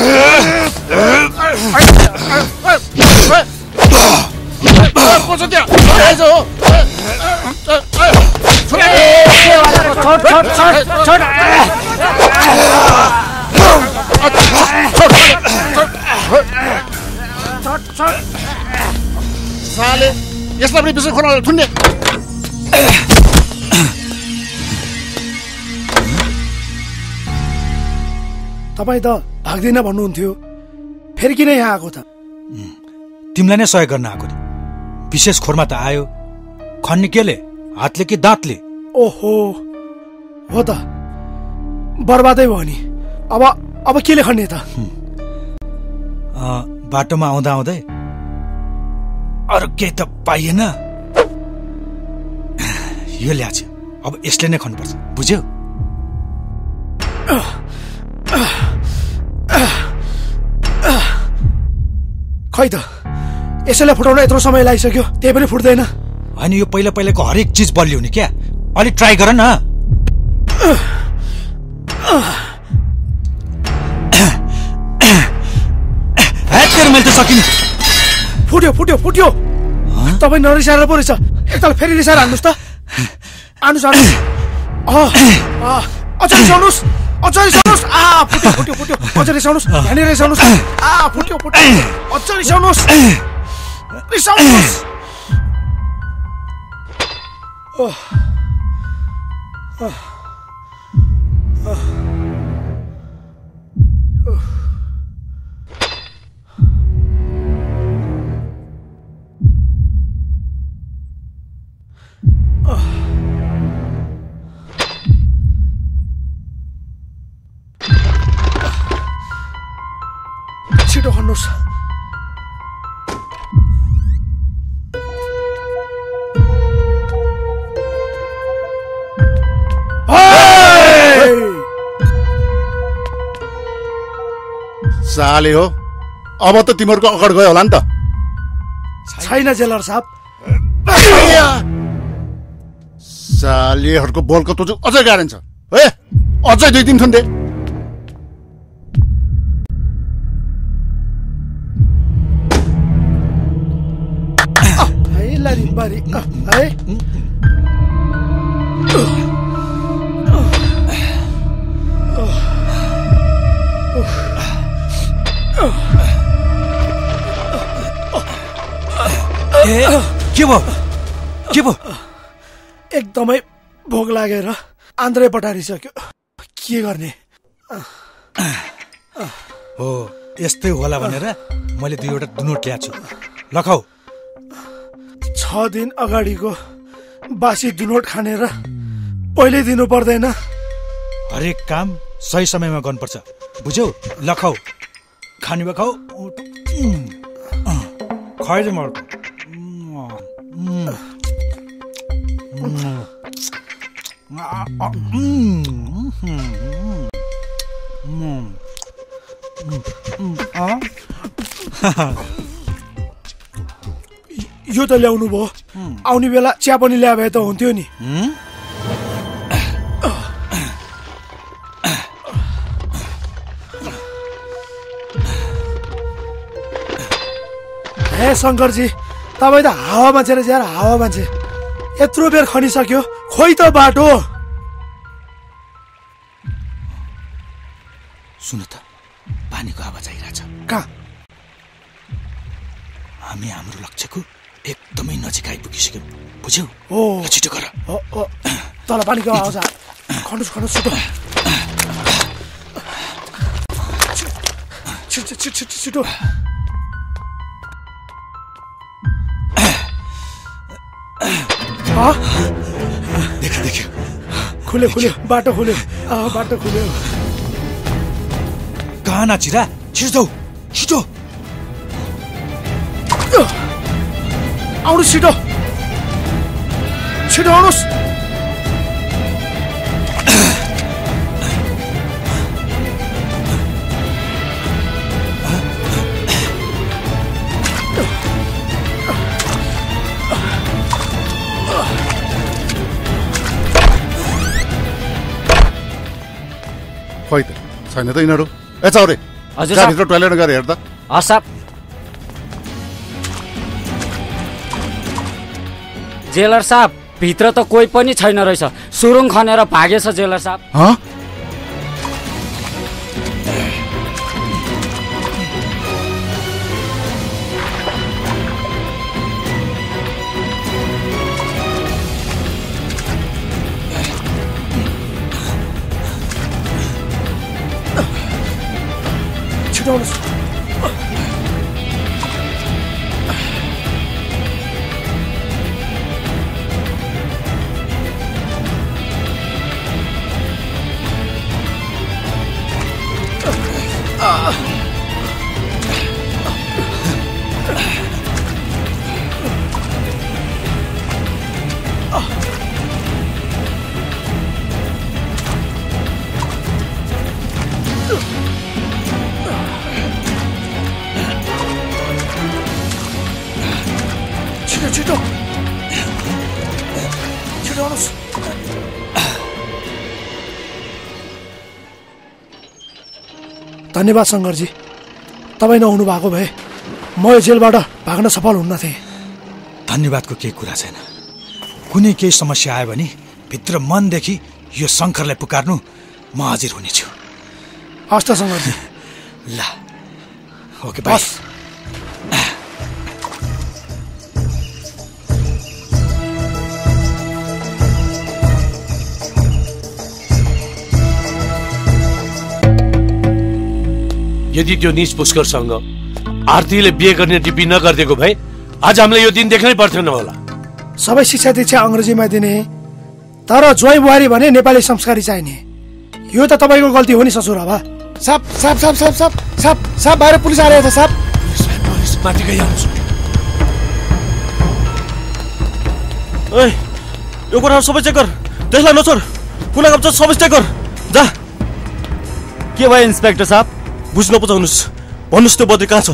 साले यसलाई पनि विशेष खोरमा थुन्ने। तपाईँ त भाग्दैन भन्नुहुन्थ्यो, फेरि किन यहाँ आएको त? तिमीलाई नै सहयोग गर्न आएको नि। विशेष खोरमा त आयो, खन्ने केले? हातले कि दाँतले? ओहो, हो त, बर्बादै भयो नि। अब अब केले खन्ने त? बाटोमा आउँदा आउँदै अरू केही त पाइएन, यो ल्याछ। अब यसले नै खन्नुपर्छ, बुझ्यौ? खै त, यसैलाई फुटाउन यत्रो समय लागिसक्यो, त्यही पनि फुट्दैन। होइन, यो पहिला पहिलाको हरेक चिज बलियो नि क्या, अलिक ट्राई गर न। मैले त सकिनँ। फुट्यो फुट्यो फुट्यो। तपाईँ नरिसाएर पो रहेछ, एकताल फेरि रिसाएर हान्नुहोस् त। हान्नुहोस् हान्नुहोस्, अझ रिसाउनुहोस्, अझ रिसाउनुहोस्। आ फुट्यो फुट्यो फुट्यो, अझ रिसाउनुहोस्, यहाँनिर रिसाउनुहोस्। आ फुट्यो फुट्यो, अझ रिसाउनुहोस्, रिसाउनुहोस्। छिटो खन्नुहोस्। साले हो, अब त तिमीहरूको अगाड गयो होला नि त। छैन जेलर साहब। सालेहरूको बोलको तुजु अझै गाह्रो छ है, अझै दुई दिन थुन्दे। है लारी बारी है के भयो के भयो? एकदमै भोक लागेर आन्द्रै पठारिसक्यो, के गर्ने? हो यस्तै होला भनेर मैले दुईवटा दुनोट ल्याएको छु, लखाऊ। छ दिन अगाडिको बासी दुनोट खानेर पहिले दिनु पर्दैन? हरेक काम सही समयमा गर्नुपर्छ, बुझ्यौ? लखाऊ, खाने भए खाऊ, खुवाइदे म। यो त ल्याउनु भयो, आउने बेला चिया पनि ल्याए भए त हुन्थ्यो नि। हे शङ्करजी, तपाईँ त हावा मान्छे र ज्याएर हावा मान्छे, यत्रो बेर खनिसक्यो, खोइ त बाटो। सुन त, पानीको आवाज आइरहेछ। कहाँ? हामी हाम्रो लक्ष्यको एकदमै नजिक आइपुगिसक्यौँ, बुझ्यौ? ओ छिटो गर। तल पानीको आवाज खन्नुहोस् खन्नुहोस् छिटो छिटो छिटो छिटो छिटो। देख्यो देख्यो, खुल्यो खुल्यो, बाटो खुल्यो, बाटो खुल्यो। कहाँ नाचिरा? छिटो जाऊ, छिटो आउनुहोस्, छिटो छिटो आउनुहोस्। खोइ त छैन त यिनीहरू। ए चौरे, भित्र टोइलेट गएर हेर त। हस् जेलर साहब, भित्र त कोही पनि छैन रहेछ, सुरुङ खनेर भागेछ जेलर साहब। छिटो आउनुहोस्। छिटो छिटो छिटो आउनुहोस्। धन्यवाद शङ्करजी, तपाईँ नहुनु भएको भए म यो जेलबाट भाग्न सफल हुन्न थिएँ। धन्यवादको केही कुरा छैन। कुनै केही समस्या आयो भने भित्र मनदेखि यो शङ्करलाई पुकार्नु, म हाजिर हुनेछु। हस् त शङ्करजी। ल ओके बाई। यदि त्यो निज पुष्करसँग आरतीले बिहे गर्ने डिपी नगरिदिएको भए आज हामीलाई यो दिन देख्नै पर्थेन होला। सबै शिक्षा दीक्षा अङ्ग्रेजीमा दिने, तर ज्वाइँ बुहारी भने नेपाली संस्कारी चाहिने। यो त तपाईँको गल्ती हो नि ससुराबा। साप साप साप साप साप साप साप बाहिर पुलिस आएर छ। साप पुलिस माथि गइहाल्नु। ओइ, यो कुराहरू सबै चेक गर, त्यसलाई नछोड, कुना कप्चा सबै चेक गर, जा। के भयो इन्सपेक्टर साहब? बुझ्न पचाउनुहोस्, भन्नुहोस् त्यो बद्री कहाँ छ?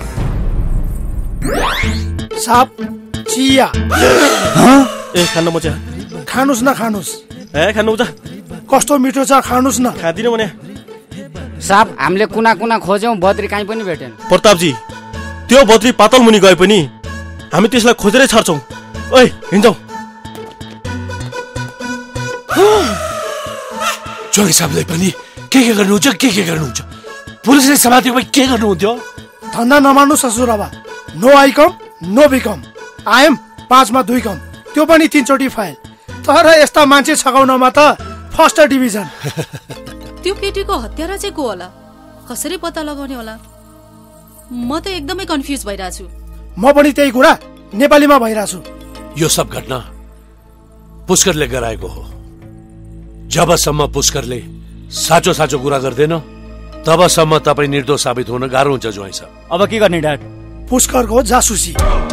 साप चिया ए खानु म चाहिँ खानुस् न खानुस् ए खानु त कस्तो मिठो छ खानुस् न। खादिन भने साहब हामीले कुना कुना खोज्यौं बद्री कहीँ पनि भेटेन। प्रतापजी त्यो बद्री पातल मुनि गए पनि हामी त्यसलाई खोजेरै छाड्छौं। ओइ हिँड्छौं। जोगी साहबले पनि के के गर्नुहुन्छ के के गर्नुहुन्छ? पुलिसले समातेको भए के गर्नुहुन्थ्यो? धन्दा नमान्नु ससुराबा। No I come no become. I am पाँचमा दुई कम, त्यो पनि तीनचोटि फाइल। तर यस्ता मान्छे छकाउनमा त फर्स्ट डिभिजन। त्यो केटीको हत्यारा चाहिँ को होला? कसरी पत्ता लगाउने होला? म त एकदमै कन्फ्युज भइरहेको छु। म पनि त्यही कुरा नेपालीमा भइरहेको छु। यो सब घटना पुष्करले गराएको हो। जबसम्म पुष्करले साँचो साँचो कुरा गर्दैन तबसम्म तपाई निर्दोष साबित हुन गाह्रो हुन्छ ज्वाइँ साहब। अब के गर्ने डाड? पुष्करको जासुसी।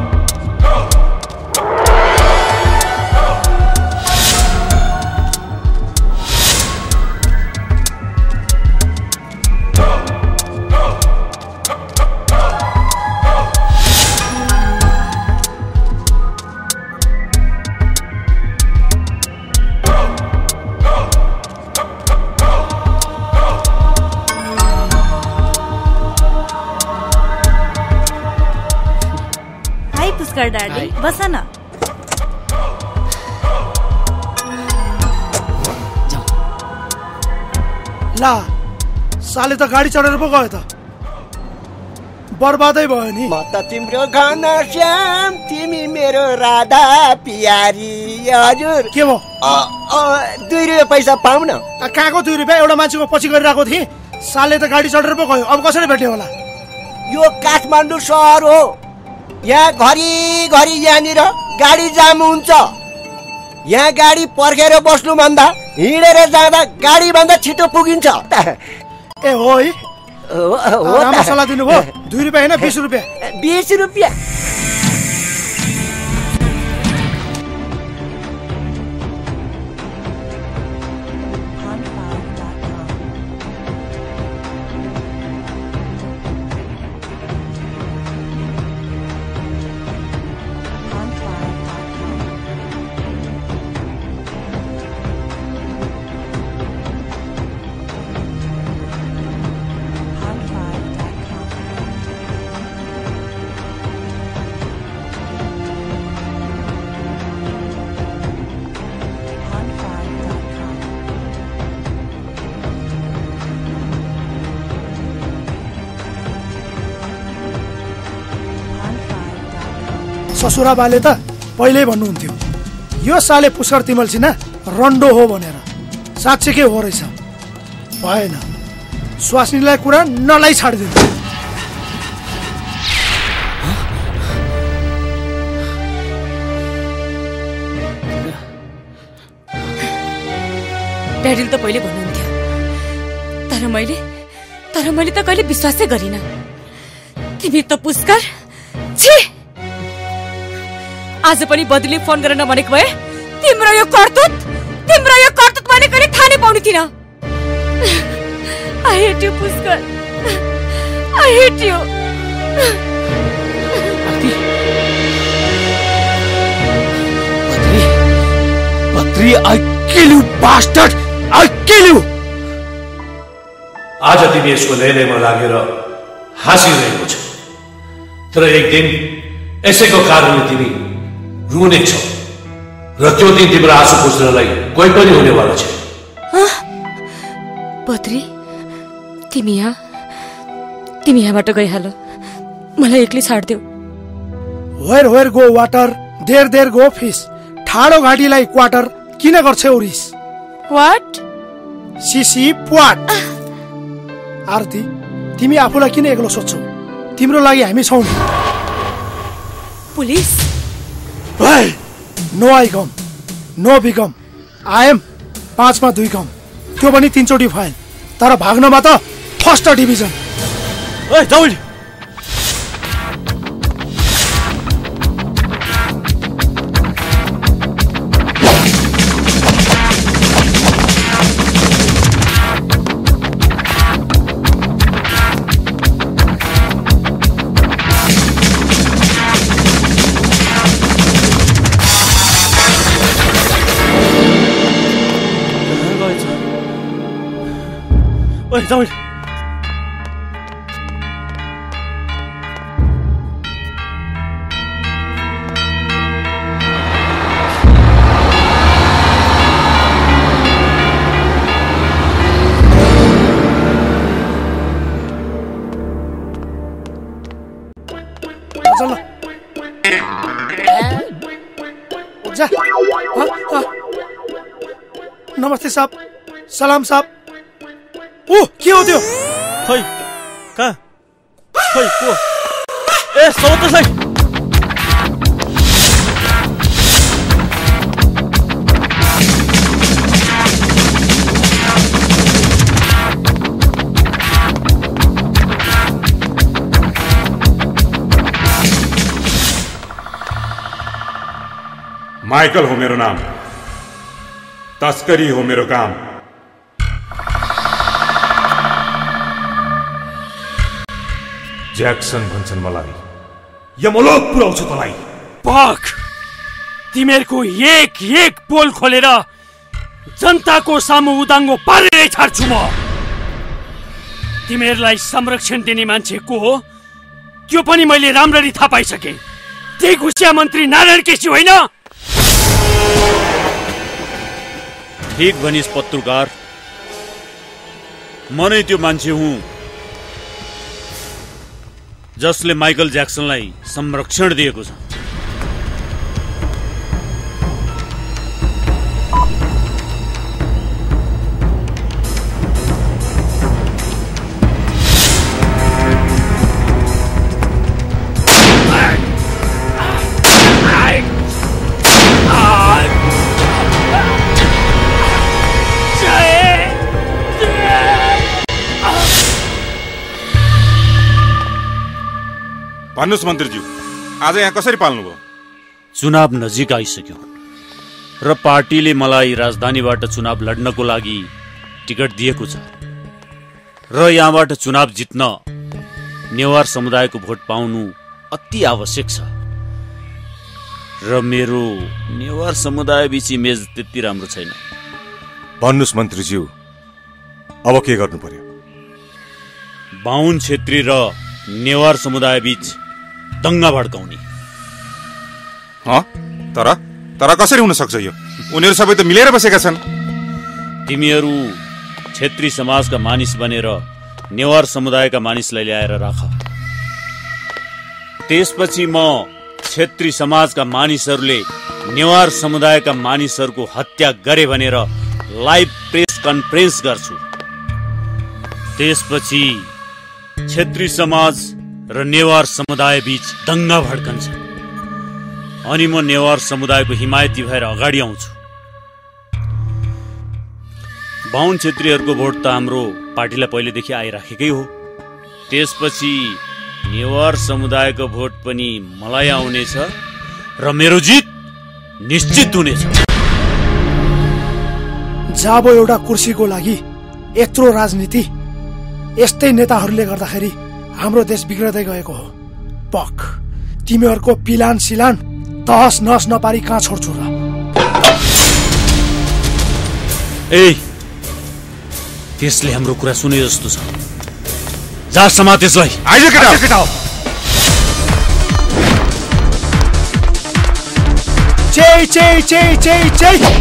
डाडी बस न। ला साले त गाडी चढेर पो गयो त, बर्बादै भयो नि। म त तिम्रो घनश्याम तिमी मेरो राधा प्यारी। हजुर के भयो? दुई रुपियाँ पैसा पाऊ न। कहाँको दुई रुपियाँ? एउटा मान्छेको पछि गरिरहेको थिएँ, साले त गाडी चढेर पो गयो। अब कसरी भेट्यो होला? यो काठमाडौँ सहर हो, यहाँ घरि घरि यहाँनिर गाडी जाम हुन्छ। यहाँ गाडी पर्खेर बस्नु भन्दा हिँडेर जाँदा गाडी भन्दा छिटो पुगिन्छ। ए हो है, राम्रो सल्लाह दिनुभयो। दुई रुपियाँ होइन बिस रुपियाँ। बिस रुपियाँ ससुराबाले त पहिल्यै भन्नुहुन्थ्यो यो साले पुष्कर तिमल सिन्हा रन्डो हो भनेर। साँच्चै के हो रहेछ? भएन, स्वास्नीलाई कुरा नलाई छाडिदिनु। ड्याडीले त पहिले भन्नुहुन्थ्यो, तर मैले तर मैले त कहिले विश्वासै गरिनँ। तिमी त पुष्कर छी। आज पनि बदली फोन गरेर नभनेको भए तिम्रो यो करतुत तिम्रो यो करतुत मैले कहिले थाहा नै पाउने थिइनँ। I hate you Pushkar, I hate you. Badri, I kill you bastard, I kill you. आज तिमी यसको लैलैमा लागेर हाँसिरहेको छ, तर एक दिन यसैको कारणले तिमी रुने छौ र त्यो दिन तिम्रो आँसु पुछ्नलाई कोही पनि हुनेवाला छ। बद्री, तिमी यहाँ तिमी यहाँबाट गइहाल, मलाई एक्लै छाड्देऊ। Where where go water, there there go fish. ठाडो घाटीलाई क्वार्टर किन गर्छौ रिस? व्हाट? सिसी प्वाट। आरती, तिमी आफूलाई किन एक्लो सोच्छौ? तिम्रो लागि हामी छौं नि। Police? No I come no become. I am पाँचमा दुई कम, त्यो पनि तीनचोटि फाइल। तर भाग्नमा त फर्स्ट डिभिजन। ओइ जाऊ चल जा हाँ, हाँ। नमस्ते साहब सलाम साहब ओ के हो त्यो खै कहाँ खै को ए सोच सही माइकल हो मेरो नाम तस्करी हो मेरो काम ज्याक्सन भन्छन् मलाई यमलोक पुर्याउँछु तँलाई पख तिमीहरूको एक एक पोल खोलेर जनताको सामु उदाङ्गो पारेरै छाड्छु म तिमीहरूलाई संरक्षण दिने मान्छे को हो त्यो पनि मैले राम्ररी थाहा पाइसके त्यही घुसिया मन्त्री नारायण केसी होइन ठीक भनिस् पत्रकार म नै त्यो मान्छे हुँ जसले माइकल ज्याक्सनलाई संरक्षण दिएको छ भन्नुस् मन्त्रीज्यू आज यहाँ कसरी पाल्नुभयो चुनाव नजिक आइसक्यो र पार्टीले मलाई राजधानीबाट चुनाव लड्नको लागि टिकट दिएको छ र यहाँबाट चुनाव जित्न नेवार समुदायको भोट पाउनु अति आवश्यक छ र मेरो नेवार समुदाय बीच इमेज त्यति राम्रो छैन भन्नुस् मन्त्रीज्यू अब के गर्नु पर्यो बाहुन क्षेत्री र नेवार समुदाय बीच दंगा भड्काउने ह तर तर कसरी हुन सक्छ यो उनीहरू सबै त मिलेर बसेका छन् तिमीहरू क्षेत्री समाजका मानिस बनेर नेवार समुदायका मानिसलाई ल्याएर राख त्यसपछि म क्षेत्री समाजका मानिसहरूले नेवार समुदायका मानिसहरूको हत्या गरे भनेर लाइभ प्रेस कन्फरेन्स गर्छु त्यसपछि क्षेत्री समाज र नेवार समुदाय बीच दंगा भड्कन्छ अनि म नेवार समुदायको हिमायती भएर अगाडि आउँछु बाहुन क्षेत्रीहरूको भोट त हाम्रो पार्टीलाई पहिलेदेखि आइराखेकै हो त्यसपछि नेवार समुदायको भोट पनि मलाई आउनेछ र मेरो जित निश्चित हुनेछ जब एउटा कुर्सीको लागि यत्रो राजनीति यस्तै नेताहरूले गर्दाखेरि हाम्रो देश बिग्रदै गएको हो पक तिमीहरूको पिलान सिलान तहस नहस नपारी कहाँ छोड्छु र ए त्यसले हाम्रो कुरा सुने जस्तो छ जा समात त्यसलाई आइज केटा केटा चै चै चै चै चै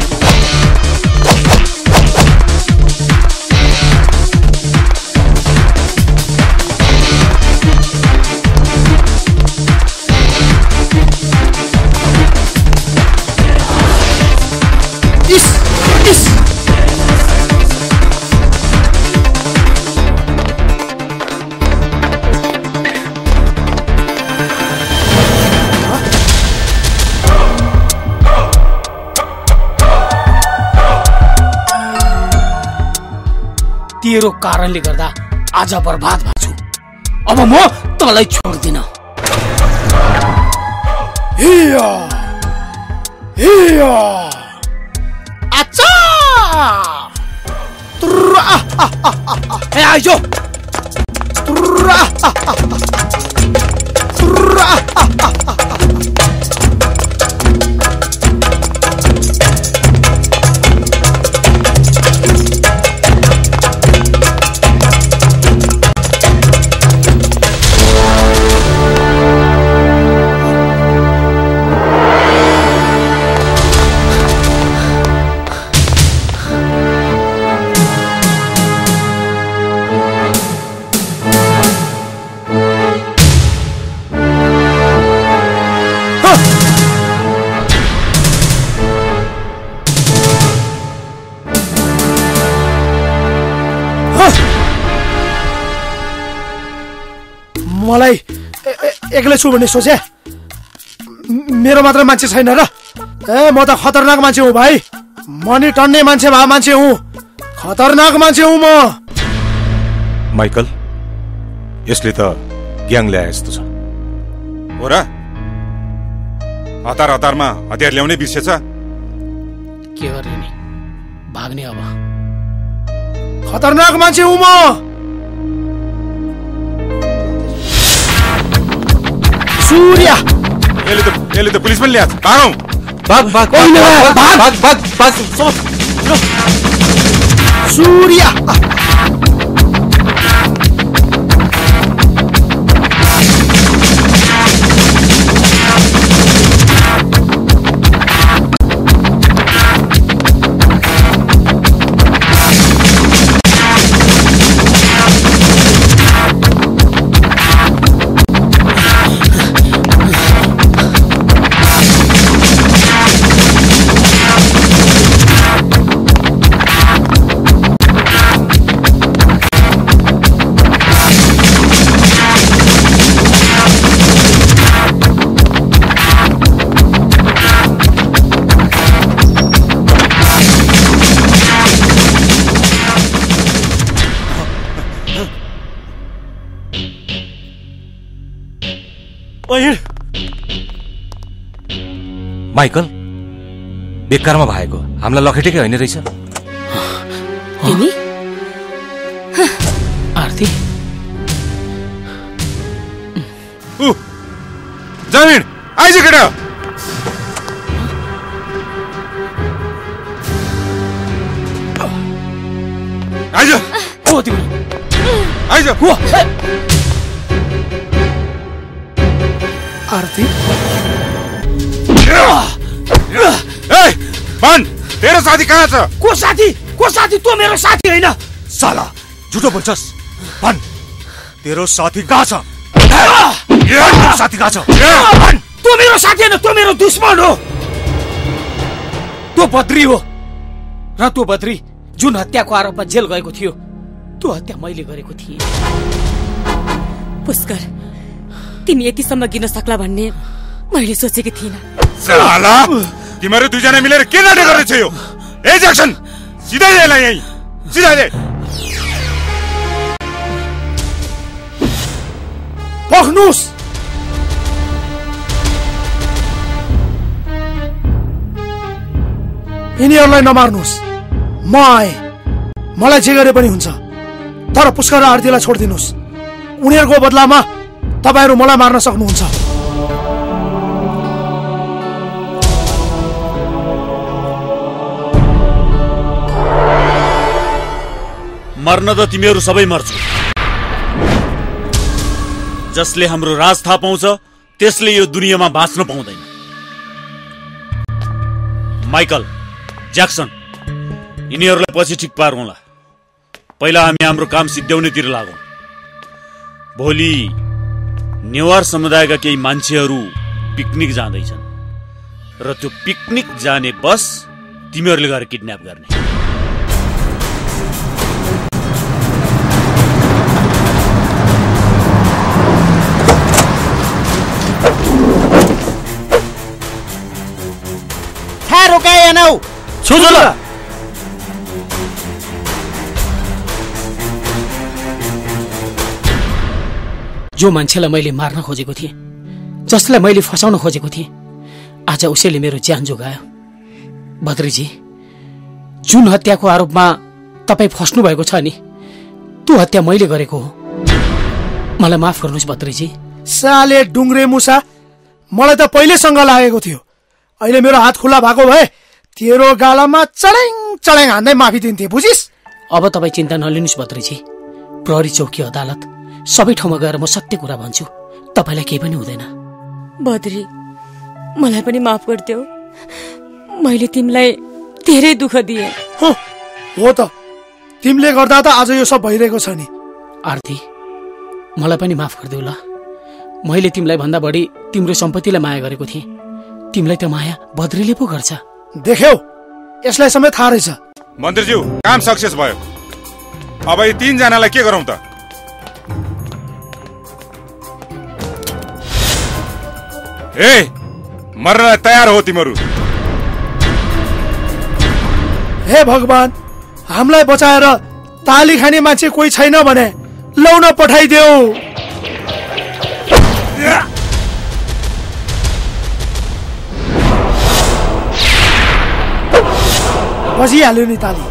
तेरो कारणले गर्दा आज बर्बाद भएको छु अब म तँलाई छोड्दिन हिया हिया अच्छा ए आइजो मलाई एक्लै छु भन्ने सोचे? मेरो मात्र मान्छे छैन र? ए म त खतरनाक मान्छे हुँ भाइ। मनी टन्ने मान्छे भए मान्छे हुँ, खतरनाक मान्छे हुँ म। माइकल, यसले त ग्याङ ल्याए जस्तो छ हो र? हतार हतारमा हतियार ल्याउने बिर्सेछ। के गर्ने नि, भाग्ने अब। खतरनाक मान्छे हुँ म। सूर्य, यसले त यसले त पुलिस पनि ल्याछ। भागौँ। भाग भाग भाग भाग भाग भाग। सूर्य, माइकल, बेकारमा भएको हामीलाई लखेटेकै होइन रहेछ। तिमी आरती ऊ जमिन आइज केटा। आइज ओ तिमी आइज हो। आरती ए भन, तेरो साथी कहाँ छ? को साथी? को साथी? तँ मेरो साथी होइन। साला झुटो बोल्छस्। भन, तेरो साथी कहाँ छ? साथी कहाँ छ? भन, तँ मेरो साथी होइन, तँ मेरो दुश्मन हो। तँ बद्री हो र तँ बद्री जुन हत्याको आरोपमा जेल गएको थियो, त्यो हत्या मैले गरेको थिएँ। पुष्कर, तिमी यतिसम्म गिर्न सक्ला भन्ने मैले सोचेकी थिइनँ। साला, तिमीहरू दुईजना मिलेर के नाटक गर्दैछ यो? ए ज्याक्सन, सिधै ल्याएला यही, सिधै ल्याए। पख्नुस्। यिनीहरूलाई नमार्नुहोस्। म आए, मलाई जे गरे पनि हुन्छ, तर पुष्कर र आरतीलाई छोडिदिनुहोस्। उनीहरूको बदलामा तपाईहरू मलाई मार्न सक्नुहुन्छ। मर्न त तिमीहरू सबै मर्छौ। जसले हाम्रो राज थाहा पाउँछ त्यसले यो दुनियाँमा बाँच्न पाउँदैन। माइकल, ज्याक्सन, यिनीहरूलाई पछि ठिक पारौँला। पहिला हामी हाम्रो काम सिद्ध्याउनेतिर लागौँ। भोलि नेवार समुदायका केही मान्छेहरू पिकनिक जाँदैछन् र त्यो पिकनिक जाने बस तिमीहरूले गएर किडन्याप गर्ने। था रोकाए नौ छोजोला। जो मान्छेलाई मैले मार्न खोजेको थिएँ, जसलाई मैले फसाउन खोजेको थिएँ, आज उसैले मेरो ज्यान जोगायो। बद्रीजी, जुन हत्याको आरोपमा तपाईँ फस्नु भएको छ नि, त्यो हत्या मैले गरेको हो। मलाई माफ गर्नुहोस् बद्रीजी। साले डुङ्ग्रे मुसा, मलाई त पहिलेसँग लागेको थियो। अहिले मेरो हात खुल्ला भएको भए तेरो गालामा चढेङ चढेङ हान्दै माफी दिन्थे, बुझिस्? अब तपाईँ चिन्ता नलिनुहोस् बद्रीजी। प्रहरी चौकी, अदालत सबै ठाउँमा गएर म सत्य कुरा भन्छु, तपाईँलाई केही पनि हुँदैन। बद्री, मलाई पनि माफ गरिदेऊ। मैले तिमीलाई धेरै दुःख दिएँ। हो, हो त, तिमीले गर्दा त आज यो सब भइरहेको छ नि। आरती, मलाई पनि माफ गरिदेऊ ल। मैले तिमीलाई भन्दा बढी तिम्रो सम्पत्तिलाई माया गरेको थिएँ। तिमीलाई त माया बद्रीले पो गर्छ। देख्यौ, यसलाई समेत थाहा रहेछ। मन्त्रीज्यू, काम सक्सेस भयो। अब यी तीनजनालाई के गरौँ त? ए मर्नलाई तयार हो तिमीहरू। हे भगवान, हामीलाई बचाएर ताली खाने मान्छे कोही छैन भने लौन पठाइदेऊ। बजिहाल्यो नि ताली।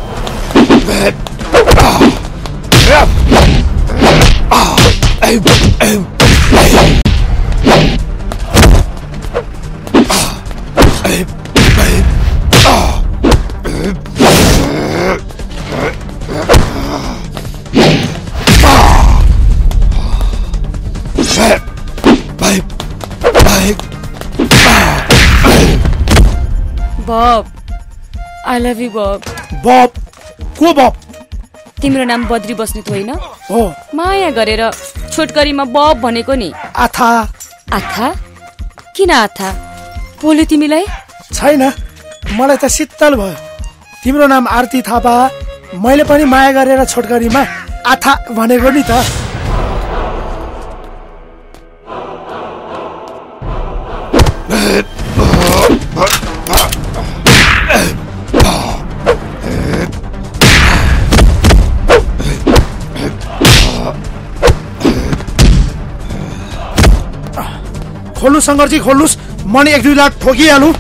बब, आई लभ यु बब। बब? को बब? तिम्रो नाम बद्री बस्नेत होइन? हो। माया गरेर छोटकरीमा बब भनेको नि। आथा। आथा? किन आथा? बोल्यो तिमीलाई? छैन, मलाई त शीतल भयो। तिम्रो नाम आरती थापा, मैले पनि माया गरेर छोटकरीमा आथा भनेको नि त। खोल्नु शङ्करजी, खोल्नुस्, म नि एक दुई लाख ठोकिहालौँ।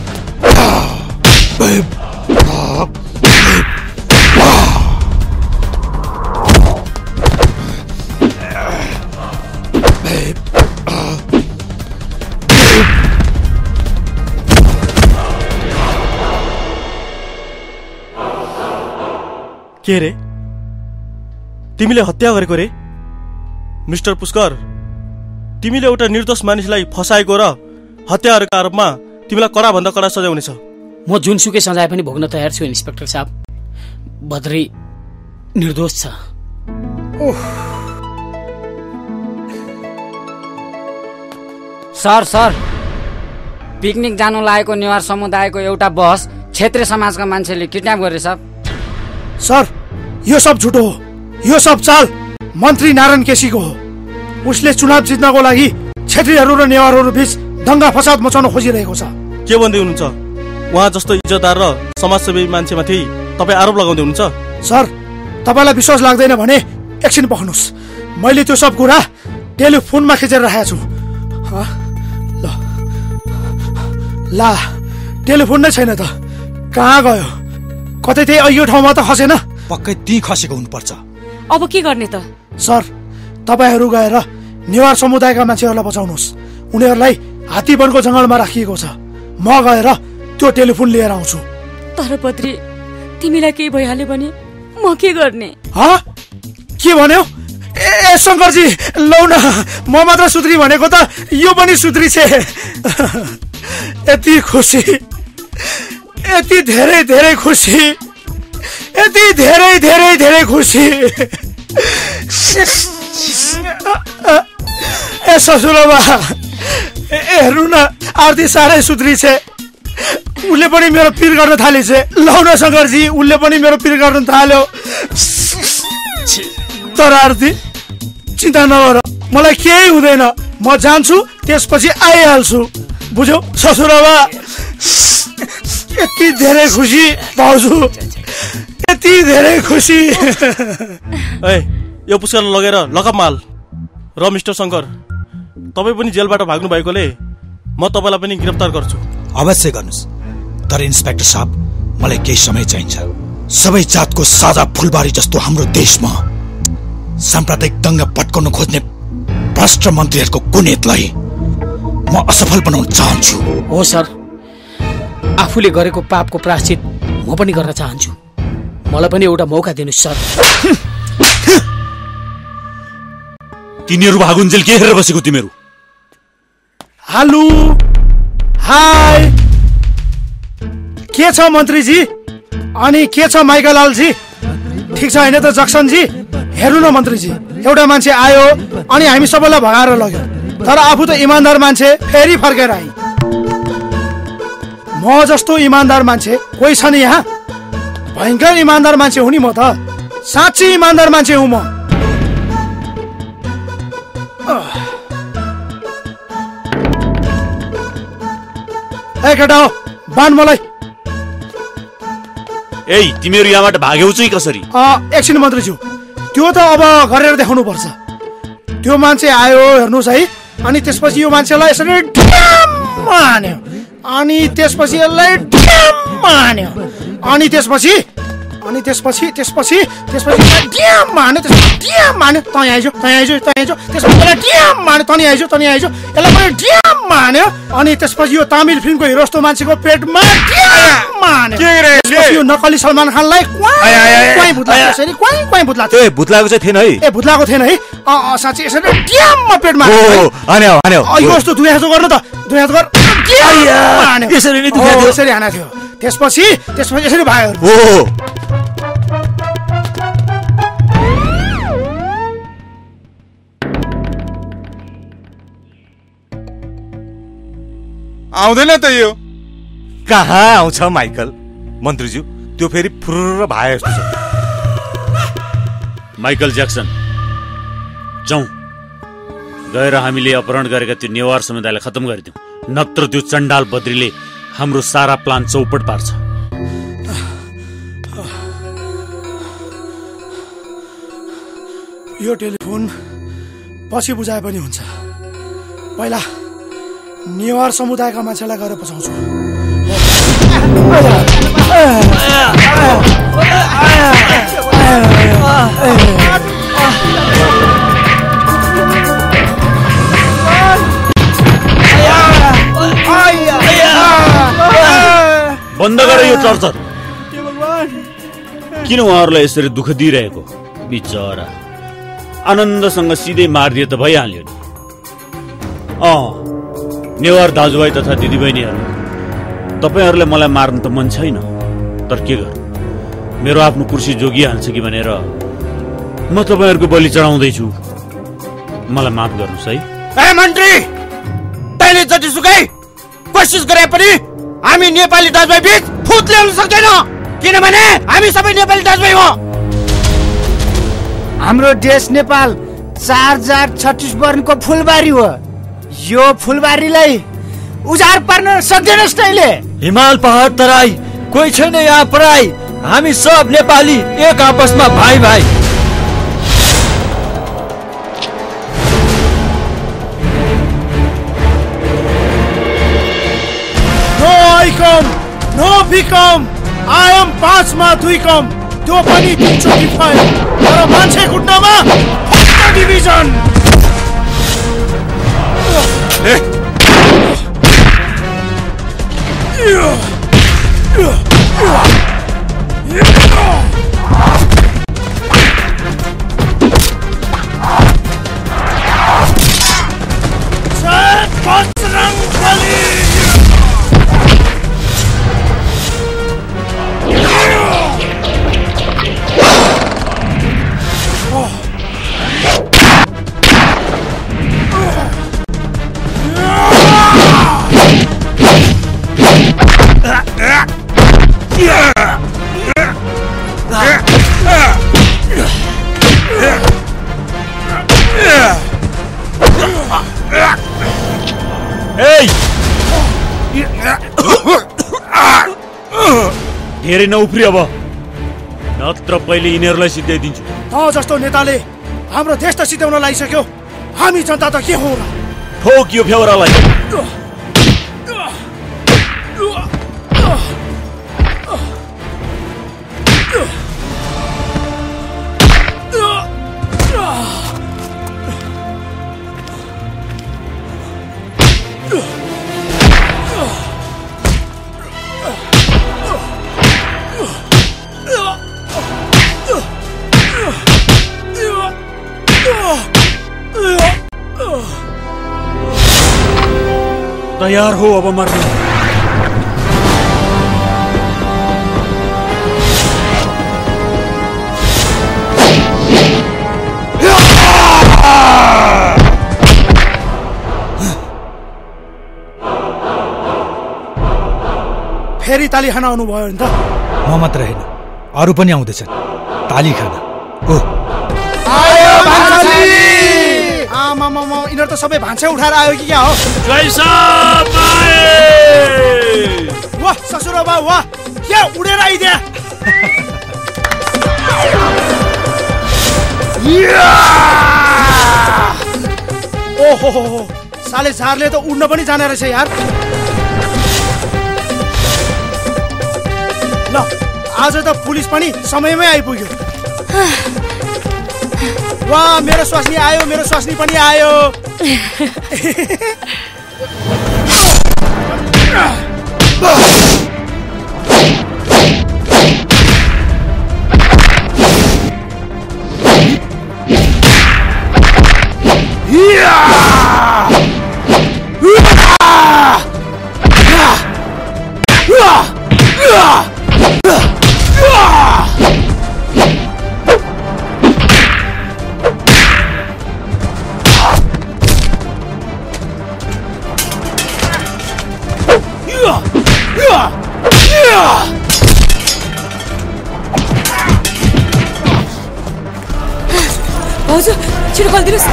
के रे, तिमीले हत्या गरेको रे? मिस्टर पुष्कर, तिमीले एउटा निर्दोष मानिसलाई फसाएको र हत्याहरूको आरोपमा तिमीलाई कडा भन्दा कडा सजाय हुनेछ। म जुनसुकै सजाय पनि भोग्न तयार छु इन्सपेक्टर साहब। बद्री निर्दोष छ। सर सर पिकनिक जानु लागेको नेवार समुदायको एउटा बस क्षेत्रीय समाजका मान्छेले किडन्याप गरे सर। सर, यो सब झुटो हो। यो सब चाल मन्त्री नारायण केसीको हो। उसले चुनाव जित्नको लागि क्षेत्रीहरू र नेवारहरू बीच दंगा फसाद मचाउन खोजिरहेको छ। के भन्दै हुनुहुन्छ? उहाँ जस्तो इज्जतदार र समाजसेवी मान्छेमाथि तपाईँ आरोप लगाउँदै हुनुहुन्छ? सर, तपाईँलाई विश्वास लाग्दैन भने एकछिन पख्नुहोस्। मैले त्यो सब कुरा टेलिफोनमा खिचेर राखेको छु। ल ला टेलिफोन नै छैन त, कहाँ गयो? कतै त्यही अघिल्लो ठाउँमा त खसेन? पक्कै ती खसेको हुनुपर्छ। अब के गर्ने त? सर, तपाईहरू गएर नेवार समुदायका मान्छेहरूलाई बचाउनुहोस्। उनीहरूलाई हात्तीवनको जंगलमा राखिएको छ। म गएर त्यो टेलिफोन लिएर आउँछु। तर बद्री, तिमीलाई केही भइहाल्यो भने म के गर्ने? हाँ? के भन्यो? ए शङ्करजी, लौ न, म मात्र सुध्री भनेको त यो पनि सुध्री छे। यति खुसी, यति धेरै धेरै खुसी, यति धेरै धेरै धेरै खुसी। ए ससुराबा, हेर्नु न, आरती साह्रै सुध्री छे। उसले पनि मेरो पिर गर्न थाले छे। लौ न शङ्करजी, उसले पनि मेरो पिर गर्न थाल्यो। तर आरती, चिन्ता नगर, मलाई केही हुँदैन। म जान्छु, त्यसपछि आइहाल्छु। बुझ्यौ ससुराबा? यति धेरै खुसी भाउजू, यति धेरै खुसी। ए, यो पुस्कालाई लगेर लकअपमा हाल। र मिस्टर शङ्कर, तपाईँ पनि जेलबाट भाग्नु भएकोले म तपाईँलाई पनि गिरफ्तार गर्छु। अवश्य गर्नुहोस्, तर इन्सपेक्टर साहब, मलाई केही समय चाहिन्छ। सबै जातको साझा फुलबारी जस्तो हाम्रो देशमा साम्प्रदायिक दंगा पट्काउन खोज्ने भ्रष्ट मन्त्रीहरूको कुनेतलाई म असफल बनाउन चाहन्छु। हो सर, आफूले गरेको पापको प्रायश्चित म पनि गर्न चाहन्छु। मलाई पनि एउटा मौका दिनुहोस् सर। तिनीहरू भागुन्जेल के हेरेर बसेको तिमीहरू? हेलो, हाय, के छ मन्त्रीजी? अनि के छ माइकालालजी? ठिक छ होइन त जक्सनजी? हेर्नु न मन्त्रीजी, एउटा मान्छे आयो अनि हामी सबैलाई भगाएर लग्यो। तर आफू त इमान्दार मान्छे फेरि फर्केर आइ। म जस्तो इमान्दार मान्छे कोही छ नि यहाँ? भयङ्कर इमान्दार मान्छे हुँ नि म त, साँच्चै इमान्दार मान्छे हुँ म। ए केटा हो बान मलाई। ए तिमीहरू यहाँबाट भाग्यौ चाहिँ कसरी? एकछिन मन्त्रीज्यू, त्यो त अब गरेर देखाउनु पर्छ। त्यो मान्छे आयो हेर्नुहोस् है, अनि त्यसपछि यो मान्छेलाई यसरी ढ्याम्म हान्यो, अनि त्यसपछि यसलाई ढ्याम्म हान्यो, अनि त्यसपछि अनि त्यसपछि त्यसपछि त्यसपछि ड्याम हान्यो, त्यसपछि ड्याम हान्यो, तँ आइजो तँ आइजो तँ आइजो, त्यसपछि यसलाई ड्याम हान्यो, तनी आइजो तनी आइजो, यसलाई पनि ड्याम हान्यो, अनि त्यसपछि यो तामिल फिल्मको हिरो जस्तो मान्छेको पेटमा ड्याम हान्यो। त्यसपछि यो नकली सलमान खानलाई क्वाइ भुत्ला यसरी क्वाइ क्वाइ भुत्ला। ए भुत्लाको चाहिँ थिएन है? ए भुत्लाको थिएन है, अँ साँच्चै यसरी ड्याममा पेटमा हान्यो हान्यो। यो जस्तो दुई हात गर्नु त, दुई हात गर हान्यो, यसरी नै दुख्यो, यसरी हाना थियो। त्यसपछि त्यसपछि यसरी भाग्यो। आउँदैन त यो? कहाँ आउँछ माइकल? मन्त्रीज्यू त्यो फेरि फुर्र भाए जस्तो छ। माइकल ज्याक्सन जाउँ, गएर हामीले अपहरण गरेका त्यो नेवार समुदायलाई खत्तम गरिदिउँ, नत्र त्यो चण्डाल बद्रीले हाम्रो सारा प्लान चौपट पार्छ। यो टेलिफोन पछि बुझाए पनि हुन्छ, पहिला नेवार समुदायका मान्छेलाई गएर पछाउँछु। बन्द गर यो टर्चर। किन उहाँहरूलाई यसरी दुःख दिइरहेको? बिचरा आनन्दसँग सिधै मारिदिए त भइहाल्यो नि। अँ नेवार दाजुभाइ तथा दिदीबहिनीहरू, तपाईँहरूलाई मलाई मार्न त मन छैन, तर के गर्नु, मेरो आफ्नो कुर्सी जोगिहाल्छ कि भनेर म तपाईँहरूको बलि चढाउँदैछु। मलाई माफ गर्नुहोस् है। ए मन्त्री, तैँले जतिसुकै कोसिस गरे पनि हामी नेपाली दाजुभाइ बीच फुट ल्याउन सक्दैन, किनभने हामी सबै नेपाली दाजुभाइ हो। हाम्रो देश नेपाल चार हजार छत्तिस वर्णको फुलबारी हो। यो फुलबारीलाई उजाड पार्न सक्दैनस् तैँले। हिमाल पहाड तराई कोही छैन यहाँ पराई, हामी सब नेपाली एक आपसमा भाइ भाइ। No I come no become, I am पाँचमा दुई कम, त्यो पनि तिनचोटि फाइल, तर मान्छे खुट्टामा फर्स्ट डिभिजन। धेरै नउफ्री अब, नत्र पहिले यिनीहरूलाई सिध्याइदिन्छु। त जस्तो नेताले हाम्रो देश त सिध्याउन लागिसक्यो, हामी जनता त के हो र? ठोक यो फेउरालाई। तैयार हो अब मर्ने। फेरि ताली खान आउनुभयो नि त? म मात्र होइन, अरू पनि आउँदैछन् ताली खान। ओ यिनीहरू त सबै भान्सा उठाएर आयो कि क्या हो? जय साहब वाह ससुराबा वाह क्या उडेर आइदिया ओहो साले झारले त उड्न पनि जाने रहेछ यार ल आज त पुलिस पनि समयमै आइपुग्यो वाह मेरो स्वास्नी आयो मेरो स्वास्नी पनि आयो भाउजू छिटो खोलिदिनुहोस्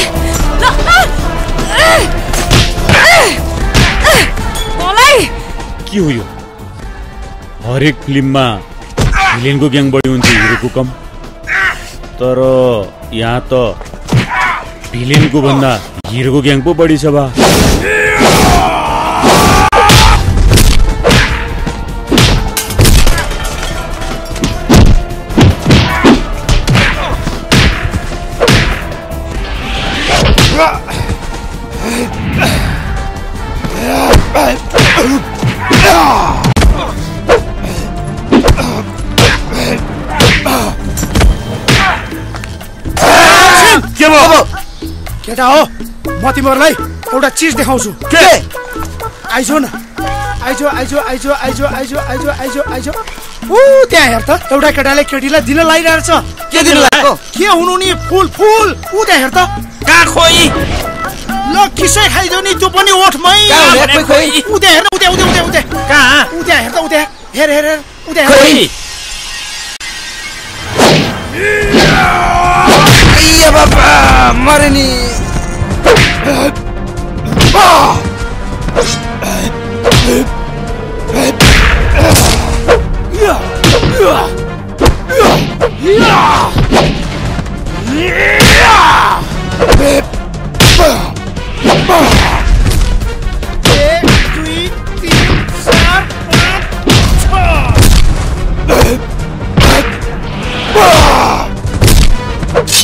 मलाई के हो यो हरेक फिल्ममा भिलेनको ग्याङ बढी हुन्छ हिरोको कम तर यहाँ त भिलेनको भन्दा हिरोको ग्याङ पो बढी छ बा केटा हो म तिमीहरूलाई एउटा चिज देखाउँछु के आइजो न आइजो आइजो आइजो आइजो आइजो आइजो आइजो आइजो ऊ त्यहाँ हेर त एउटा केटाले केटीलाई दिन लागिरहेको छ के दिन लागेको के हुनु नि फुल फुल ऊ त्यहाँ हेर त कहाँ खोइ ल किसै खाइदियो नि त्यो पनि ओठमै ऊ त्यहाँ हेर ऊ त्यहाँ ऊ त्यहाँ ऊ त्यहाँ कहाँ ऊ त्यहाँ हेर त ऊ त्यहाँ हेर हेर हेर ऊ त्यहाँ हेर बाबा मरे नि एक दुई तीन चार पाँच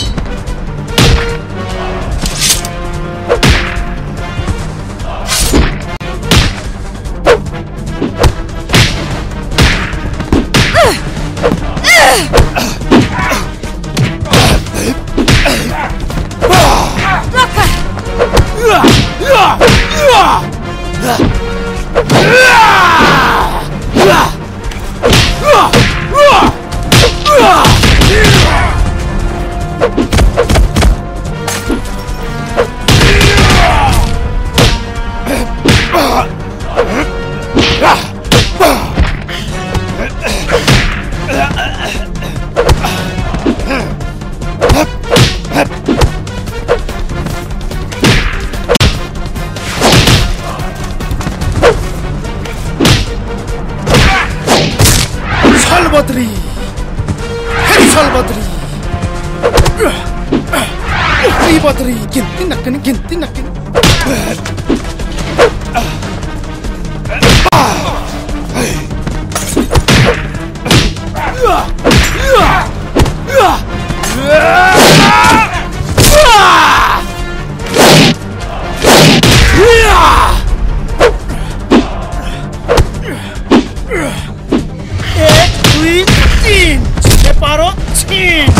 छलबद्री फेरि छलबद्री बद्री गिन्ती नक्कनी गिन्ती नक्कनी एक दुई तीन छिटे पारो छिन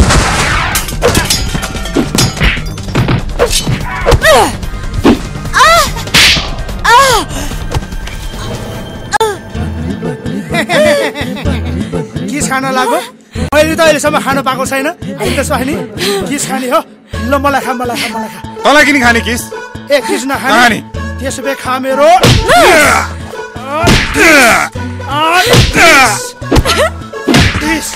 किस खान लाग्यो मैले त अहिलेसम्म खान पाएको छैन अहिले स्वास्नी किस खाने हो ल मलाई खा मलाई खा मलाई खा तँलाई किन खाने किस ए किस नखाने त्यसो भए खा मेरो This,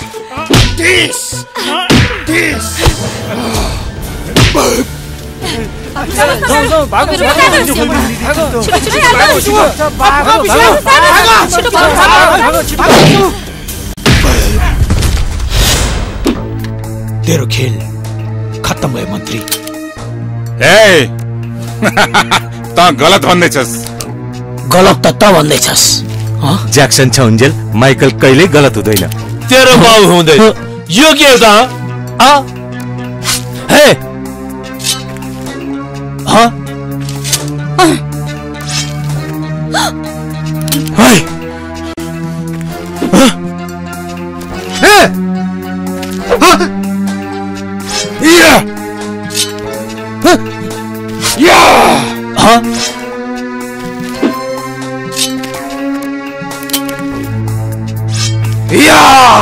this, this. जाऊ जाऊ भागो तेरो खेल खत्म भयो मन्त्री। ए त गलत भन्दैछस्। गलत त त भन्दैछस्। ज्याक्सन छ उन्जेल, माइकल कहिल्यै गलत हुँदैन। तेरो बाउ हुँदैन यो के हो त? हे हाँ हाय हे या या हाँ या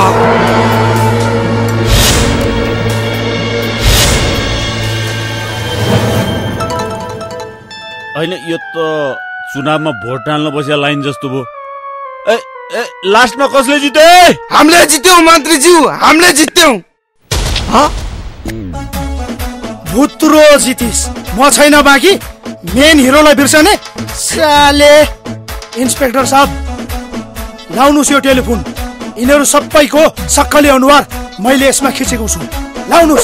होइन यो त चुनावमा भोट हाल्न बसेका लाइन जस्तो भयो। ए ए लास्टमा कसले जिते? हामीले जित्यौं मन्त्रीज्यू, हामीले जित्यौं। भुत्रो जितिस, म छैन बाँकी। मेन हिरोलाई बिर्सने साले। इन्सपेक्टर साहब लाउनुस् यो टेलिफोन। यिनीहरू सबैको सक्खली अनुहार मैले यसमा खिचेको छु। लाउनुस्।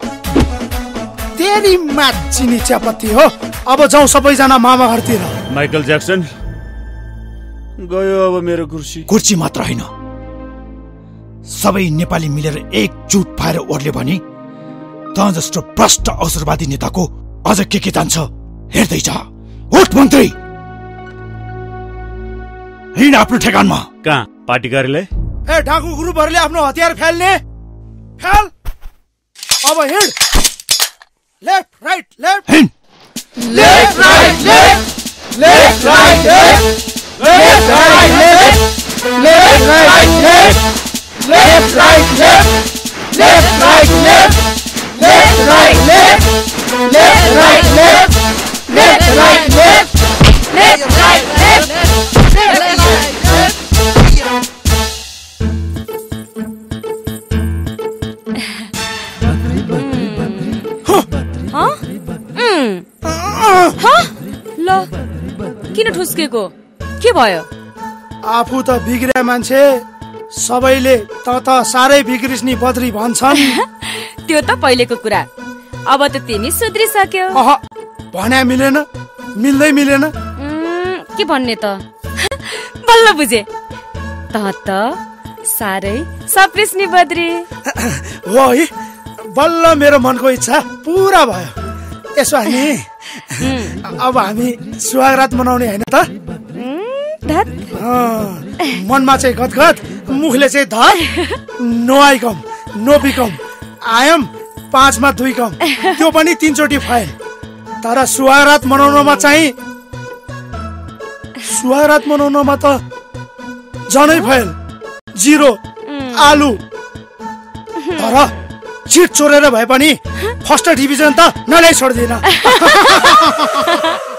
तेरी माचिनी चियापत्ती हो। अब जाउँ सबैजना मामा घरतिर। माइकल ज्याक्सन गयो अब मेरो कुर्सी। कुर्सी मात्र होइन, सबै नेपाली मिलेर एकजुट भएर ओर्ले भने त जस्तो भ्रष्ट अवसरवादी नेताको अझ के के जान्छ हेर्दै जा। उठ मन्त्री, हिँड आफ्नो ठेगानमा। कहाँ? पार्टी कार्यालय? ए डाकु ग्रुपहरूले आफ्नो हतियार फाल्ने फाल। अब हिँड। लेफ्ट राइट लेफ्ट हिँड। Left right left left right left left right left left right left left right left left right left left right left left right left left right left left right left. ल किन ठुस्केको? के भयो? आफू त बिग्रे मान्छे, सबैले त त साह्रै बिग्रिस नि बद्री भन्छन्। त्यो त पहिलेको कुरा, अब त तिमी सुध्रिसक्यो। अह भन्या मिलेन, मिल्दै मिलेन। के भन्ने त? बल्ल बुझे, त त साह्रै सप्रिस नि बद्री। हो है, बल्ल मेरो मनको इच्छा पुरा भयो। यसो हामी अब हामी सुहागरात मनाउने होइन त? मनमा चाहिँ गदगद, मुखले चाहिँ धर। No I come, no become, I'm पाँचमा दुई कम, त्यो पनि तीनचोटि फाइल। तर सुहागरात मनाउनमा चाहिँ सुहागरात मनाउनमा त जनै फाइल जिरो आलु। तर चिट चोरेर भए पनि फर्स्ट डिभिजन त नलै छोड्दिन।